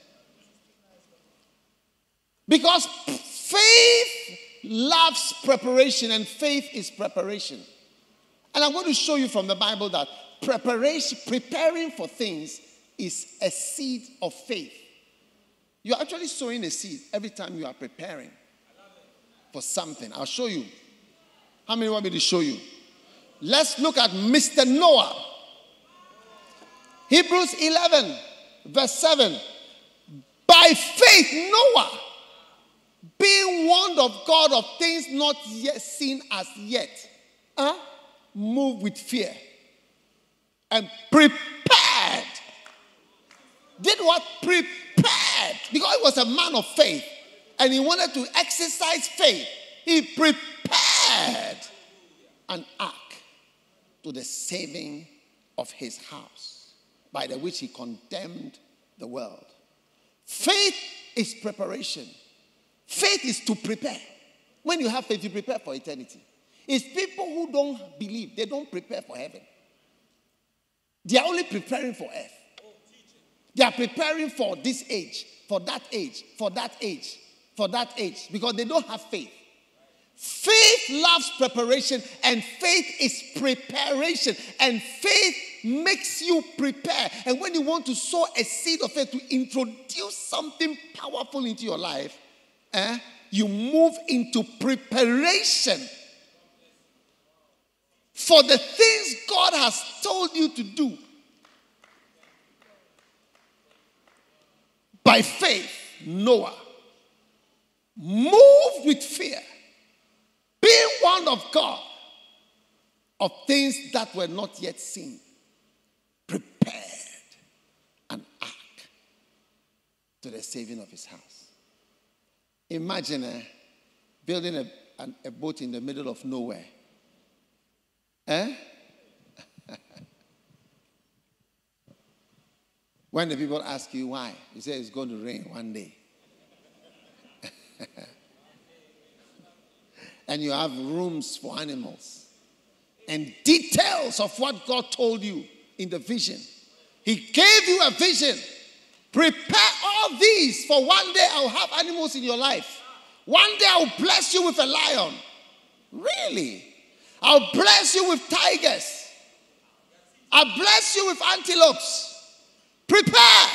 Because faith loves preparation, and faith is preparation. And I'm going to show you from the Bible that preparation, preparing for things is a seed of faith. You're actually sowing a seed every time you are preparing for something. I'll show you. How many want me to show you? Let's look at Mister Noah. Hebrews eleven, verse seven. By faith, Noah, being warned of God of things not yet seen as yet, huh? moved with fear and prepared. Did what? Prepared. Because he was a man of faith and he wanted to exercise faith. He prepared an ark to the saving of his house, by the which he condemned the world. Faith is preparation. Faith is to prepare. When you have faith, you prepare for eternity. It's people who don't believe, they don't prepare for heaven. They are only preparing for earth. They are preparing for this age, for that age, for that age, for that age, because they don't have faith. Faith loves preparation, and faith is preparation, and faith makes you prepare. And when you want to sow a seed of faith to introduce something powerful into your life, eh, you move into preparation for the things God has told you to do. By faith, Noah moved with fear, being warned of God of things that were not yet seen, prepared an ark to the saving of his house. Imagine uh, building a, a, a boat in the middle of nowhere. Eh? When the people ask you why, you say it's going to rain one day. And you have rooms for animals and details of what God told you in the vision. He gave you a vision. Prepare all these, for one day I'll have animals in your life. One day I'll bless you with a lion. Really? I'll bless you with tigers. I'll bless you with antelopes. Prepare.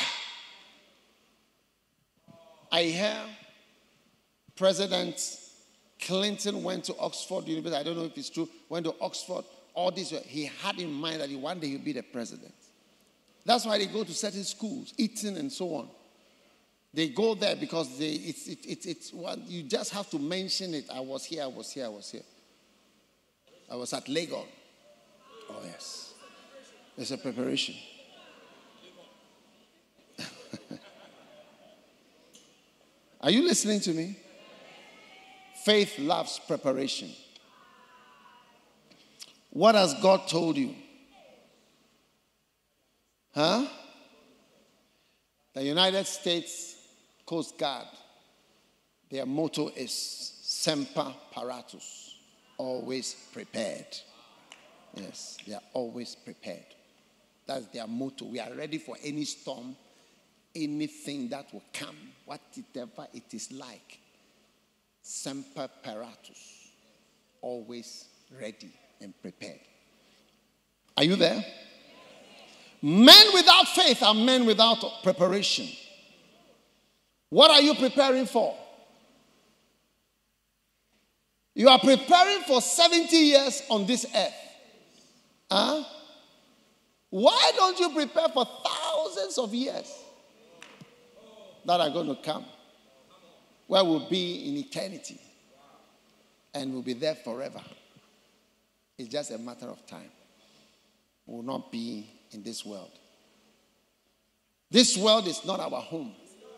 I hear President Clinton went to Oxford University. I don't know if it's true. Went to Oxford. All this, he had in mind that he, one day he'll be the president. That's why they go to certain schools, Eton and so on. They go there because they, it's, it, it, it's well, you just have to mention it. I was here, I was here, I was here. I was at Legon. Oh, yes. There's a preparation. Are you listening to me? Faith loves preparation. What has God told you? Huh? The United States Coast Guard, their motto is Semper Paratus, always prepared. Yes, they are always prepared. That's their motto. We are ready for any storm, anything that will come, whatever it is like. Semper Paratus, always ready and prepared. Are you there? Men without faith are men without preparation. What are you preparing for? You are preparing for seventy years on this earth. Huh? Why don't you prepare for thousands of years that are going to come, where we'll be in eternity and we'll be there forever? It's just a matter of time. We will not be in this world. This world is not our home.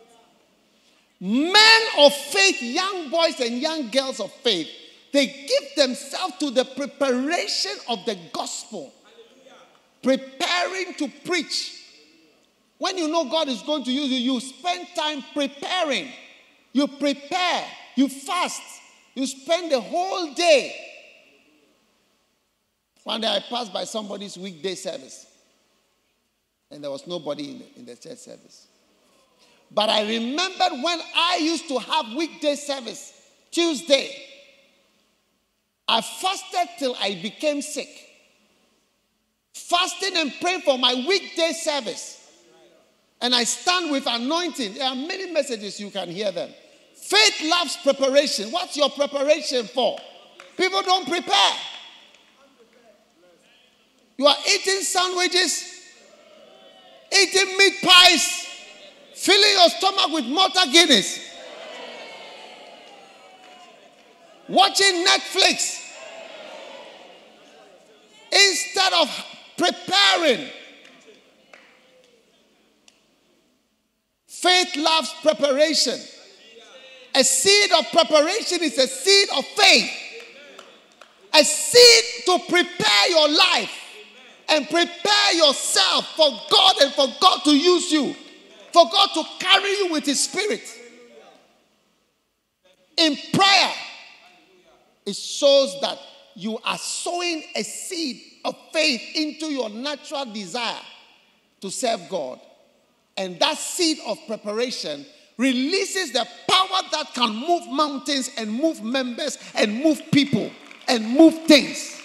Men of faith, young boys and young girls of faith, they give themselves to the preparation of the gospel. Preparing to preach. When you know God is going to use you, you spend time preparing. You prepare. You fast. You spend the whole day. One day I passed by somebody's weekday service. And there was nobody in the, in the church service. But I remembered when I used to have weekday service, Tuesday, I fasted till I became sick. Fasting and praying for my weekday service. And I stand with anointing. There are many messages, you can hear them. Faith loves preparation. What's your preparation for? People don't prepare. You are eating sandwiches, eating meat pies, filling your stomach with Malta Guinness, watching Netflix, instead of preparing. Faith loves preparation. A seed of preparation is a seed of faith. A seed to prepare your life and prepare yourself for God and for God to use you. For God to carry you with His Spirit. In prayer, it shows that you are sowing a seed of faith into your natural desire to serve God. And that seed of preparation releases the power that can move mountains and move members and move people and move things.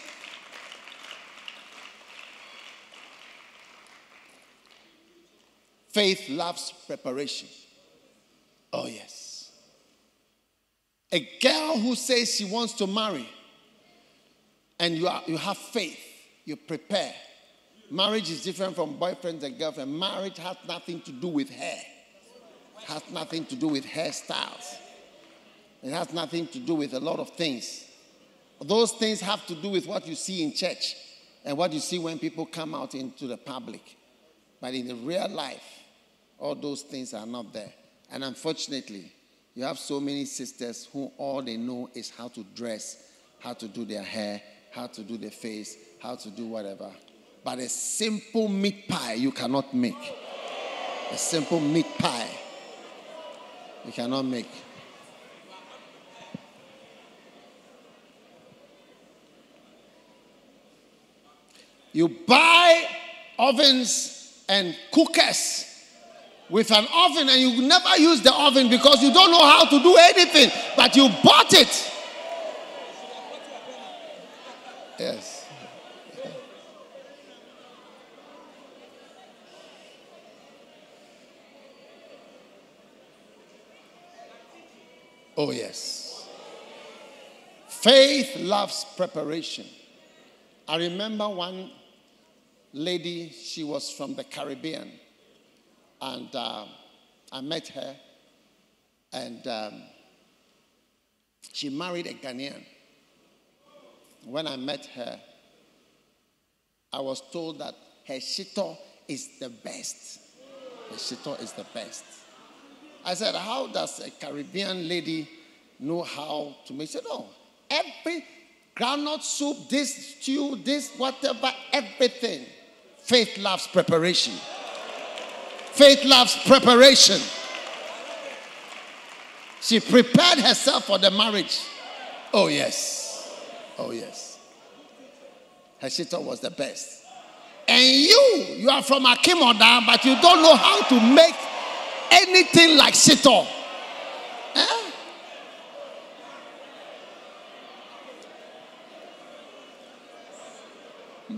Faith loves preparation. Oh, yes. A girl who says she wants to marry and you, are, you have faith, you prepare. Marriage is different from boyfriend and girlfriend. Marriage has nothing to do with hair. It has nothing to do with hairstyles. It has nothing to do with a lot of things. Those things have to do with what you see in church and what you see when people come out into the public. But in the real life, all those things are not there. And unfortunately, you have so many sisters who all they know is how to dress, how to do their hair, how to do their face, how to do whatever. But a simple meat pie you cannot make. A simple meat pie you cannot make. You buy ovens and cookers with an oven and you never use the oven because you don't know how to do anything, but you bought it. Yes. Oh, yes. Faith loves preparation. I remember one lady, she was from the Caribbean. And uh, I met her. And um, she married a Ghanaian. When I met her, I was told that her shito is the best. Her shito is the best. I said, how does a Caribbean lady know how to make? She said, no, every groundnut soup, this stew, this whatever, everything. Faith loves preparation. Faith loves preparation. She prepared herself for the marriage. Oh, yes. Oh, yes. Her shito was the best. And you, you are from Akimoda, but you don't know how to make anything like shito. Eh? Hmm.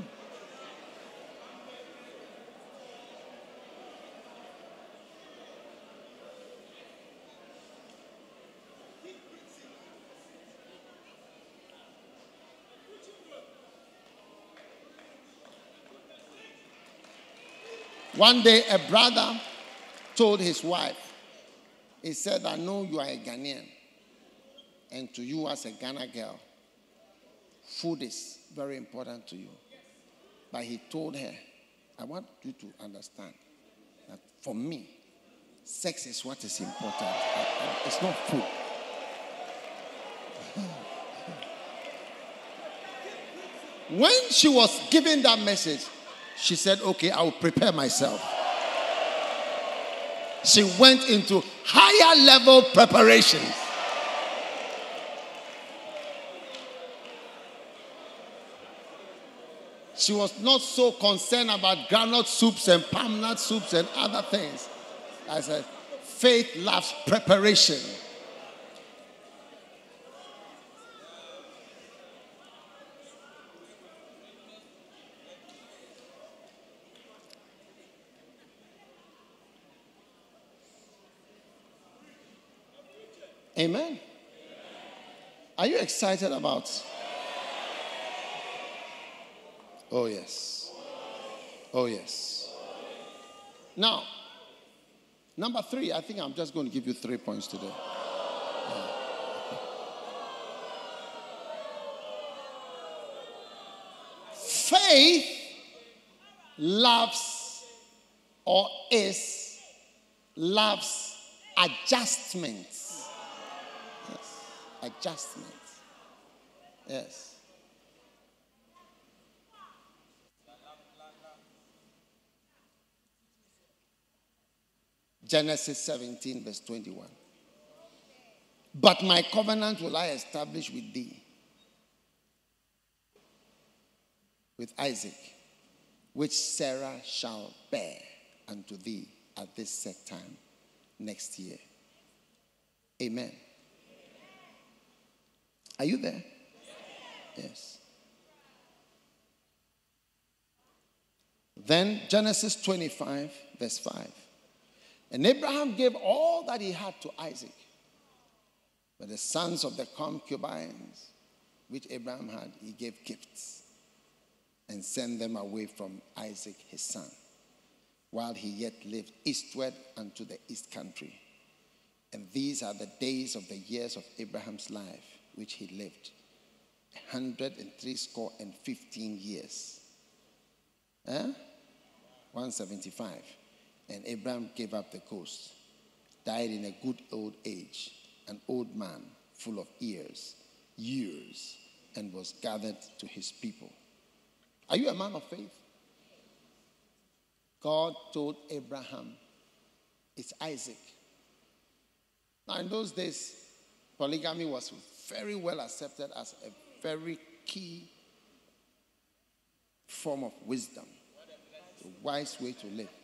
One day, a brother told his wife, he said, I know you are a Ghanaian, and to you as a Ghana girl, food is very important to you. But he told her, I want you to understand that for me, sex is what is important. It's not food. When she was giving that message, she said, okay, I will prepare myself. she went into higher level preparations. She was not so concerned about groundnut soups and palm nut soups and other things. I said, faith loves preparation. Amen. Are you excited about? Oh, yes. Oh, yes. Now, number three, I think I'm just going to give you three points today. Yeah. Faith loves or is loves adjustments. Yes. Adjustments. Yes. Genesis seventeen, verse twenty-one. But my covenant will I establish with thee, with Isaac, which Sarah shall bear unto thee at this set time next year. Amen. Are you there? Yes. Then Genesis twenty-five, verse five. And Abraham gave all that he had to Isaac. But the sons of the concubines which Abraham had, he gave gifts and sent them away from Isaac his son, while he yet lived eastward unto the east country. And these are the days of the years of Abraham's life, which he lived, a hundred and three score and fifteen years. Huh? one seventy-five. And Abraham gave up the ghost, died in a good old age, an old man full of years, years, and was gathered to his people. Are you a man of faith? God told Abraham, it's Isaac. Now in those days, polygamy was very well accepted as a very key form of wisdom, a wise way to live.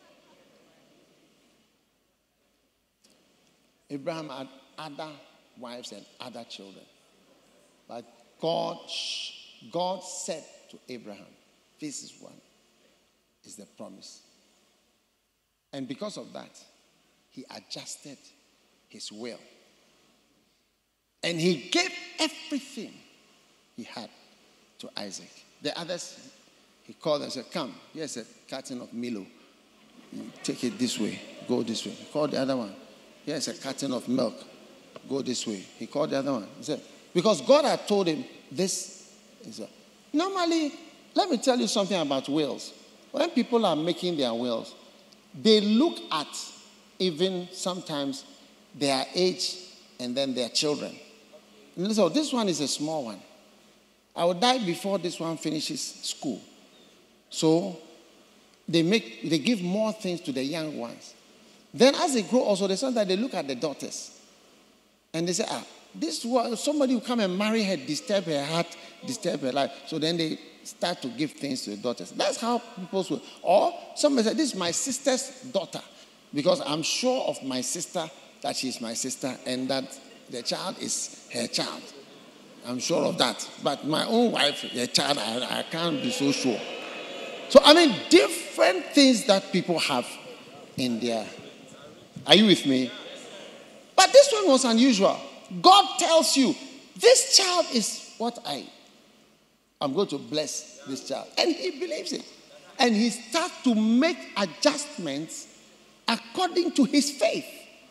Abraham had other wives and other children. But God, God said to Abraham, this is one, is the promise. And because of that, he adjusted his will. And he gave everything he had to Isaac. The others, he called them and said, come, here's a carton of Milo. You take it this way, go this way. He called the other one. Here's a carton of milk. Go this way. He called the other one. He said, because God had told him this. Is a, normally, let me tell you something about wills. When people are making their wills, they look at even sometimes their age and then their children. And so this one is a small one. I will die before this one finishes school. So they make they give more things to the young ones. Then as they grow also, they sometimes they look at the daughters. And they say, ah, this was somebody who come and marry her, disturb her heart, disturb her life. So then they start to give things to the daughters. That's how people will. Or somebody said, this is my sister's daughter. Because I'm sure of my sister that she's my sister and that the child is her child. I'm sure of that. But my own wife, the child, I, I can't be so sure. So, I mean, different things that people have in their... Are you with me? But this one was unusual. God tells you, this child is what I... I'm going to bless this child. And he believes it. And he starts to make adjustments according to his faith.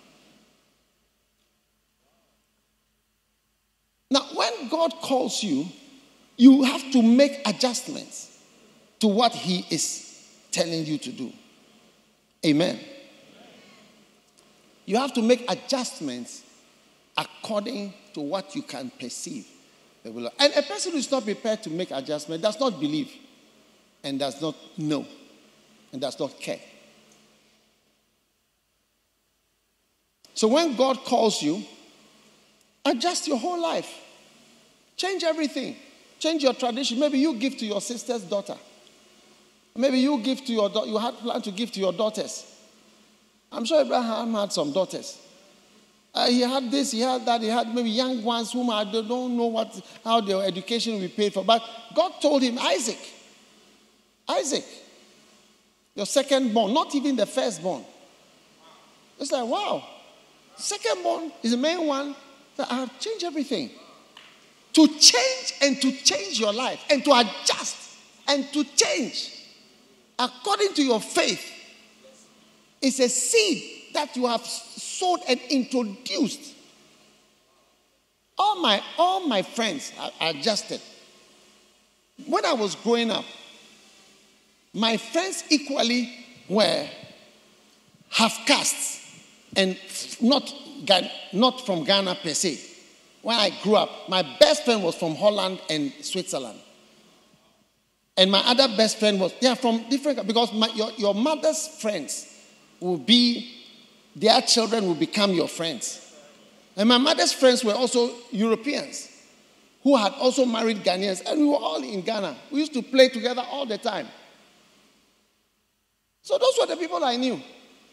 Now, when God calls you, you have to make adjustments to what he is telling you to do. Amen. You have to make adjustments according to what you can perceive. And a person who is not prepared to make adjustments does not believe and does not know and does not care. So when God calls you, adjust your whole life. Change everything. Change your tradition. Maybe you give to your sister's daughter. Maybe you give to your do- you had planned to give to your daughters. I'm sure Abraham had some daughters. Uh, he had this, he had that, he had maybe young ones whom I don't know what how their education will be paid for. But God told him, Isaac, Isaac, your second born, not even the first born. It's like, wow, second born is the main one that I have changed everything. To change and to change your life and to adjust and to change according to your faith is a seed that you have sowed and introduced. All my, all my friends are adjusted. When I was growing up, my friends equally were half castes and not, not from Ghana per se. When I grew up, my best friend was from Holland and Switzerland. And my other best friend was, they are from different, because my, your, your mother's friends will be, their children will become your friends. And my mother's friends were also Europeans who had also married Ghanaians, and we were all in Ghana. We used to play together all the time. So those were the people I knew.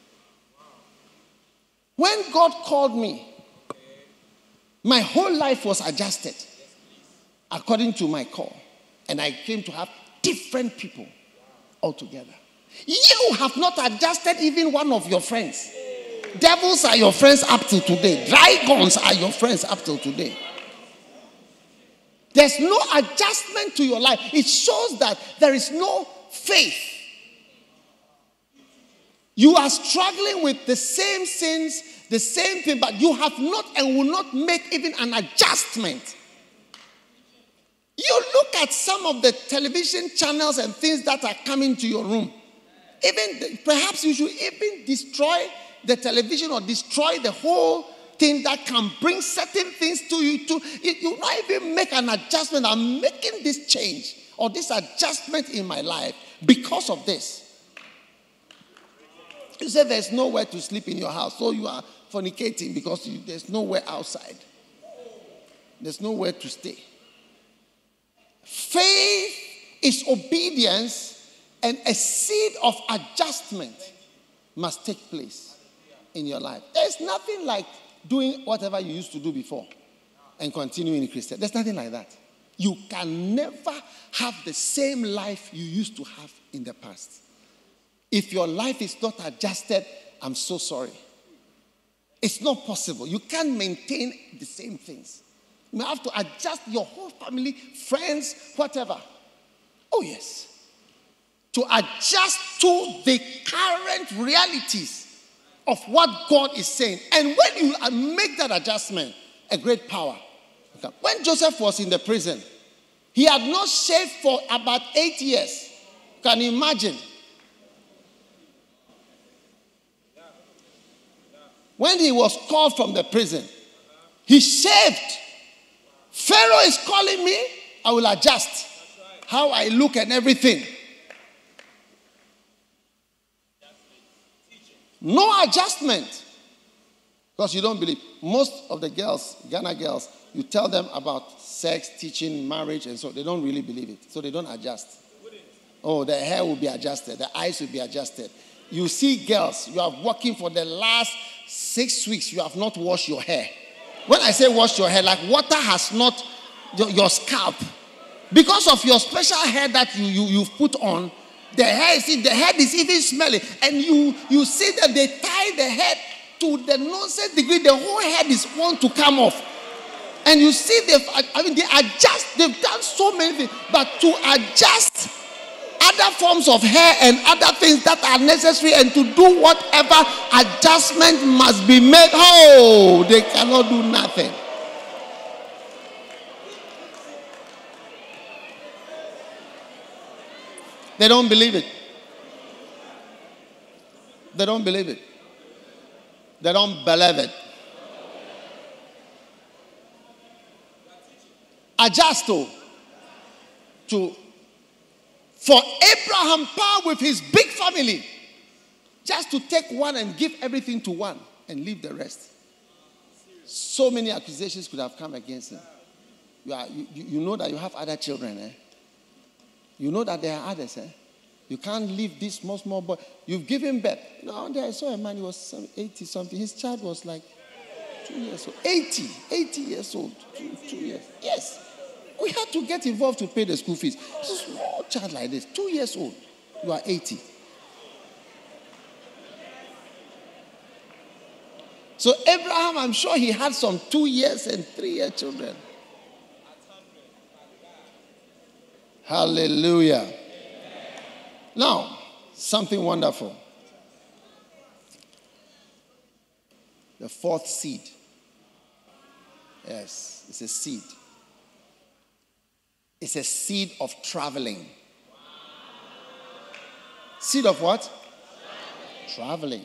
When God called me, my whole life was adjusted according to my call. And I came to have different people altogether. You have not adjusted even one of your friends. Devils are your friends up till today. Dragons are your friends up till today. There's no adjustment to your life. It shows that there is no faith. You are struggling with the same sins, the same thing, but you have not and will not make even an adjustment. You look at some of the television channels and things that are coming to your room. Even the, perhaps you should even destroy the television or destroy the whole thing that can bring certain things to you. To you, you not even make an adjustment. I'm making this change or this adjustment in my life because of this. You say there's nowhere to sleep in your house, so you are fornicating because you, there's nowhere outside. There's nowhere to stay. Faith is obedience, and a seed of adjustment must take place in your life. There's nothing like doing whatever you used to do before and continuing in Christian. There's nothing like that. You can never have the same life you used to have in the past. If your life is not adjusted, I'm so sorry. It's not possible. You can't maintain the same things. You have to adjust your whole family, friends, whatever. Oh, yes. To adjust to the current realities of what God is saying. And when you make that adjustment, a great power. When Joseph was in the prison, he had not shaved for about eight years. Can you imagine? When he was called from the prison, he shaved. Pharaoh is calling me, I will adjust how I look and everything. No adjustment. Because you don't believe. Most of the girls, Ghana girls, you tell them about sex, teaching, marriage, and so they don't really believe it. So they don't adjust. Oh, the hair will be adjusted. The eyes will be adjusted. You see girls, you are working for the last six weeks, you have not washed your hair. When I say wash your hair, like water has not your, your scalp. Because of your special hair that you, you, you've put on, the hair is, the head is even smelly. And you, you see that they tie the head to the nonsense degree, the whole head is want to come off. And you see, they've, I mean, they adjust, they've done so many things. But to adjust other forms of hair and other things that are necessary and to do whatever adjustment must be made, oh, they cannot do nothing. They don't believe it. They don't believe it. They don't believe it. Adjust to, to for Abraham power with his big family, just to take one and give everything to one and leave the rest. So many accusations could have come against him. You, are, you, you know that you have other children, eh? You know that there are others, eh? You can't leave this small, small boy. You've given birth. No, there I saw a man, he was eighty something. His child was like two years old. eighty, eighty years old. Two, two years. Yes. We had to get involved to pay the school fees. It's a small child like this, two years old. You are eighty. So Abraham, I'm sure he had some two years and three year children. Hallelujah. Now, something wonderful. The fourth seed. Yes, it's a seed. It's a seed of traveling. Seed of what? Traveling.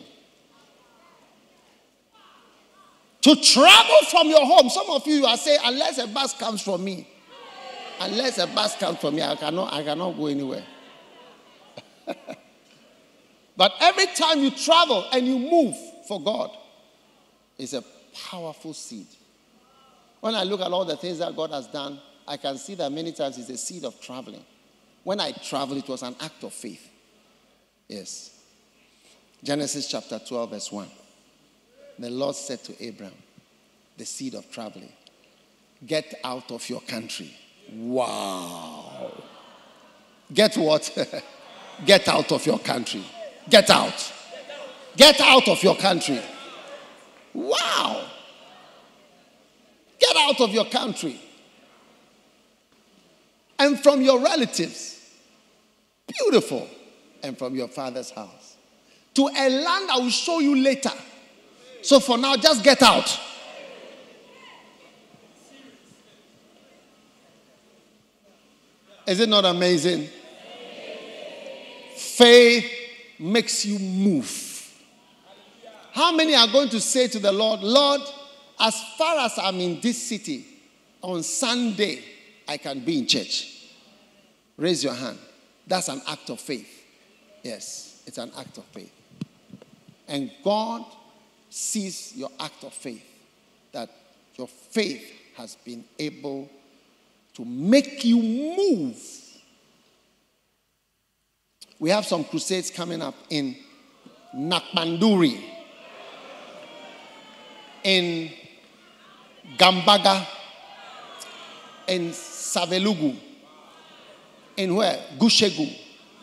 To travel from your home. Some of you are saying, unless a bus comes from me, unless a bus comes from me, I cannot, I cannot go anywhere. But every time you travel and you move for God, it's a powerful seed. When I look at all the things that God has done, I can see that many times it's a seed of traveling. When I traveled, it was an act of faith. Yes. Genesis chapter twelve, verse one. The Lord said to Abraham, the seed of traveling, get out of your country. Wow. Get what? Get out of your country. Get out. Get out of your country. Wow. Get out of your country. And from your relatives. Beautiful. And from your father's house. To a land I will show you later. So for now, just get out. Is it not amazing? Faith makes you move. How many are going to say to the Lord, Lord, as far as I'm in this city, on Sunday, I can be in church? Raise your hand. That's an act of faith. Yes, it's an act of faith. And God sees your act of faith, that your faith has been able to make you move. We have some crusades coming up in Nakmanduri, in Gambaga, in Savelugu, in where? Gushegu,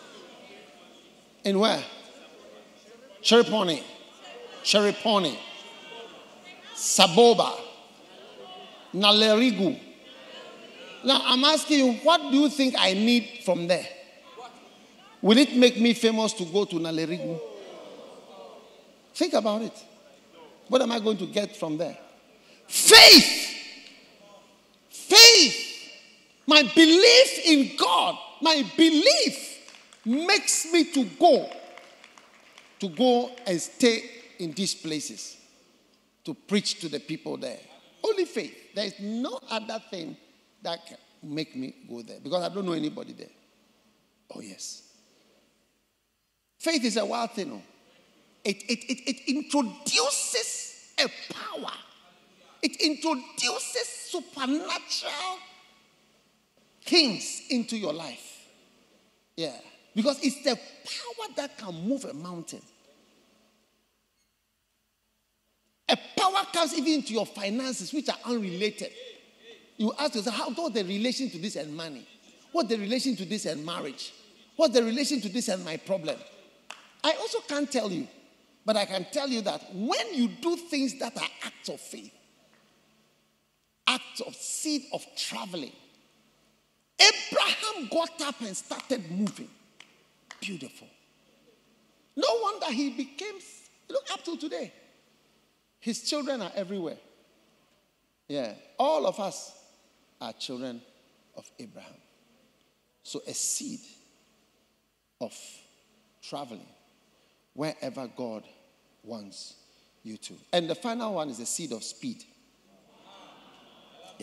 in where? Cheriponi, Cheriponi, Saboba, Nalerigu. Now I'm asking you, what do you think I need from there? Will it make me famous to go to Nalerigu? Think about it. What am I going to get from there? Faith. Faith. My belief in God, my belief makes me to go. To go and stay in these places. To preach to the people there. Only faith. There is no other thing that can make me go there. Because I don't know anybody there. Oh yes. Faith is a wild thing. No? It, it, it, it introduces a power. It introduces supernatural things into your life. Yeah. Because it's the power that can move a mountain. A power comes even into your finances, which are unrelated. You ask yourself, how what's the relation to this and money? What's the relation to this and marriage? What's the relation to this and my problem? I also can't tell you. But I can tell you that when you do things that are acts of faith, acts of seed of traveling, Abraham got up and started moving. Beautiful. No wonder he became, look, up to today. His children are everywhere. Yeah, all of us are children of Abraham. So a seed of traveling wherever God wants you to. And the final one is the seed of speed. Yeah.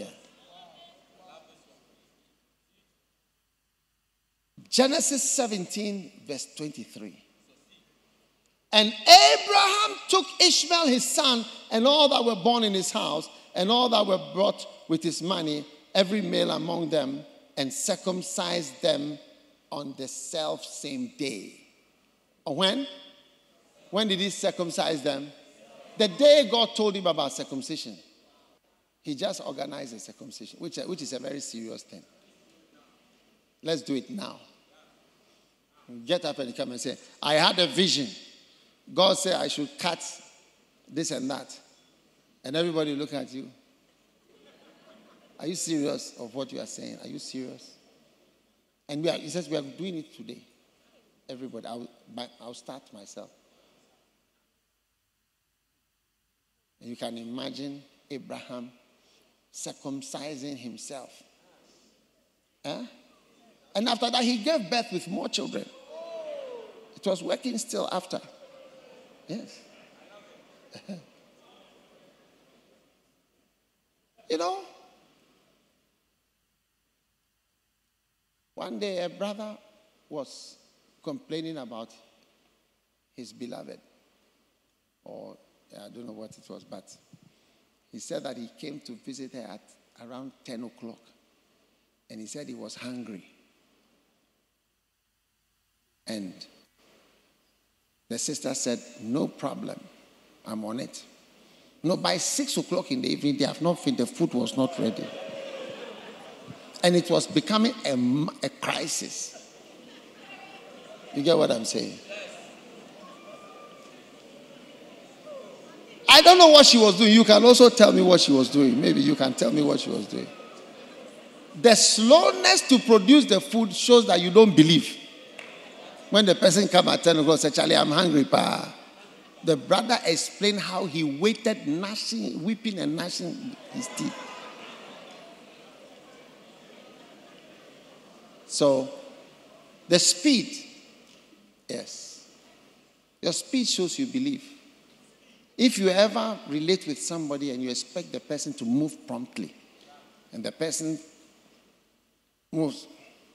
Genesis seventeen, verse twenty-three. And Abraham took Ishmael his son and all that were born in his house and all that were brought with his money, every male among them, and circumcised them on the self same day. Or when? When did he circumcise them? The day God told him about circumcision. He just organized a circumcision, which, which is a very serious thing. Let's do it now. Get up and come and say, I had a vision. God said I should cut this and that. And everybody look at you. Are you serious of what you are saying? Are you serious? And we are, he says we are doing it today. Everybody, I'll, I'll start myself. And you can imagine Abraham circumcising himself. Huh? And after that, he gave birth with more children. It was working still after. Yes. You know, one day a brother was complaining about his beloved. Or I don't know what it was, but he said that he came to visit her at around ten o'clock. And he said he was hungry. And the sister said, no problem, I'm on it. No, by six o'clock in the evening, they have not finished, the food was not ready. And it was becoming a, a crisis. You get what I'm saying? I don't know what she was doing. You can also tell me what she was doing. Maybe you can tell me what she was doing. The slowness to produce the food shows that you don't believe. When the person comes at ten o'clock and says, Charlie, I'm hungry, pa. The brother explained how he waited, gnashing, weeping and gnashing his teeth. So, the speed, yes. Your speed shows you believe. If you ever relate with somebody and you expect the person to move promptly, and the person moves,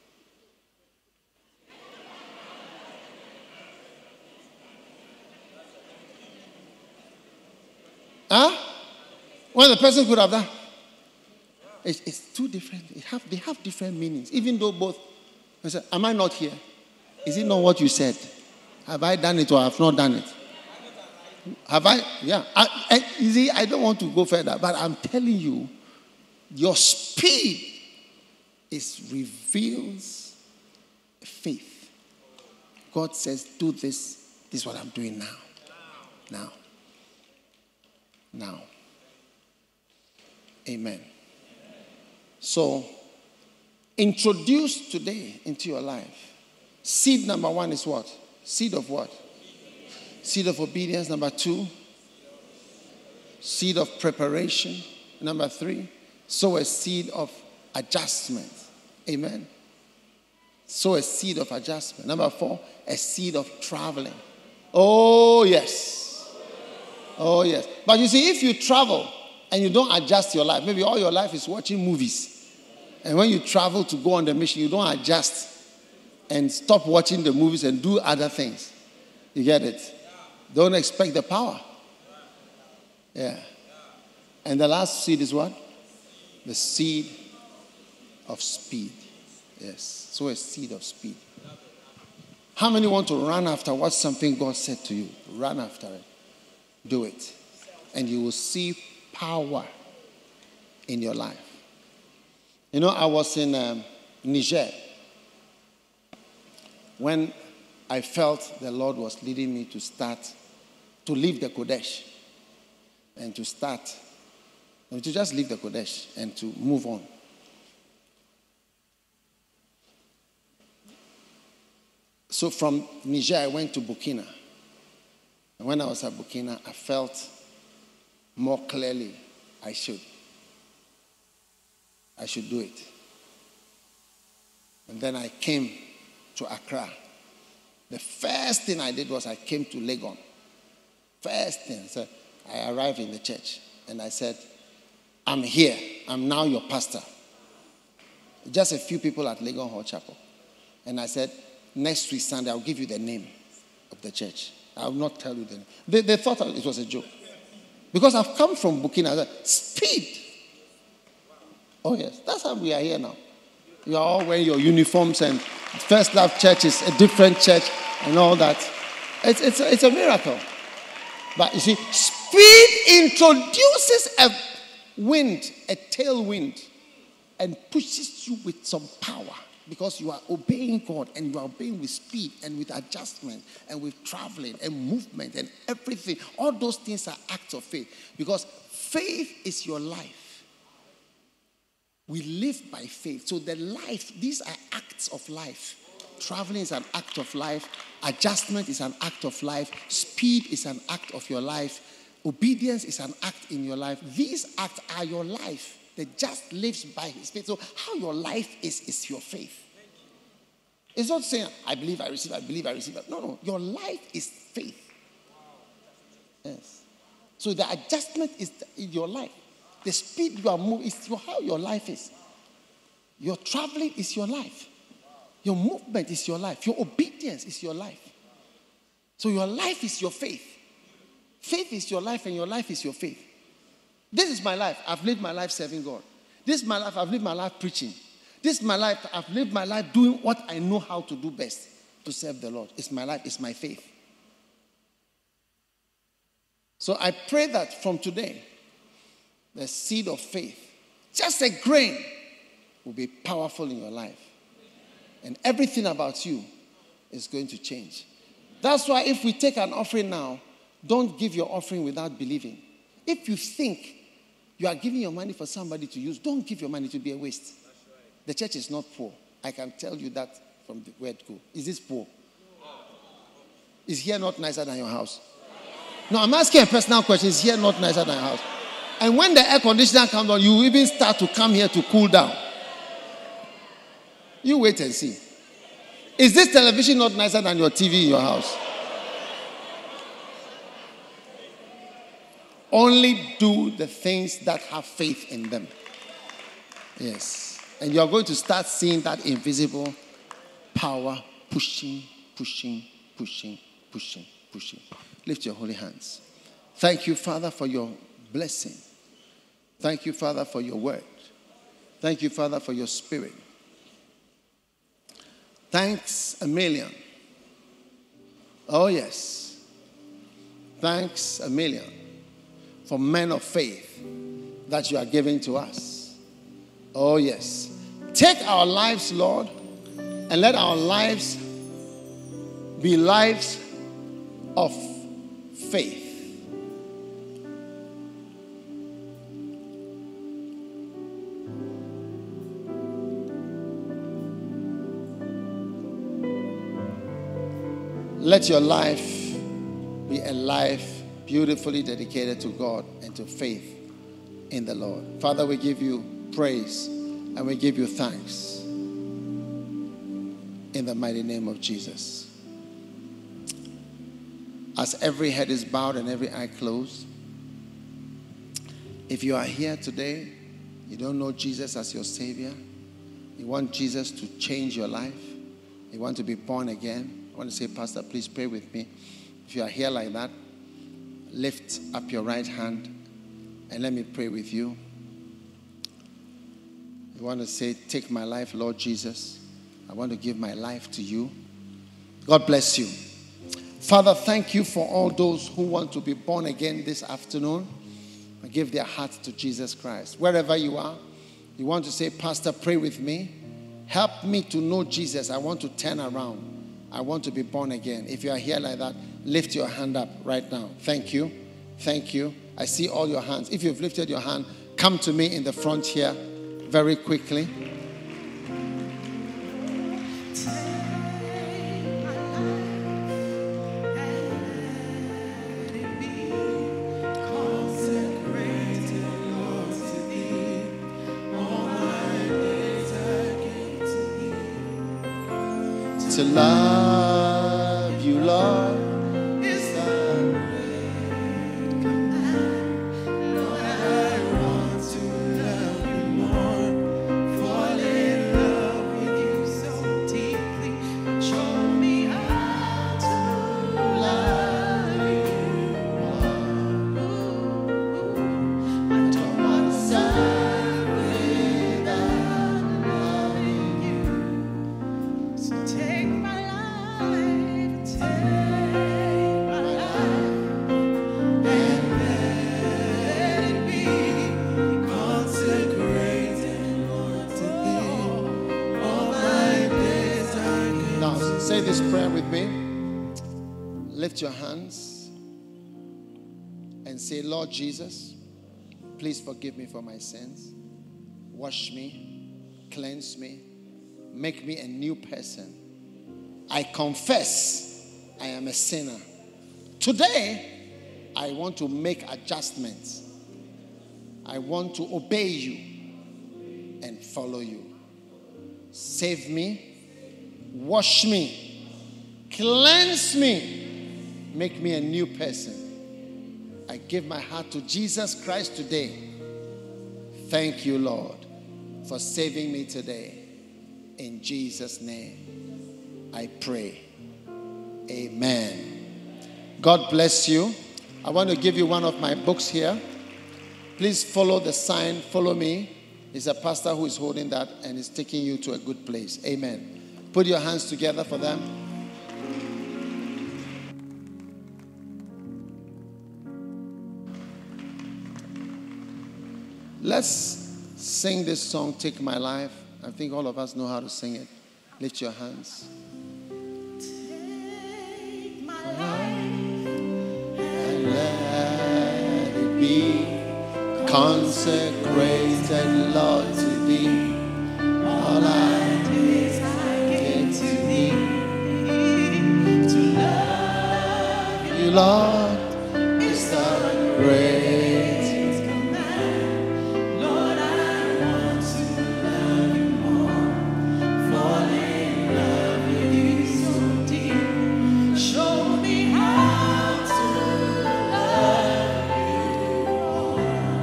huh? Well, the person could have done. It's, it's two different. It have, they have different meanings. Even though both. I said, am I not here? Is it not what you said? Have I done it or have not done it? Have I? Yeah. I, I, you see, I don't want to go further, but I'm telling you, your speed is reveals faith. God says, do this. This is what I'm doing now. Now. Now. Amen. So, introduce today into your life. Seed number one is what? Seed of what? Seed of obedience. Number two, seed of preparation. Number three, sow a seed of adjustment. Amen. Sow a seed of adjustment. Number four, a seed of traveling. Oh, yes. Oh, yes. But you see, if you travel and you don't adjust your life, maybe all your life is watching movies. And when you travel to go on the mission, you don't adjust and stop watching the movies and do other things. You get it? Don't expect the power. Yeah. And the last seed is what? The seed of speed. Yes. So a seed of speed. How many want to run after what something God said to you? Run after it. Do it. And you will see power in your life. You know, I was in um, Niger when I felt the Lord was leading me to start, to leave the Kodesh and to start, to just leave the Kodesh and to move on. So from Niger, I went to Burkina. And when I was at Burkina, I felt more clearly I should. I should do it. And then I came to Accra. The first thing I did was I came to Legon. First thing, so I arrived in the church and I said, I'm here. I'm now your pastor. Just a few people at Legon Hall Chapel. And I said, next week Sunday, I'll give you the name of the church. I will not tell you then. They, they thought it was a joke. Because I've come from Burkina. I said, speed. Oh, yes. That's how we are here now. You are all wearing your uniforms, and First Love Church is a different church and all that. It's, it's, a, it's a miracle. But you see, speed introduces a wind, a tailwind, and pushes you with some power. Because you are obeying God, and you are obeying with speed and with adjustment and with traveling and movement and everything. All those things are acts of faith. Because faith is your life. We live by faith. So the life, these are acts of life. Traveling is an act of life. Adjustment is an act of life. Speed is an act of your life. Obedience is an act in your life. These acts are your life. The just lives by his faith. So how your life is, is your faith. It's not saying, I believe I receive, I believe I receive. No, no. Your life is faith. Yes. So the adjustment is in your life. The speed you are moving is your, how your life is. Your traveling is your life. Your movement is your life. Your obedience is your life. So your life is your faith. Faith is your life, and your life is your faith. This is my life. I've lived my life serving God. This is my life. I've lived my life preaching. This is my life. I've lived my life doing what I know how to do best, to serve the Lord. It's my life. It's my faith. So I pray that from today, the seed of faith, just a grain, will be powerful in your life. And everything about you is going to change. That's why if we take an offering now, don't give your offering without believing. If you think you are giving your money for somebody to use, don't give your money to be a waste. The church is not poor. I can tell you that from the word go. Is this poor? Is here not nicer than your house? No, I'm asking a personal question. Is here not nicer than your house? And when the air conditioner comes on, you even start to come here to cool down. You wait and see. Is this television not nicer than your T V in your house? Only do the things that have faith in them. Yes. And you're going to start seeing that invisible power pushing, pushing, pushing, pushing, pushing. Lift your holy hands. Thank you, Father, for your blessing. Thank you, Father, for your word. Thank you, Father, for your spirit. Thanks a million. Oh, yes. Thanks a million for men of faith that you are giving to us. Oh, yes. Take our lives, Lord, and let our lives be lives of faith. Let your life be a life beautifully dedicated to God and to faith in the Lord. Father, we give you praise and we give you thanks in the mighty name of Jesus. As every head is bowed and every eye closed, if you are here today, you don't know Jesus as your Savior, you want Jesus to change your life, you want to be born again, I want to say, Pastor, please pray with me. If you are here like that, lift up your right hand and let me pray with you. You want to say, take my life, Lord Jesus. I want to give my life to you. God bless you. Father, thank you for all those who want to be born again this afternoon and give their hearts to Jesus Christ. Wherever you are, you want to say, Pastor, pray with me. Help me to know Jesus. I want to turn around. I want to be born again. If you are here like that, lift your hand up right now. Thank you. Thank you. I see all your hands. If you've lifted your hand, come to me in the front here very quickly. To love you, Lord, is the great command. Lord, I want to love you more, fall in love with you so deeply. Show me how to love. Say this prayer with me. Lift your hands and say, Lord Jesus, please forgive me for my sins. Wash me, cleanse me, make me a new person. I confess I am a sinner. Today, I want to make adjustments. I want to obey you and follow you. Save me, wash me, cleanse me, make me a new person. I give my heart to Jesus Christ today. Thank you, Lord, for saving me today. In Jesus' name, I pray. Amen. God bless you. I want to give you one of my books here. Please follow the sign, follow me. It's a pastor who is holding that and is taking you to a good place. Amen. Put your hands together for them. Let's sing this song, Take My Life. I think all of us know how to sing it. Lift your hands. Take my life and let it be consecrated, Lord, to thee. All I desire to thee, to love you, Lord, is the great command. Lord, I want to love you more, fall in love with you so deep. Show me how to love you more.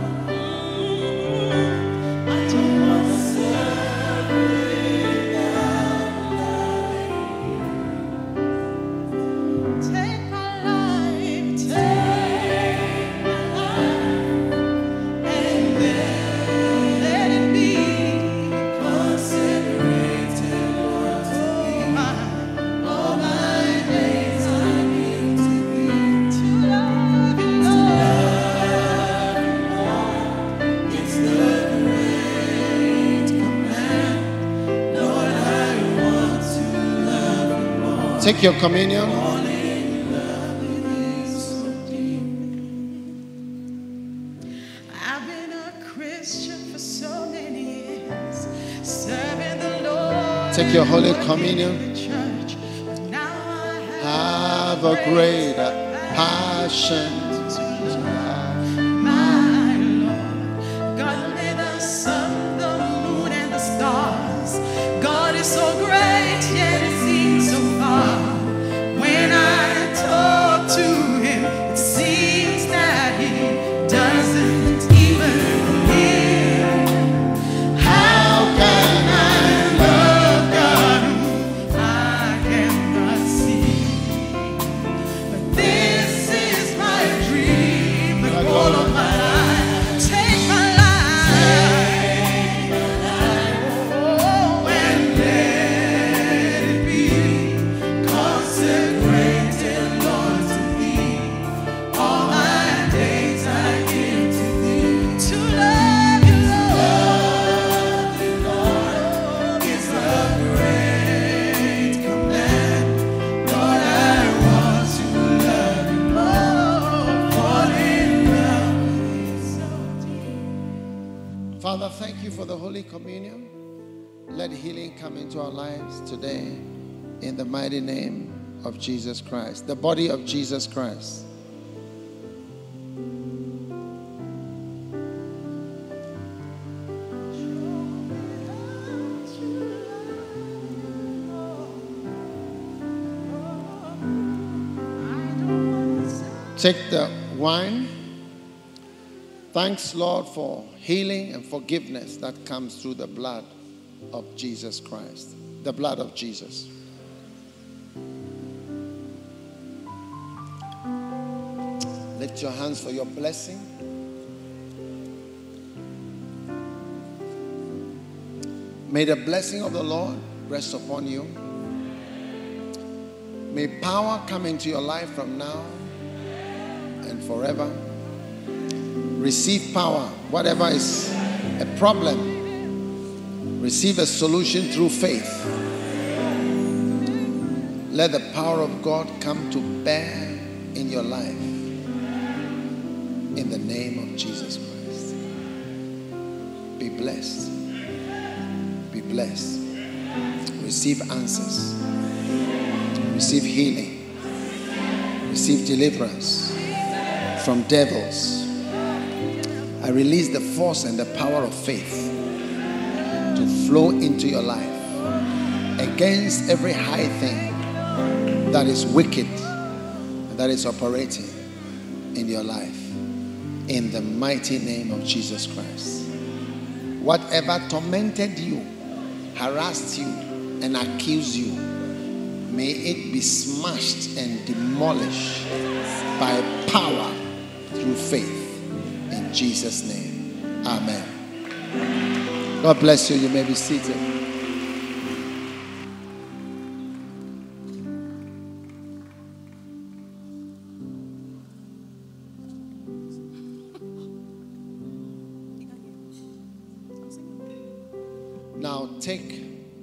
I don't want to serve without loving you. Take my life, take my life, and let, let it be consecrated, Lord, to thee. All my days I give to thee, to love you, Lord. It's the great command. Lord, I want to love you more. Take your communion. Fall in love with you so deep. I've been a Christian for so many years, serving the Lord. Take your Holy and working Communion. in the church. But now I Have a greater passion. to love my Lord. God made the sun, the moon, and the stars. God is so great, yet it seems so far. When I talk to him, it seems that he doesn't even hear. How can I love God whom I cannot see? But this is my dream, the goal of my life. Take my life, oh, and let it be consecrated, Lord, to thee. All my days I give to thee, to love you, Lord, is the great command. Lord, I want to love you more, fall in love with you so deep. Father, thank you for the Holy Communion. Let healing come into our lives today in the mighty name of Jesus Christ, the body of Jesus Christ. Take the wine. Thanks, Lord, for healing and forgiveness that comes through the blood of Jesus Christ, the blood of Jesus. Lift your hands for your blessing. May the blessing of the Lord rest upon you. May power come into your life from now and forever. Receive power. Whatever is a problem, receive a solution through faith. Let the power of God come to bear in your life. In the name of Jesus Christ. Be blessed. Be blessed. Receive answers. Receive healing. Receive deliverance from devils. I release the force and the power of faith to flow into your life against every high thing that is wicked and that is operating in your life. In the mighty name of Jesus Christ. Whatever tormented you, harassed you, and accused you, may it be smashed and demolished by power through faith. In Jesus' name. Amen. God bless you. You may be seated. Now take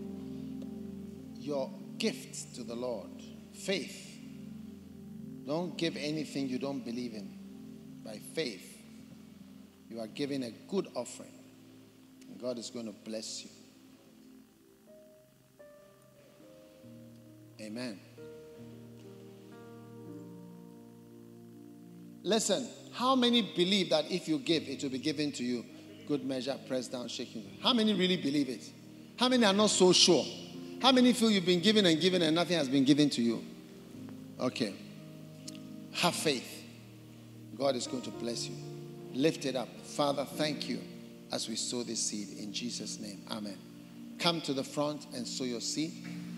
your gift to the Lord. Faith. Don't give anything you don't believe in. By faith, you are giving a good offering. And God is going to bless you. Amen. Listen, how many believe that if you give, it will be given to you? Good measure, pressed down, shaking. How many really believe it? How many are not so sure? How many feel you've been given and given and nothing has been given to you? Okay. Have faith. God is going to bless you. Lift it up. Father, thank you as we sow this seed in Jesus' name. Amen. Come to the front and sow your seed.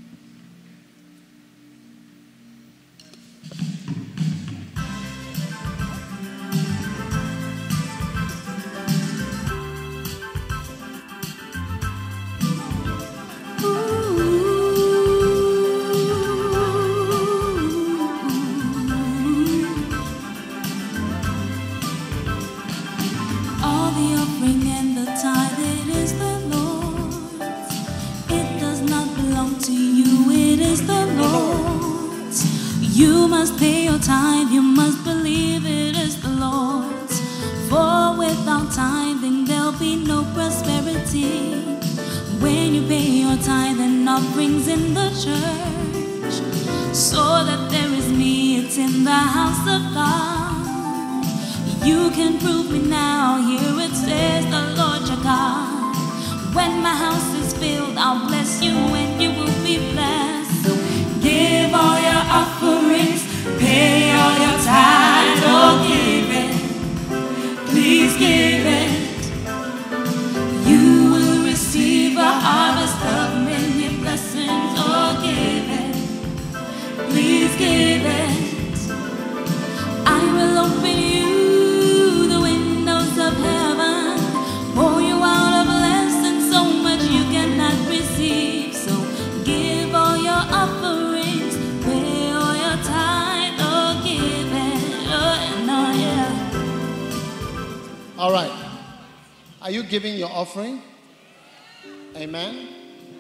Are you giving your offering? Amen.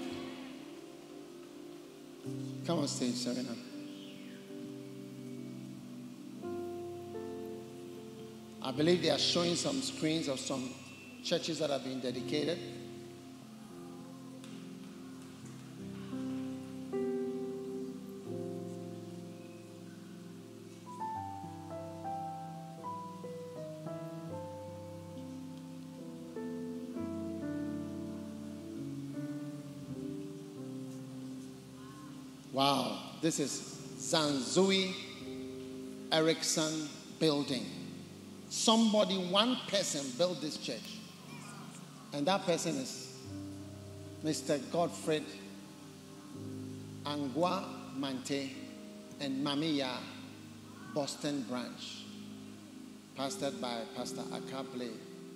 Come on stage, Serena. I believe they are showing some screens of some churches that have been dedicated. Wow, this is Zanzui Erickson building. Somebody, one person built this church. And that person is Mister Godfred Angwa Mante and Mamiya Boston branch. Pastored by Pastor Akable.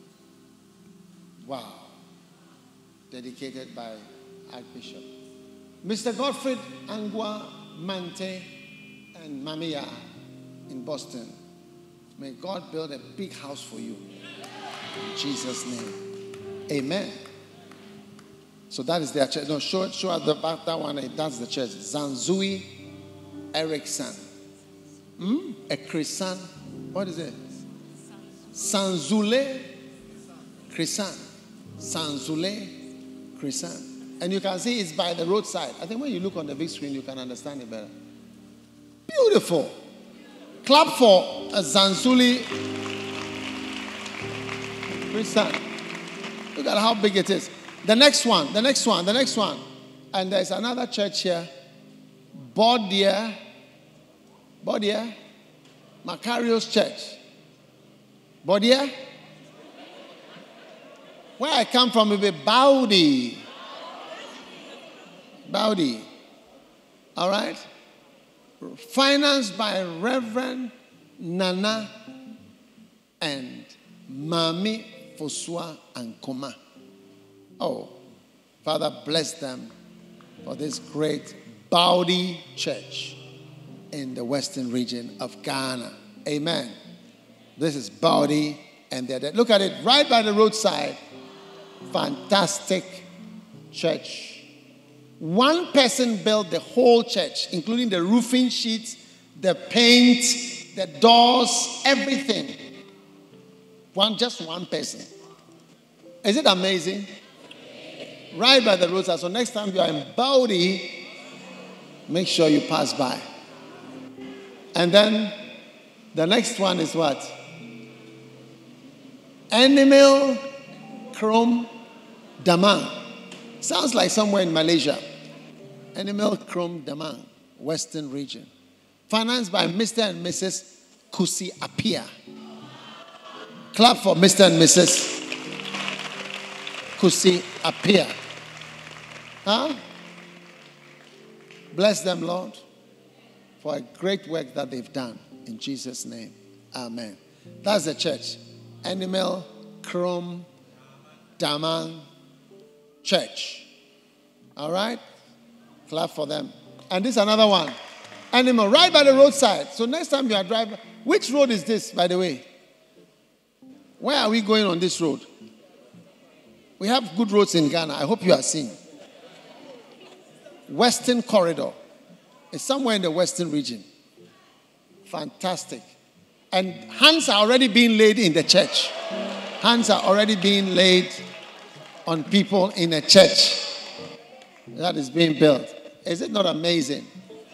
Wow. Dedicated by Archbishop. Mister Godfred Angwa Mante and Mamiya in Boston. May God build a big house for you. In Jesus' name. Amen. So that is their church. No, show, show at the back that one. That's the church. Zanzui Erickson. Hmm? A Chrisan. What is it? Sanzule Chrisan. Sanzule Chrisan. And you can see it's by the roadside. I think when you look on the big screen, you can understand it better. Beautiful. Clap for a Zanzuli Chrisan. Look at how big it is. The next one, the next one, the next one. And there's another church here. Bodia. Bodia. Macarius Church. Bodia. Where I come from, it will be Bowdy. Bowdy. All right? Financed by Reverend Nana and Mami Fosua Ankoma. Oh, Father, bless them for this great Bowdy Church in the western region of Ghana. Amen. This is Bowdy, and they're there. Look at it, right by the roadside. Fantastic church. One person built the whole church, including the roofing sheets, the paint, the doors, everything. One, just one person. Is it amazing? Right by the roadside. So next time you are in Bowdy, make sure you pass by. And then the next one is what? Animal Chrome Damang. Sounds like somewhere in Malaysia. Animal Chrome Damang, Western region. Financed by Mister and Missus Kusi Apia. Clap for Mister and Missus Kusi Apia. Huh? Bless them, Lord, for a great work that they've done. In Jesus' name. Amen. That's the church. Animal Chrome Damang Church. All right? Clap for them. And this is another one. Animal, right by the roadside. So next time you are driving, which road is this, by the way? Where are we going on this road? We have good roads in Ghana. I hope you are seeing. Western Corridor. It's somewhere in the western region. Fantastic. And hands are already being laid in the church. Hands are already being laid on people in a church that is being built. Is it not amazing?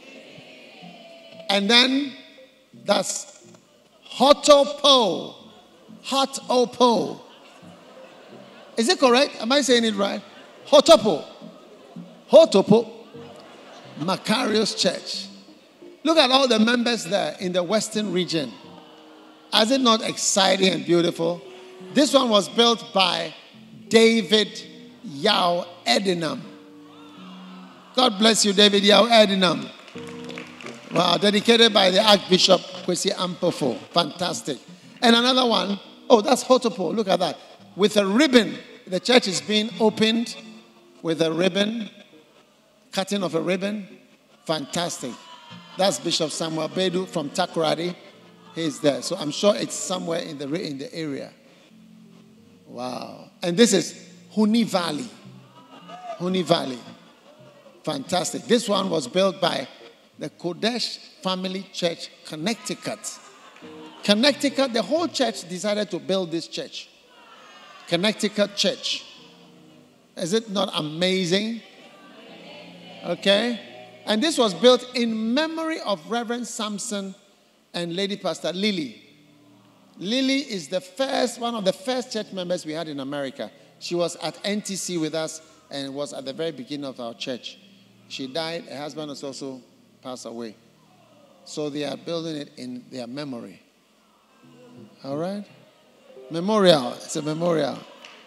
And then that's Hotopo. Hotopo. Is it correct? Am I saying it right? Hotopo. Hotopo. Macarius Church. Look at all the members there in the western region. Is it not exciting and beautiful? This one was built by David Yao Edinam. God bless you, David Yao Edinam. Wow, dedicated by the Archbishop Kwesi Ampofo. Fantastic. And another one, oh, that's Hotopo. Look at that. With a ribbon. The church is being opened with a ribbon. Cutting of a ribbon. Fantastic. That's Bishop Samuel Bedu from Takoradi. He's there. So I'm sure it's somewhere in the, in the area. Wow. And this is Huni Valley. Huni Valley. Fantastic. This one was built by the Kodesh Family Church, Connecticut. Connecticut, the whole church decided to build this church. Connecticut Church. Is it not amazing? Okay. And this was built in memory of Reverend Samson and Lady Pastor Lily. Lily is the first, one of the first church members we had in America. She was at N T C with us and was at the very beginning of our church. She died. Her husband has also passed away. So they are building it in their memory. All right? Memorial. It's a memorial.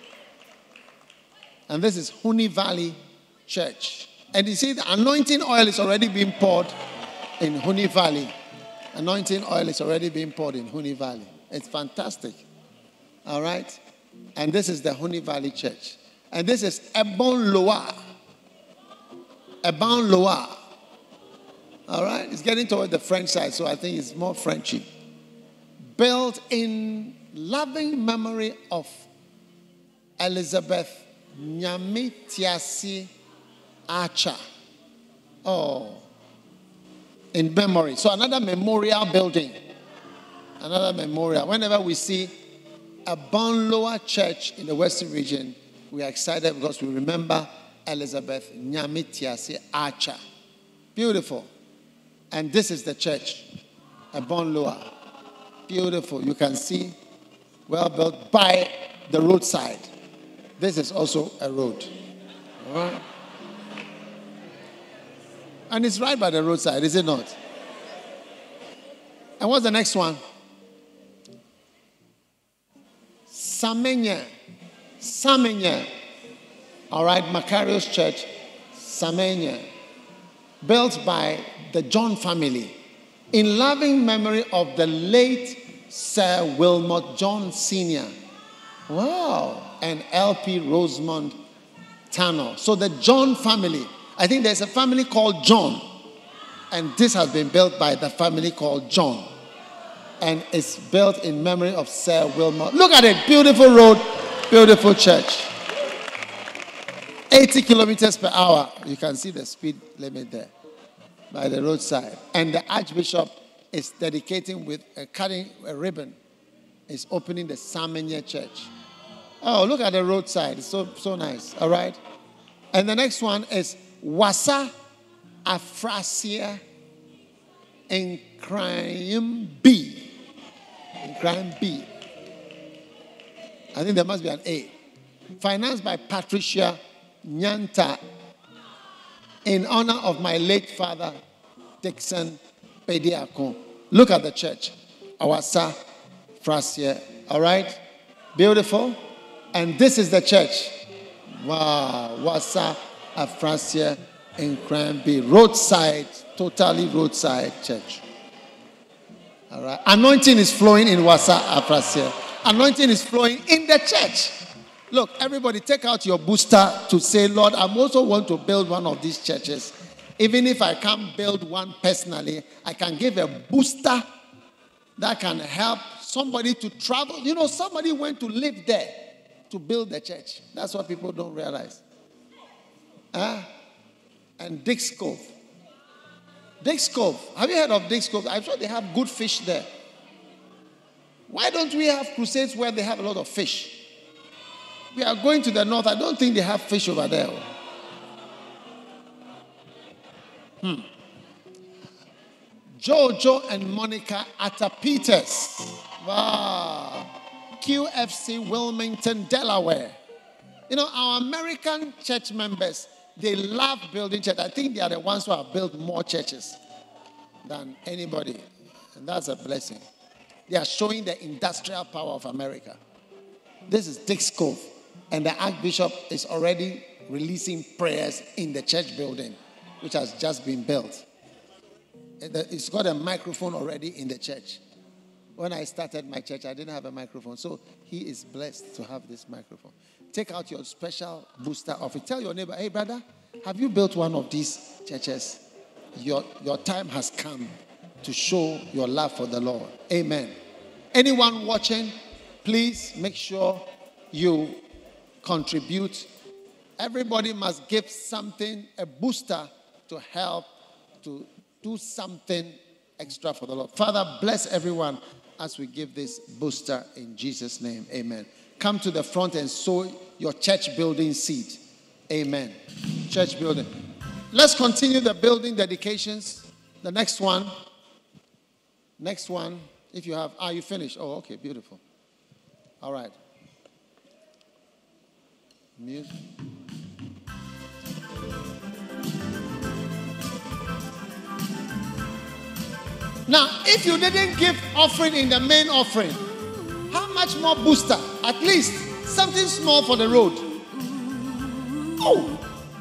And this is Huni Valley Church. And you see the anointing oil is already being poured in Huni Valley. Anointing oil is already being poured in Huni Valley. It's fantastic. All right? And this is the Huni Valley Church. And this is Ebon Loa. Ebon Loa. All right? It's getting toward the French side, so I think it's more Frenchy. Built in loving memory of Elizabeth Nyamitiasi Archer. Oh. in memory. So another memorial building. Another memorial. Whenever we see a Bonloa church in the Western region, we are excited because we remember Elizabeth Nyamitiasi Archer. Beautiful. And this is the church, a Bonloa. Beautiful. You can see, well built by the roadside. This is also a road. All right. And it's right by the roadside, is it not? And what's the next one? Samenya. Samenya. All right, Macarius Church, Samenya. Built by the John family in loving memory of the late Sir Wilmot John Senior Wow. And L P Rosemond Tanner. So the John family. I think there's a family called John. And this has been built by the family called John. And it's built in memory of Sir Wilmot. Look at it. Beautiful road. Beautiful church. eighty kilometers per hour. You can see the speed limit there by the roadside. And the Archbishop is dedicating with a cutting a ribbon. Is opening the Samenya Church. Oh, look at the roadside. It's so, so nice. All right. And the next one is Wasa Afrasia in Crime B. In Crime B. I think there must be an A. Financed by Patricia Nyanta in honor of my late father, Dixon Pediakon. Look at the church. Awasa Frasia. All right? Beautiful. And this is the church. Wow. Wasa Afrasia in Cranby. Roadside. Totally roadside church. All right? Anointing is flowing in Wasa Afrasia. Anointing is flowing in the church. Look, everybody take out your booster to say, Lord, I also want to build one of these churches. Even if I can't build one personally, I can give a booster that can help somebody to travel. You know, somebody went to live there to build the church. That's what people don't realize. Huh? And Dick's Cove. Dick's Cove. Have you heard of Dick's Cove? I'm sure they have good fish there. Why don't we have crusades where they have a lot of fish? We are going to the north. I don't think they have fish over there. Hmm. Jojo and Monica Atta-Peters. Wow. Q F C Wilmington, Delaware. You know, our American church members, they love building churches. I think they are the ones who have built more churches than anybody. And that's a blessing. They are showing the industrial power of America. This is Dick's Cove. And the Archbishop is already releasing prayers in the church building, which has just been built. It's got a microphone already in the church. When I started my church, I didn't have a microphone. So he is blessed to have this microphone. Take out your special booster of it. Tell your neighbor, hey, brother, have you built one of these churches? Your, your time has come to show your love for the Lord. Amen. Anyone watching, please make sure you contribute. Everybody must give something, a booster, to help to do something extra for the Lord. Father, bless everyone as we give this booster in Jesus' name. Amen. Come to the front and sow your church building seed. Amen. Church building. Let's continue the building dedications. The next one. Next one. If you have, ah, you finished. Oh, okay, beautiful. All right. Music. Now, if you didn't give offering in the main offering, how much more booster? At least something small for the road. Oh,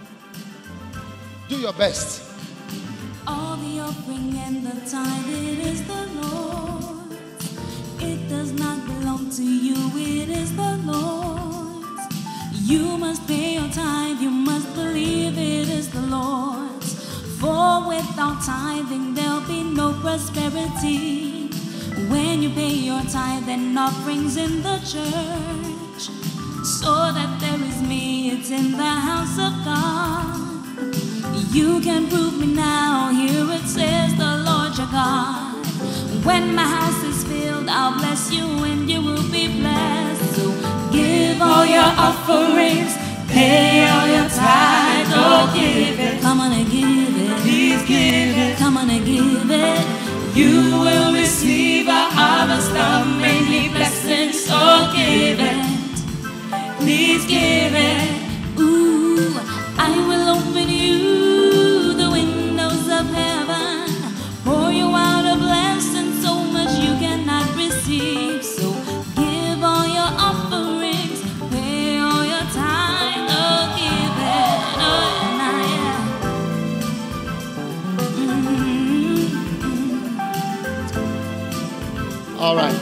do your best. All the offering and the tithe, it is the Lord's. It does not belong to you, it is the Lord's. You must pay your tithe, you must believe it is the Lord's. For without tithing, there'll be no prosperity. When you pay your tithe and offerings in the church, so that there is me, it's in the house of God. You can prove me now, here it says the Lord. When my house is filled, I'll bless you and you will be blessed. So give all your offerings, pay all your tithe, oh give it. Come on and give it. Please give it. Come on and give it. You will receive a harvest of many blessings, so give it. Please give it. Ooh, I will open you the windows of heaven, pour you out a blessing so much you cannot receive. So give all your offerings, pay all your tithe, oh give it, oh nah, yeah. Mm-hmm. All right.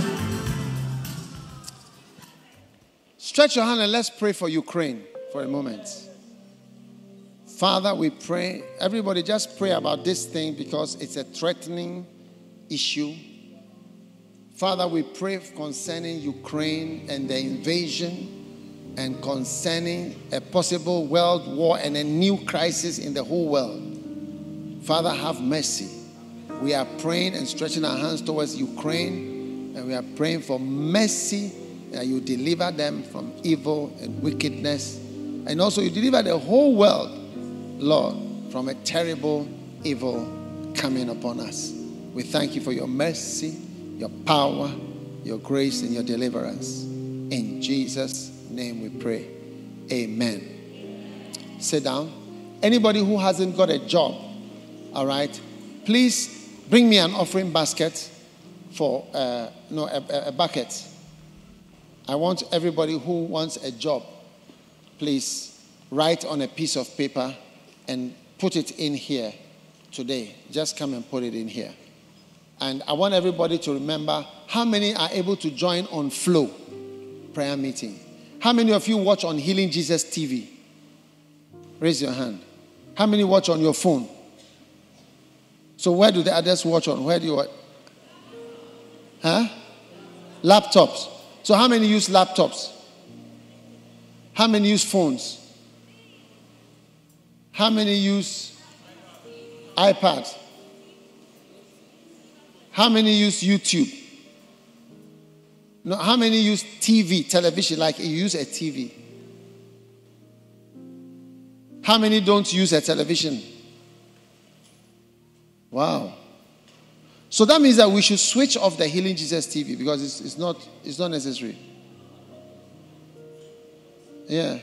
Stretch your hand and let's pray for Ukraine for a moment. Father, we pray. Everybody just pray about this thing because it's a threatening issue. Father, we pray concerning Ukraine and the invasion and concerning a possible world war and a new crisis in the whole world. Father, have mercy. We are praying and stretching our hands towards Ukraine, and we are praying for mercy, that you deliver them from evil and wickedness, and also you deliver the whole world, Lord, from a terrible evil coming upon us. We thank you for your mercy, your power, your grace, and your deliverance. In Jesus' name we pray. Amen. Sit down. Anybody who hasn't got a job, all right, please bring me an offering basket for, uh, no, a, a bucket. I want everybody who wants a job, please write on a piece of paper and put it in here today. Just come and put it in here. And I want everybody to remember, how many are able to join on Flow prayer meeting? How many of you watch on Healing Jesus T V? Raise your hand. How many watch on your phone? So where do the others watch on? Where do you watch? Huh? Laptops. So how many use laptops? How many use phones? How many use iPads? How many use YouTube? No, how many use T V, television, like you use a T V? How many don't use a television? Wow. So that means that we should switch off the Healing Jesus T V because it's, it's not it's not necessary. Yeah.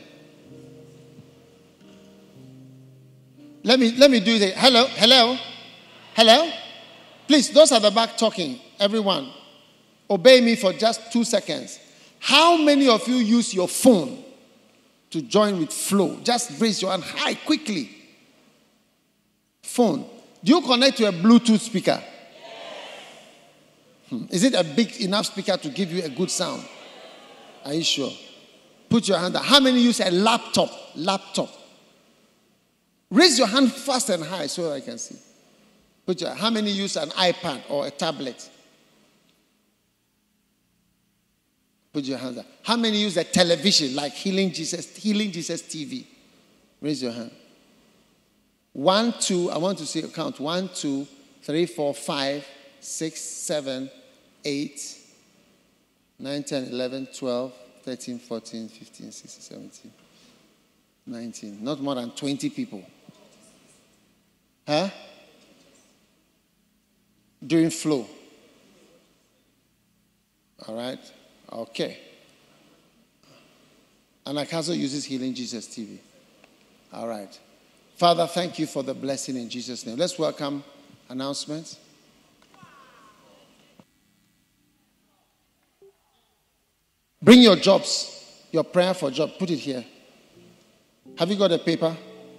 Let me let me do it. Hello, hello, hello. Please, those at the back talking, everyone, obey me for just two seconds. How many of you use your phone to join with Flow? Just raise your hand high quickly. Phone. Do you connect to a Bluetooth speaker? Hmm. Is it a big enough speaker to give you a good sound? Are you sure? Put your hand up. How many use a laptop? Laptop. Raise your hand fast and high so I can see. Put your, how many use an iPad or a tablet? Put your hands up. How many use a television like Healing Jesus, Healing Jesus T V? Raise your hand. One, two, I want to see a count. One, two, three, four, five, six, seven, eight, nine, ten, eleven, twelve, thirteen, fourteen, fifteen, sixteen, seventeen, nineteen. Not more than twenty people. Huh? During Flow. All right? Okay. And Akazo uses Healing Jesus T V. All right. Father, thank you for the blessing in Jesus' name. Let's welcome announcements. Bring your jobs, your prayer for job. Put it here. Have you got a paper?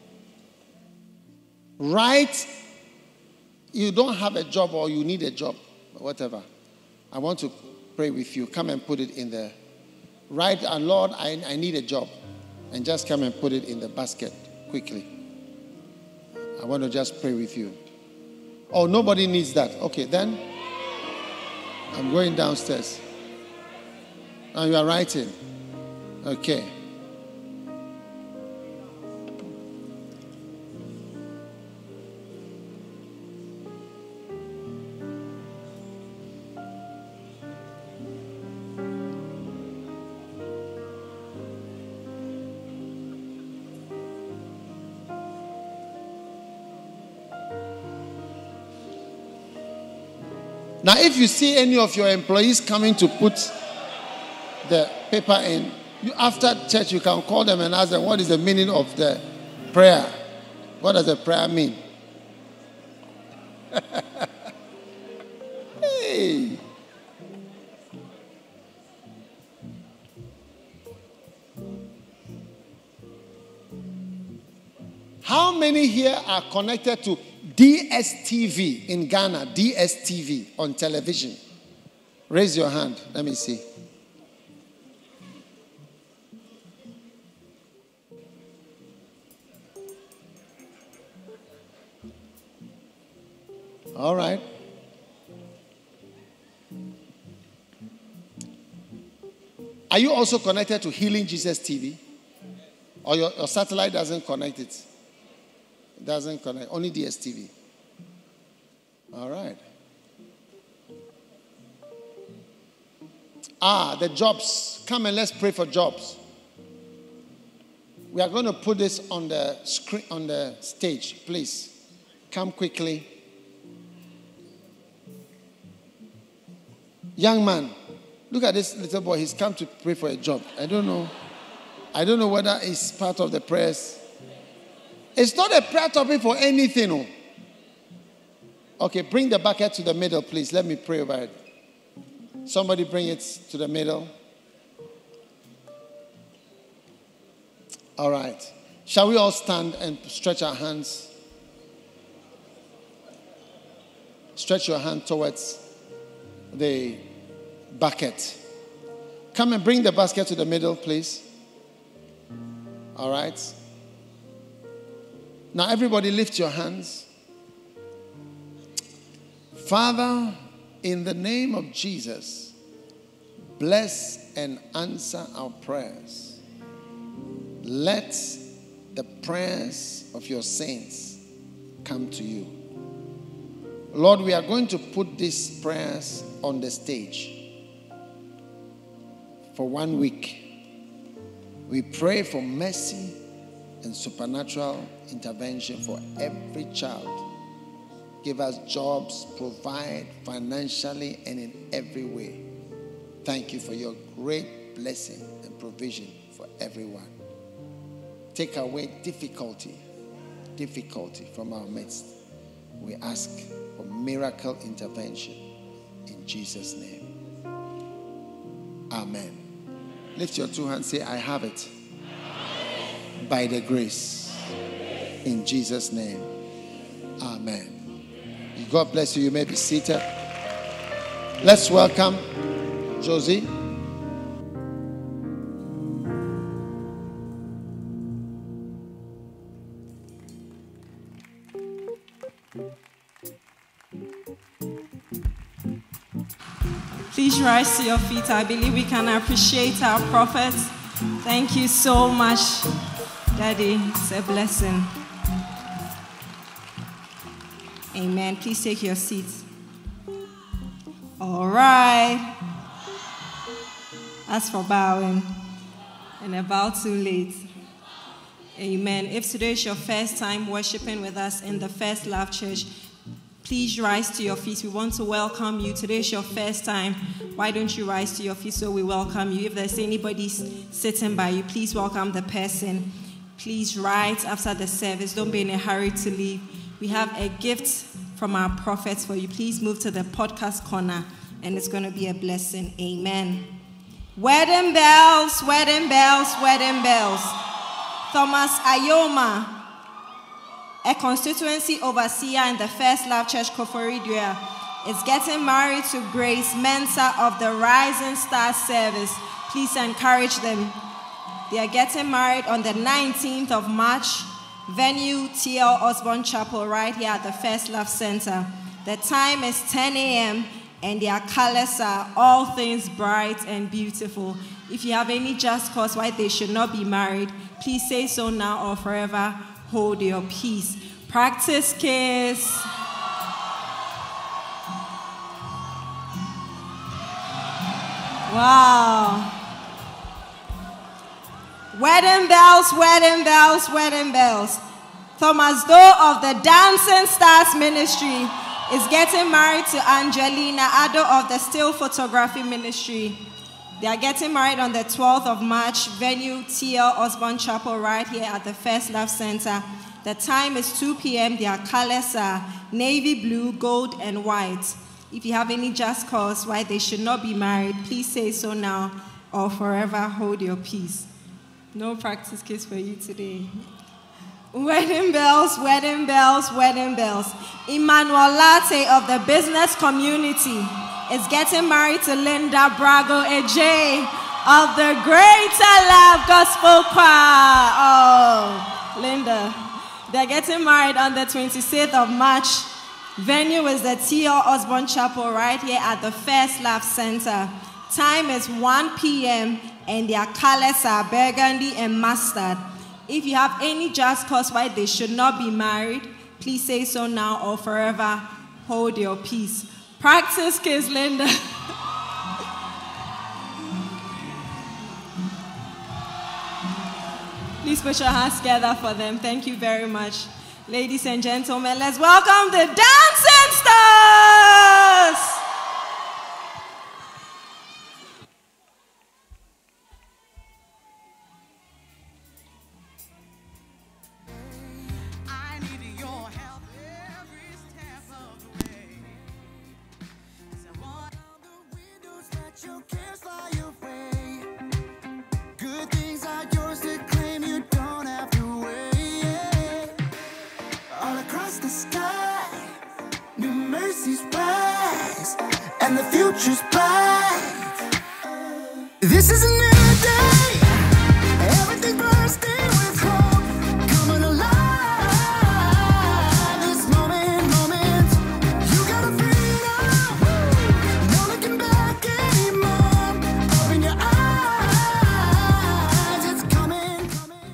Write. You don't have a job or you need a job, whatever. I want to pray with you. Come and put it in there. Write, and Lord, I, I need a job. And just come and put it in the basket quickly. I want to just pray with you. Oh, nobody needs that. Okay, then I'm going downstairs. Now you are writing. Okay. Now, if you see any of your employees coming to put the paper in, you, after church, you can call them and ask them, what is the meaning of the prayer? What does the prayer mean? Hey. How many here are connected to D S T V in Ghana? D S T V on television. Raise your hand. Let me see. All right. Are you also connected to Healing Jesus T V? Or your, your satellite doesn't connect it? It doesn't connect. Only D S T V. All right. Ah, the jobs. Come and let's pray for jobs. We are going to put this on the screen, on the stage. Please, come quickly. Young man, look at this little boy. He's come to pray for a job. I don't know. I don't know whether it's part of the prayers. It's not a prayer topic for anything. Oh. Okay, bring the bucket to the middle, please. Let me pray over it. Somebody bring it to the middle. All right. Shall we all stand and stretch our hands? Stretch your hand towards the bucket. Come and bring the basket to the middle, please. All right. Now, everybody lift your hands. Father, in the name of Jesus, bless and answer our prayers. Let the prayers of your saints come to you. Lord, we are going to put these prayers on the stage for one week. We pray for mercy and supernatural intervention for every child. Give us jobs, provide financially and in every way. Thank you for your great blessing and provision for everyone. Take away difficulty, difficulty from our midst. We ask for miracle intervention in Jesus' name. Amen. Lift your two hands, say, I have it. By the grace. In Jesus' name. Amen. God bless you. You may be seated. Let's welcome Josie. Please rise to your feet. I believe we can appreciate our prophet. Thank you so much, Daddy. It's a blessing. Amen. Please take your seats. All right. As for bowing, and about too late. Amen. If today is your first time worshiping with us in the First Love Church, please rise to your feet. We want to welcome you. Today is your first time. Why don't you rise to your feet so we welcome you? If there's anybody sitting by you, please welcome the person. Please write after the service. Don't be in a hurry to leave. We have a gift from our prophets for you. Please move to the podcast corner and it's going to be a blessing. Amen. Wedding bells, wedding bells, wedding bells. Thomas Ayoma, a constituency overseer in the First Love Church, Koforidua, is getting married to Grace Mensa of the Rising Star Service. Please encourage them. They are getting married on the nineteenth of March. Venue T L Osborne Chapel, right here at the First Love Center. The time is ten a.m. and their colors are all things bright and beautiful. If you have any just cause why they should not be married, please say so now or forever hold your peace. Practice kiss. Wow. Wedding bells, wedding bells, wedding bells. Thomas Doe of the Dancing Stars Ministry is getting married to Angelina Addo of the Still Photography Ministry. They are getting married on the twelfth of March, venue T L Osborne Chapel right here at the First Love Center. The time is two p.m. Their colors are navy blue, gold, and white. If you have any just cause why they should not be married, please say so now or forever hold your peace. No practice case for you today. Wedding bells, wedding bells, wedding bells. Emmanuel Latte of the business community is getting married to Linda Brago Ej of the Greater Love Gospel Choir. Oh, Linda. They're getting married on the twenty-sixth of March. Venue is the T L Osborne Chapel right here at the First Love Center. Time is one p.m. and their colors are burgundy and mustard. If you have any just cause why they should not be married, please say so now or forever hold your peace. Practice case, Linda. Please put your hands together for them. Thank you very much. Ladies and gentlemen, let's welcome the Dancing Stars! And the future's bright. This is a new day. Everything bursting with hope. Coming alive. This moment, moment. You got a freedom. No looking back anymore. Open your eyes. It's coming, coming.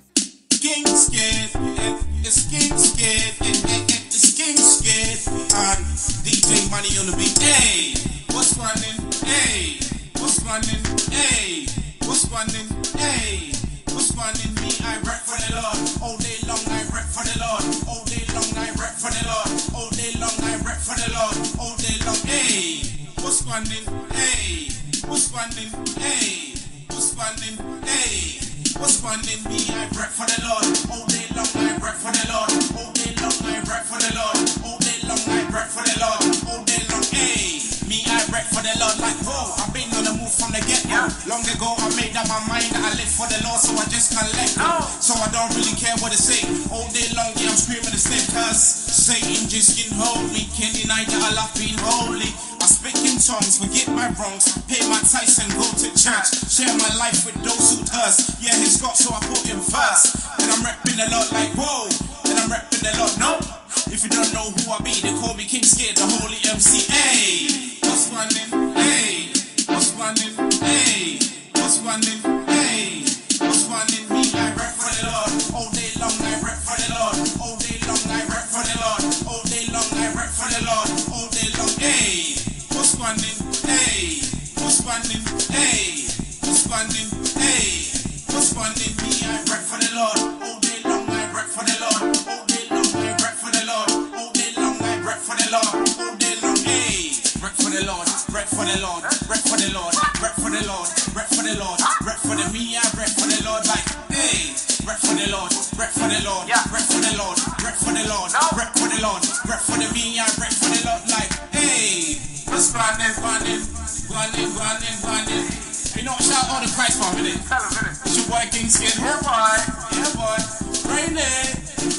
King scared. It's king scared. It's king scared. And D J Money on the beat. Hey, what's running? Hey, what's running? Hey, what's running? Hey, what's running? Me, I rap for the Lord. All day long, I rap for the Lord. All day long, I rap for the Lord. All day long, I rap for the Lord. All day long. Hey, what's running? Hey, what's running? Hey, what's running? Hey, what's running? Me, I rap for the Lord. All day long, I rap for the Lord. All day long, I rap for the Lord. All day long, I rap for the Lord. All day long, hey. Me, I rap for the Lord like whoa. I've been on the move from the get-go. Long ago, I made up my mind that I live for the Lord, so I just can't let go. So I don't really care what they say. All day long, yeah, I'm screaming the same curse. Satan just can hold me. Can't deny that I love being holy. I speak in tongues, forget my wrongs. Pay my tithes and go to church. Share my life with those who thirst. Yeah, he's got, so I put him first. And I'm rapping the Lord like whoa. And I'm rapping the Lord, no. If you don't know who I be, they call me King Scared, the holy M C. Hey, what's running? Hey, what's running? Hey, what's running? Hey, what's running? Me, I rap for the Lord. All day long, I rap for the Lord. All day long, I rap for the Lord. All day long, I rap for the Lord. All day long, hey, what's running? Hey, what's running? Hey, what's running? Hey, what's running? Me, I rap for the Lord. All day long, I rap for the Lord. All day long, I rap for the Lord. All day long, I rap for the Lord. All day long, hey, rap for the Lord. Rap for the Lord. Rap for the Lord. Rap for the Lord. Rap for the Lord. Rap for the me, I rap for the Lord like hey. Rap for the Lord. Rap for the Lord. Rap for the Lord. Rap for the Lord. Rap for the Lord. Rap for the me, I rap for the Lord like hey. What's running, running, running, running, running. You know, shout out the Christ for a minute. It's your boy King Skin. Yeah, boy. Yeah, boy. Rain it.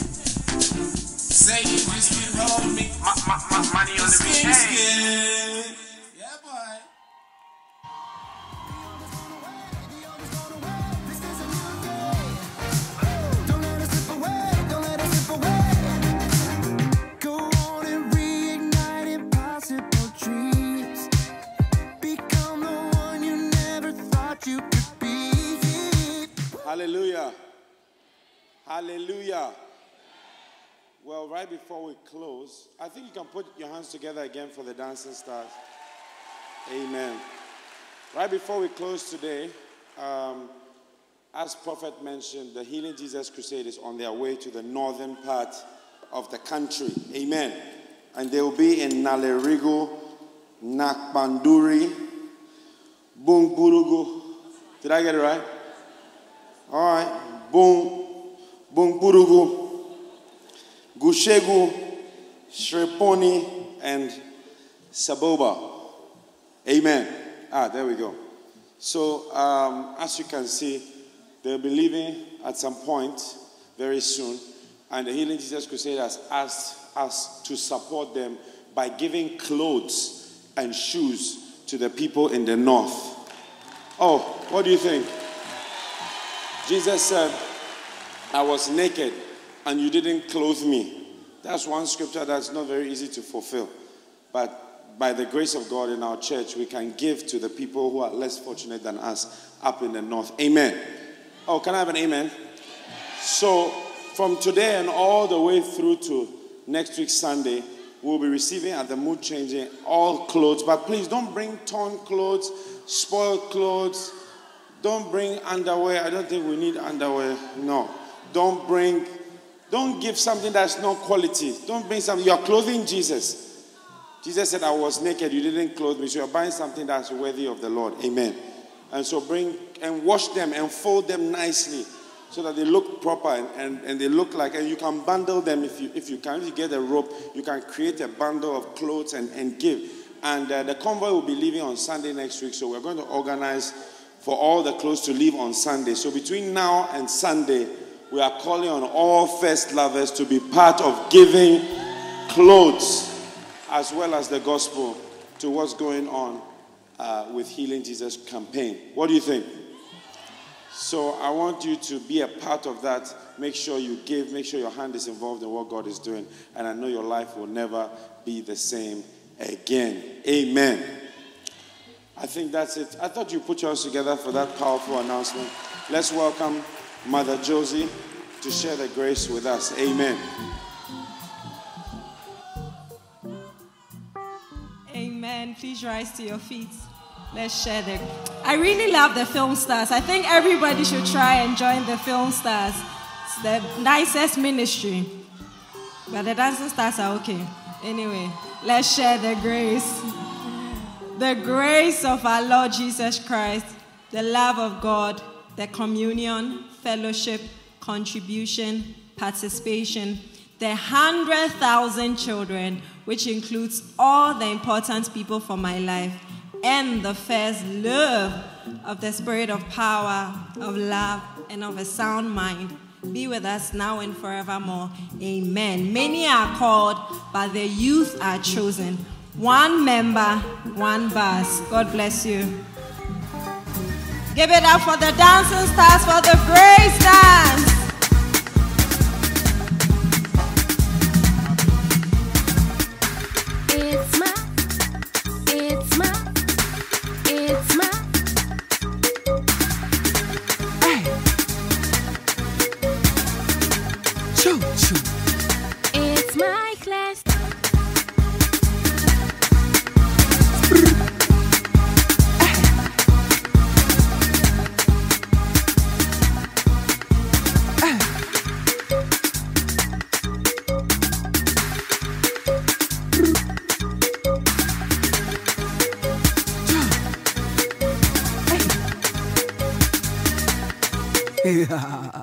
Say you just can hold me. My, my, my money on the beat. Hey. Yeah, boy. Don't let us slip away. Don't let us slip away. Go on and reignite impossible dreams. Become the one you never thought you could be. Hallelujah. Hallelujah. Well, right before we close, I think you can put your hands together again for the Dancing Stars. Amen. Right before we close today, um, as Prophet mentioned, the Healing Jesus Crusade is on their way to the northern part of the country. Amen. And they will be in Nalerigo, Nakbanduri, Bungburugu. Did I get it right? All right. Bung, Bungburugu, Gushegu, Shreponi, and Saboba. Amen. Ah, there we go. So, um, as you can see, they'll be leaving at some point very soon. And the Healing Jesus Crusade has asked us to support them by giving clothes and shoes to the people in the north. Oh, what do you think? Jesus said, I was naked and you didn't clothe me. That's one scripture that's not very easy to fulfill. But by the grace of God in our church, we can give to the people who are less fortunate than us up in the north. Amen. Oh, can I have an amen? So, from today and all the way through to next week Sunday, we'll be receiving at the Mood Changing all clothes. But please don't bring torn clothes, spoiled clothes. Don't bring underwear. I don't think we need underwear. No. Don't bring, don't give something that's not quality. Don't bring something. You're clothing Jesus. Jesus said, I was naked. You didn't clothe me. So you're buying something that's worthy of the Lord. Amen. And so bring and wash them and fold them nicely so that they look proper and, and, and they look like, and you can bundle them if you if you can. If you get a rope, you can create a bundle of clothes and, and give. And uh, the convoy will be leaving on Sunday next week. So we're going to organize for all the clothes to leave on Sunday. So between now and Sunday, we are calling on all first lovers to be part of giving clothes as well as the gospel to what's going on uh, with Healing Jesus campaign. What do you think? So I want you to be a part of that. Make sure you give. Make sure your hand is involved in what God is doing. And I know your life will never be the same again. Amen. I think that's it. I thought you put your hands together for that powerful announcement. Let's welcome Mother Josie to share the grace with us. Amen. Amen. Please rise to your feet. Let's share the... I really love the film stars. I think everybody should try and join the film stars. It's the nicest ministry. But the dancing stars are okay. Anyway, let's share the grace. The grace of our Lord Jesus Christ, the love of God, the communion, fellowship, contribution, participation, the hundred thousand children, which includes all the important people for my life, and the first love of the spirit of power, of love, and of a sound mind be with us now and forevermore. Amen. Many are called, but the youth are chosen. One member, one bus. God bless you. Give it up for the dancing stars for the grace dance. It's my, it's my, it's my. Hey. Choo choo. It's my class. Yeah.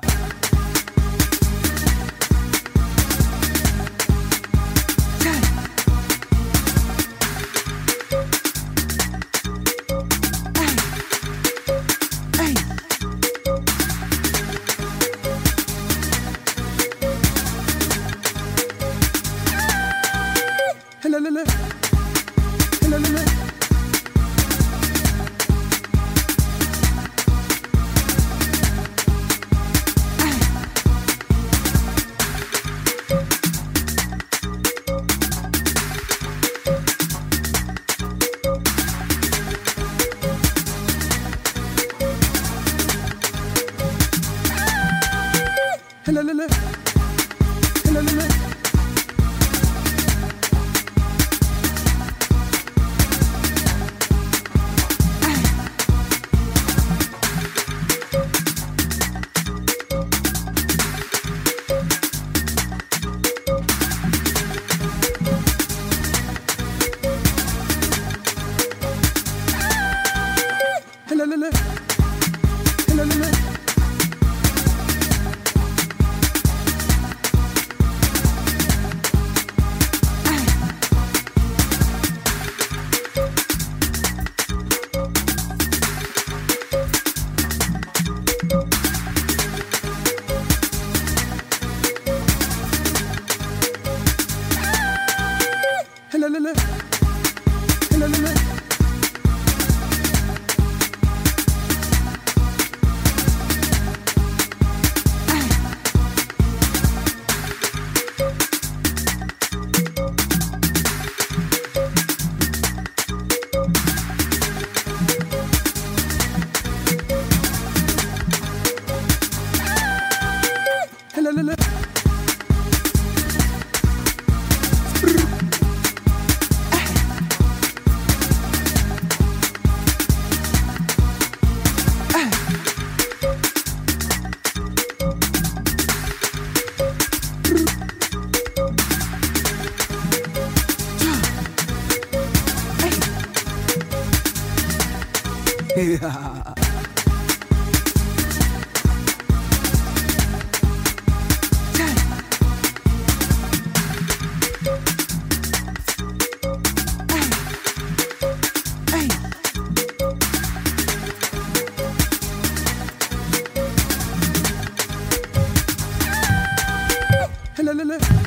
Hey.